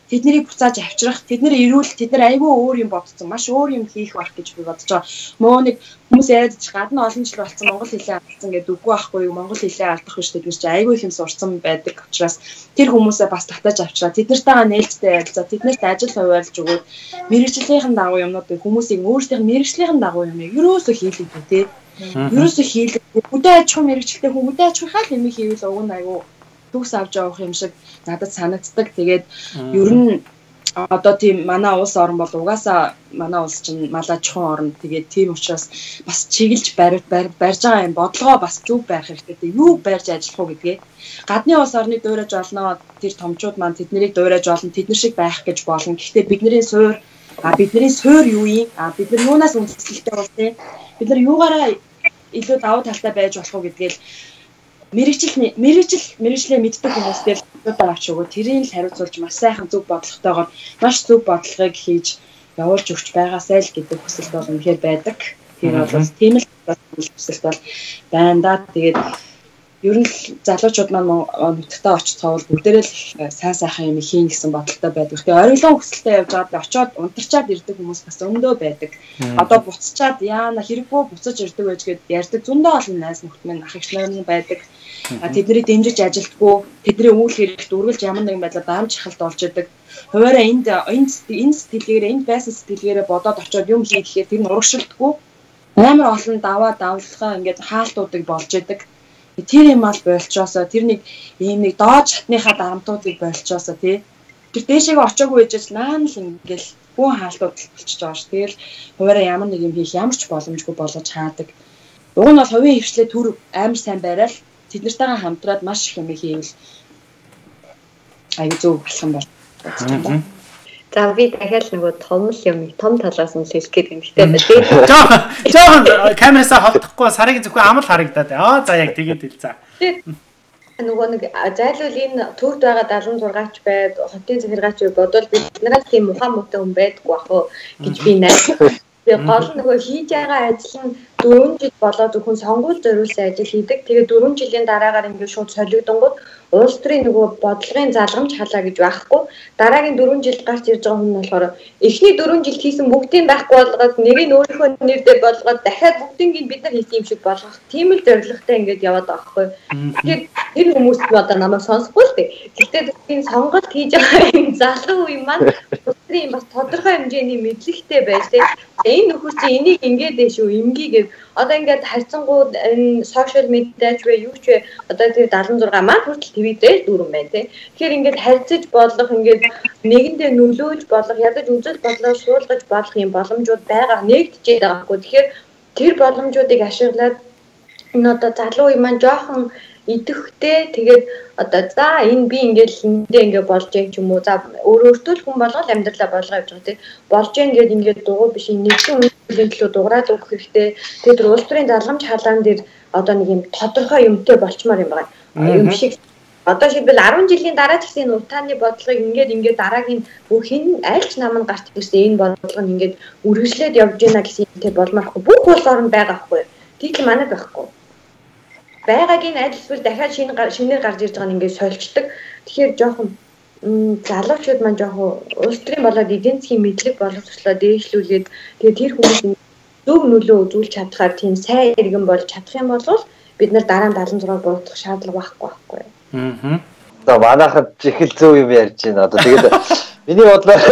тэднийг буцааж авчрах, тэднэр ирүүл, тэднэр айгүй өөр юм бодсон, маш өөр юм хийх байх гэж би бодож байгаа. Мөө нэг хүмүүс яриад ч гадна олон жил болсон монгол хэлээ алдсан гэдэг үгүй байхгүй юу? Монгол хэлээ алдах биш гэдэг чинь айгүй их юм сурсан байдаг учраас тэр хүмүүсээ бас татаж авчраа. Тэднэртэйгээ нээлттэй ярилцаа, тэднэрт ажил хуваарлж өгөөд мэрэгжлийн дагуу юмнуудыг хүмүүсийг өөрсдийнх нь мэрэгжлийн дагуу юм ерөөсөө хийлгэх тий. Ерөөсөө хийлгэх. Хөдөө аж ахуйн мэрэгчлээ хөдөө аж ахуйн хаал юм хийвэл уг нь айгүй төгс авч явах юм шиг надад санагддаг. Тэгээд ер нь одоо тийм манай улс орн бол угаасаа манай улс чинь малажхан орн. Тэгээд тийм учраас бас чиглэж барьж байгаа юм бодлогоо бас зөв байх хэрэгтэй. Юу барьж ажиллах уу гэдгээ. Гадны улс орныг дуурайж олноо тэр томчууд маань тэднийг дуурайж олно, тэднэр шиг байх гэж болно. Гэхдээ бидний суур юу юм? Бид нар юунаас үндэслэлтэй бол тээ. Бид нар юугаараа илүү давуу талтай байж болох уу гэдгээл мэрэгчлээ мэддэг хүмүүстэй л удаа авч өгөө. Тэрийг л хариуцуулж маш сайхан зөв бодлоготойгоор маш зөв бодлогыг хийж явуулж өгч байгаасай л гэдэг хүсэлт бол үнэхээр байдаг. Тэр бол тийм л хүсэлт бол байна да. Тэгээд ер нь залуучууд маань нутагтаа очицгаавал бүгдээрээ л сайн сайхан юм хийн гэсэн бодолтой байдаг. Тэгээ ориглон хүсэлтэй явж байгаад очиод унтарчаад ирдэг хүмүүс бас өндөө байдаг. Одоо буцчаад яана хэрэггүй буцаж ирдэг байж гээд ярьдаг зөндөө олон найз нөхд минь ах эгч нар байдаг. Тэднийг дэмжиж ажилтгүй, тэдний үйл хэрэгт үргэлж ямар нэгэн байдлаар даамж хахалт болж идэг. Хуваараа энэ сэтгэлгээрээ энэ байсан сэтгэлгээрээ бодоод очиод юм хийхээр тэр нь урагшилтгүй амар олон давлахаа ингээд хаалтуудыг болж идэг. Тэр юм ал болчоосоо тэр нэг ийм нэг доод шатныхаа дарамтуудыг болчоосоо тий. Тэр дээшээгээ очоогүй гэж наан л ингээл бүх хаалтууд болчихж байгаа ш. Тэгэл хуваараа ямар нэг юм хийх ямар ч боломжгүй болгож хаадаг. Уг нь бол хувийн хвшлээ төр амар сайн барайл тэднэртэйгээ хамтраад маш их юм хийвэл аюу зөв болох юм байна. За би дахиад нөгөө том талаас нь хэлэх гээд юм. Гэхдээ жоохон камерасаа холдохгүй сарыг зөвхөн амал харагдаад. За яг тэгээд хэл за. Нөгөө нэг зайлвал энэ төвд байгаа 76-ч байд, хотын захиргаач бодвол биднээс тийм мухан муутай хүн байдаггүй ах уу гэж би найдаж. Тэгээ гол нөгөө хийж байгаа ажил нь 4 жил болоод зөвхөн сонгуул зориулсан ажил хийдэг. Тэгээ 4 жилийн дараагаар ингээд шууд солигдонгууд улс төрийн нөгөө бодлогын залгамж халаа гэж байхгүй. Дараагийн 4 жилд гарч ирж байгаа хүн нь болохоор эхний 4 жилд хийсэн бүгдийг байхгүй болгоод нэрийг өөрийнхөө нэрээр болгоод дахиад бүгдийг бид нар хийсэн юм шиг болгох. Тийм л зорилготой ингээд яваад байгаа байхгүй. Тэгэхээр тэр хүмүүс нь одоо намайг сонсохгүй л дээ. Гэхдээ тийм сонголт хийж байгаа юм залуу юм маань өөрийн бас тодорхой хэмжээний мэдлэгтэй байж тээ. Энэ нөхөр чи энийг ингээд дээ шүү, эмгийгээд одоо ингээд харьцангууд энэ сошиал медиач вэ юу ч вэ одоо тэр 76 маань хүртэл твиттерээр дүүрэн байна тий. Тэгэхээр ингээд харьцаж бодлого ингээд нэгэндээ нөлөөлж бодлого ядаж үзэл бодлого суулгаж болох юм боломжууд байгаа нэгдэжээд байгаа хгүй. Тэгэхээр тэр боломжуудыг ашиглаад энэ одоо залуу юм маань жоохон идэвхтэй тэгээд одоо за энэ би ингээд эндээ ингээд болж яг ч юм уу за өөртөө л хүн болгол амьдралаа болгоо явж байгаа тий. Болж ингээд дугуй биш нэгэн үеийн төлөө дуграад өгөх хэрэгтэй. Тэгээд улс төрийн залгамж халаан дээр одоо нэг юм тодорхой юмтай болчмоор юм байна. Юм шиг одоо шийдвэл 10 жилийн дараа ч гэсэн утааны бодлогыг ингээд дараагийн бүх хин айлч нам нь гарч ирсэн энэ бодлого нь ингээд үргэлжлээд явж байна гэсэн юмтэй болмоорхгүй бүх улс орн байгаа хгүй. Тийч манайд байхгүй. Байгаагийн ажилтнууд дахиад шинээр гарч ирж байгаа нь ингээд сольждаг. Тэгэхээр жоохон залуучууд маань жоохон улс төрийн болоод эдийн засгийн мэдлэг боловсруулалтаа дээшлүүлээд тэгээд тэр хүмүүс зөв нөлөө үзүүлж чадхаар тийм сайн иргэн болж чадах юм бол бид нар дараа нь 76 буутах шаардлага байхгүй. За манайхад чихэл зөв юм ярьж байна. Одоо тэгээд миний бодлоор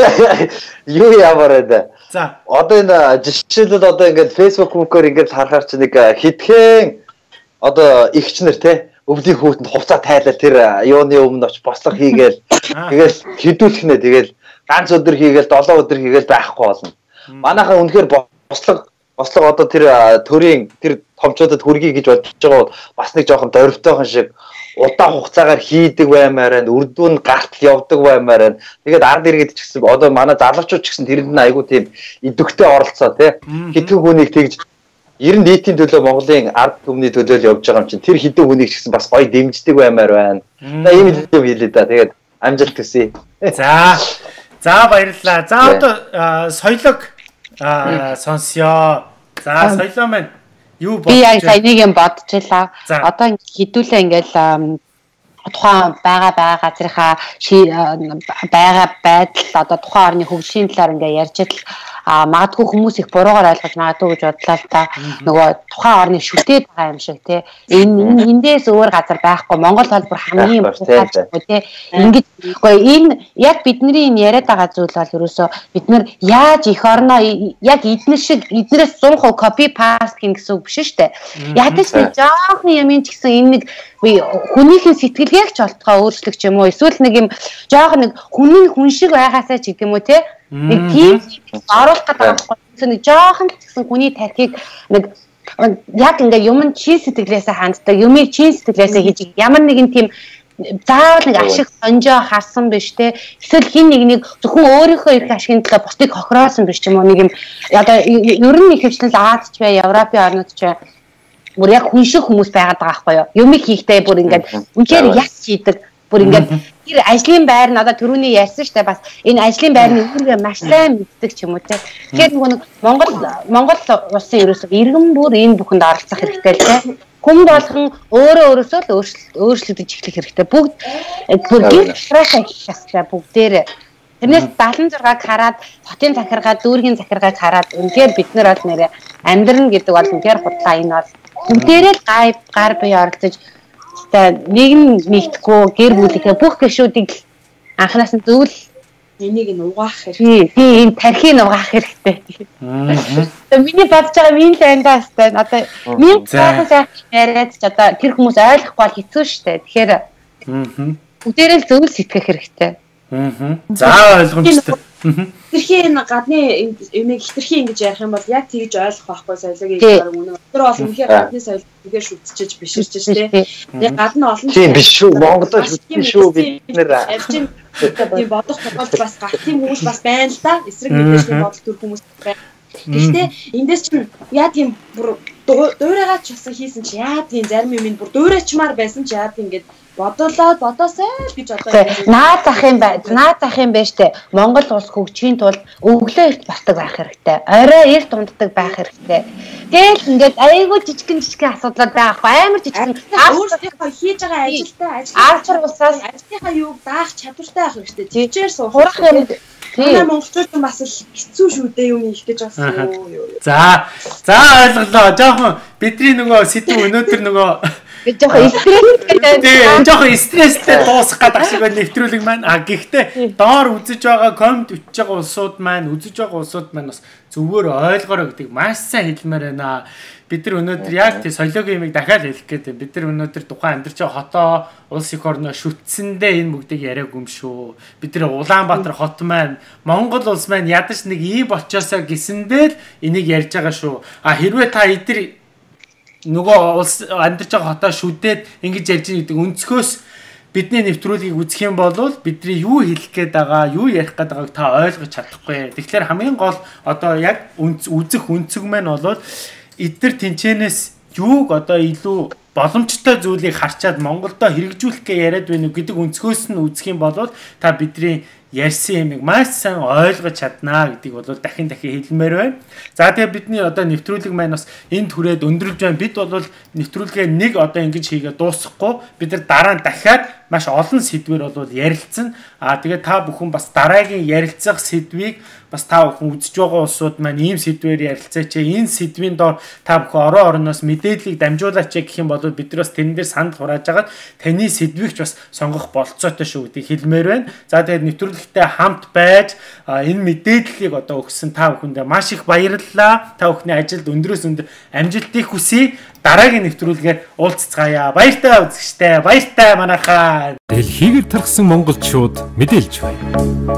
юу ямар вэ? За одоо энэ жишээлбэл одоо ингээд Facebook мөнхөр ингээд харахаар чи нэг хитгэн одоо ихчнэр те өвлийн хүүтэнд хувцас тайлал тэр юуны өмнө оч бослого хийгээл тэгэл хідүүлэх нэ тэгэл ганц өдөр хийгээл 7 өдөр хийгээл байхгүй болно. Манайхаа үнэхээр бослого одоо тэр төрийн тэр томчуудад хүргий гэж бодож байгаа бас нэг жоохон дөрвтойхон шиг удаан хугацаагаар хийдэг баймаар байна. Үрдүүн гарт явдаг баймаар байна. Тэгээд ард иргэд ч гэсэн одоо манай залуучууд ч гэсэн тэрэнд нь айгүй тийм идэвхтэй оролцоо тий. Хитгэн хүнийг тэгж 90 нийтийн төлөө Монголын ард түмний төлөө л явж байгаа юм чинь тэр хідэн хүнийг ч гэсэн бас гоё дэмждэг баймаар байна. За ийм л юм хэлээ да. Тэгээд амжилт хүсье. За баярлалаа. За одоо соёлог сонсё. За соёлоо маань юу бодож би яг сая нэг юм бодчихлаа. Одоо хідүүлээ ингээл тухайн байгаа газрынхаа байгаа байдал одоо тухайн орны хөгжлийн талаар ингээ ярьж идэл магадгүй хүмүүс их буруугаар ойлгож магадгүй гэж бодлоо л та нөгөө тухайн орны шүтээд байгаа юм шиг тий эндээс өөр газар байхгүй Монгол бол бүр хамгийн муухай тий ингэж энэ яг бидний энэ яриад байгаа зүйл бол ерөөсөө бид нар яаж их орноо яг эднэр шиг эднэрээс 100% copy paste гэсэн үг биш шүү дээ ядаж нэг жоохон юм ч гэсэн энэ нэг хүнийхээ сэтгэлгээг ч олтгоо өөрчлөх юм уу эсвэл нэг юм жоохон нэг хүн шиг байгаасаа ч гэдэг юм уу тий нэг тийм оруулах гэдэг нэг жоохон гэсэн хүний тархийг нэг яг ингээ юм чи сэтгэлээсээ ханддаг юмыг чи сэтгэлээсээ хийж ямар нэгэн тийм заавал нэг ашиг сонжоо харсан биш те эсвэл хин нэг зөвхөн өөрийнхөө их ашигын төлөө бусдыг хохироосон биш юм уу нэг юм одоо ер нь ихэвчлэн Азад ч бай Европын орнууд ч бүр яг хүн шиг хүмүүс байгаад байгаа байхгүй юу юмыг хийхдээ бүр ингээд үнээр яг хийдэг бүр ингээд тэр ажлын байр нь одоо түрүүний ярьсан штэ бас энэ ажлын байрны үүргээ маш сайн мэддэг ч юм уу те тэгэхээр нэг Монгол улсын ерөөсөө иргэн бүр энэ бүхэнд оролцох хэрэгтэй л те хүн болгон өөрөөсөө л өөрчлөгдөж эхлэх хэрэгтэй бүгд бүр гэр дотроо хийх хэрэгтэй бүгдээрээ тэрнээс 76-г хараад хотын захиргаа дүүргийн захиргааг хараад үнээр бид нар бол нэрэ амьдрын гэдэг бол үнээр худлаа энэ бол бүгдээрээ л гар бие оролцож нэг нэгтгэхгүй гэр бүлийнхээ бүх гишүүдийг анханаас нь зөвл энийг нь угаах хэрэгтэй. Тийм тархийг угаах хэрэгтэй. Миний бодож байгаа минь ландаа хэвээр одоо минь цаахаа яриад ч одоо тэр хүмүүс ойлгохгүй бол хэцүү шттэ. Тэгэхээр бүгдээрээ л зөвл сэтгэх хэрэгтэй. За ойлгомжтой. Хитрхийн гадны юмыг хитрхийн ингэж ярих юм бол яг тэгж ойлгох байхгүй соёлыг яг үнэ. Тэр бол үнэхээр гадны соёл үгээр шүтчихэж биширч тий. Яг гадна олон тийм биш шүү. Монголоо шүтчих шүү бид нэр. Тийм бодох бодол бас тийм хүмүүс бас байна л да. Эсрэг мэдээний бодол төр хүмүүс байна. Гэхдээ эндээс чинь яа тийм бүр дуурайгаа ч бас хийсэн чи яа тийм зарим юм бүр дуурайчмаар байсан чи яа тийм ингэж бодоосай гэж одоо наад ах юм байж тээ Монгол улс хөгжихийн тулд өглөө эрт босдог байх хэрэгтэй. Орой эрт унддаг байх хэрэгтэй. Тэгэл ингээд айгүй жижигэн асуудлууд байхгүй амар жижигэн өөрсдийнхөө хийж байгаа ажилтай улсаас ажлынхаа юуг даах чадвартай байх хэрэгтэй. Төвчээр суух. Хурах юм. Тийм монголчууд бас хэцүү шүү дээ юм их гэж бас юу. За ойлголоо. Жоохон бидний нөгөө сэдв өнөөдөр нөгөө жоохон стресстэй дуусах гэдэг шиг байна нэвтрүүлэг маань. Гэхдээ доор үзэж байгаа комент өчж байгаа улсууд маань бас зөвөр ойлгоорой гэдэг маш сайн хэлмээр байна. Бид нар өнөөдөр яг тий соёлогийн юмыг дахиад хэлэх гээд бид нар өнөөдөр тухайн амьдарч байгаа хотоо улс их орноо шүтсэндээ энэ бүгдийг яриаг юм шүү. Бид нар Улаанбаатар хот маань Монгол улс маань ядаж нэг ий болчоосоо гисэндээ л энийг ярьж байгаа шүү. Хэрвээ та эдгээр нөгөө улс амьдарч байгаа хотоо шүдээд ингэж ярьж байгаа гэдэг өнцгөөс бидний нэвтрүүлгийг үзэх юм бол бидний юу хэлэх гээд байгаа, юу ярих гээд байгааг та ойлгож чадахгүй. Тэгэхээр хамгийн гол одоо яг үзэх өнцөг маань бол эдгээр тэнцэнээс юуг одоо илүү боломжтой зүйлийг харчаад Монголдо хэрэгжүүлэх гэж яриад байна уу гэдэг өнцгөөс нь үзэх юм бол та бидний ярьсан юмыг маш сайн ойлгож чаднаа гэдгийг бол дахин хэлмээр байна. За тэгээ бидний одоо нэвтрүүлэг маань бас энд хүрээд өндөрлж байна. Бид бол нэвтрүүлгээ нэг одоо ингэж хийгээд дуусахгүй. Бид нар дараа нь дахиад маш олон сэдвэр бол ярилцсан. Тэгээ та бүхэн бас дараагийн ярилцах сэдвийг бас та бүхэн үзэж байгаа улсууд маань ийм сэдвээр ярилцаач. Энэ сэдвийн доор та бүхэн ороноос мэдээллийг дамжуулаач гэх юм бол бид нар бас тэрэн дээр санд хурааж агаад таны сэдвийг ч бас сонгох болцоотой шүү гэдгийг хэлмээр байна. За тэгээд нэвтрүүлэгтээ хамт байж энэ мэдээллийг одоо өгсөн та бүхэндээ маш их баярлалаа. Та бүхний ажилд өндрөөс өндөр амжилтыг хүсье. Дараагийн нэвтрүүлгээр уулзцаая. Баяртай үзэгчтэй. Баяртай манайхаа. Дэлхийгээр тархсан монголчууд мэдээлж байна.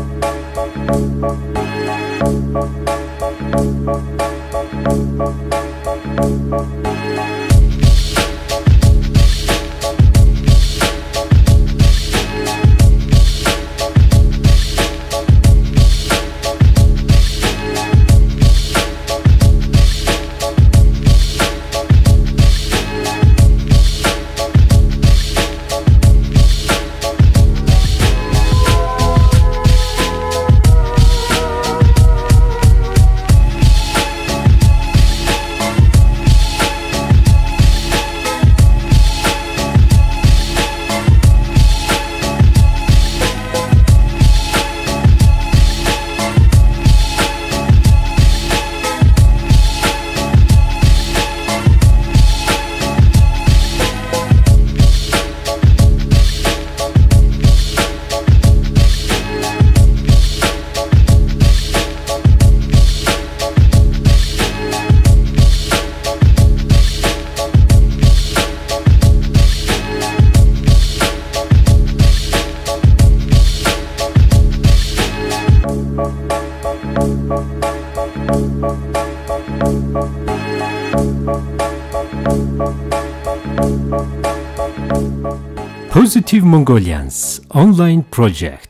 Positive Mongolians online project.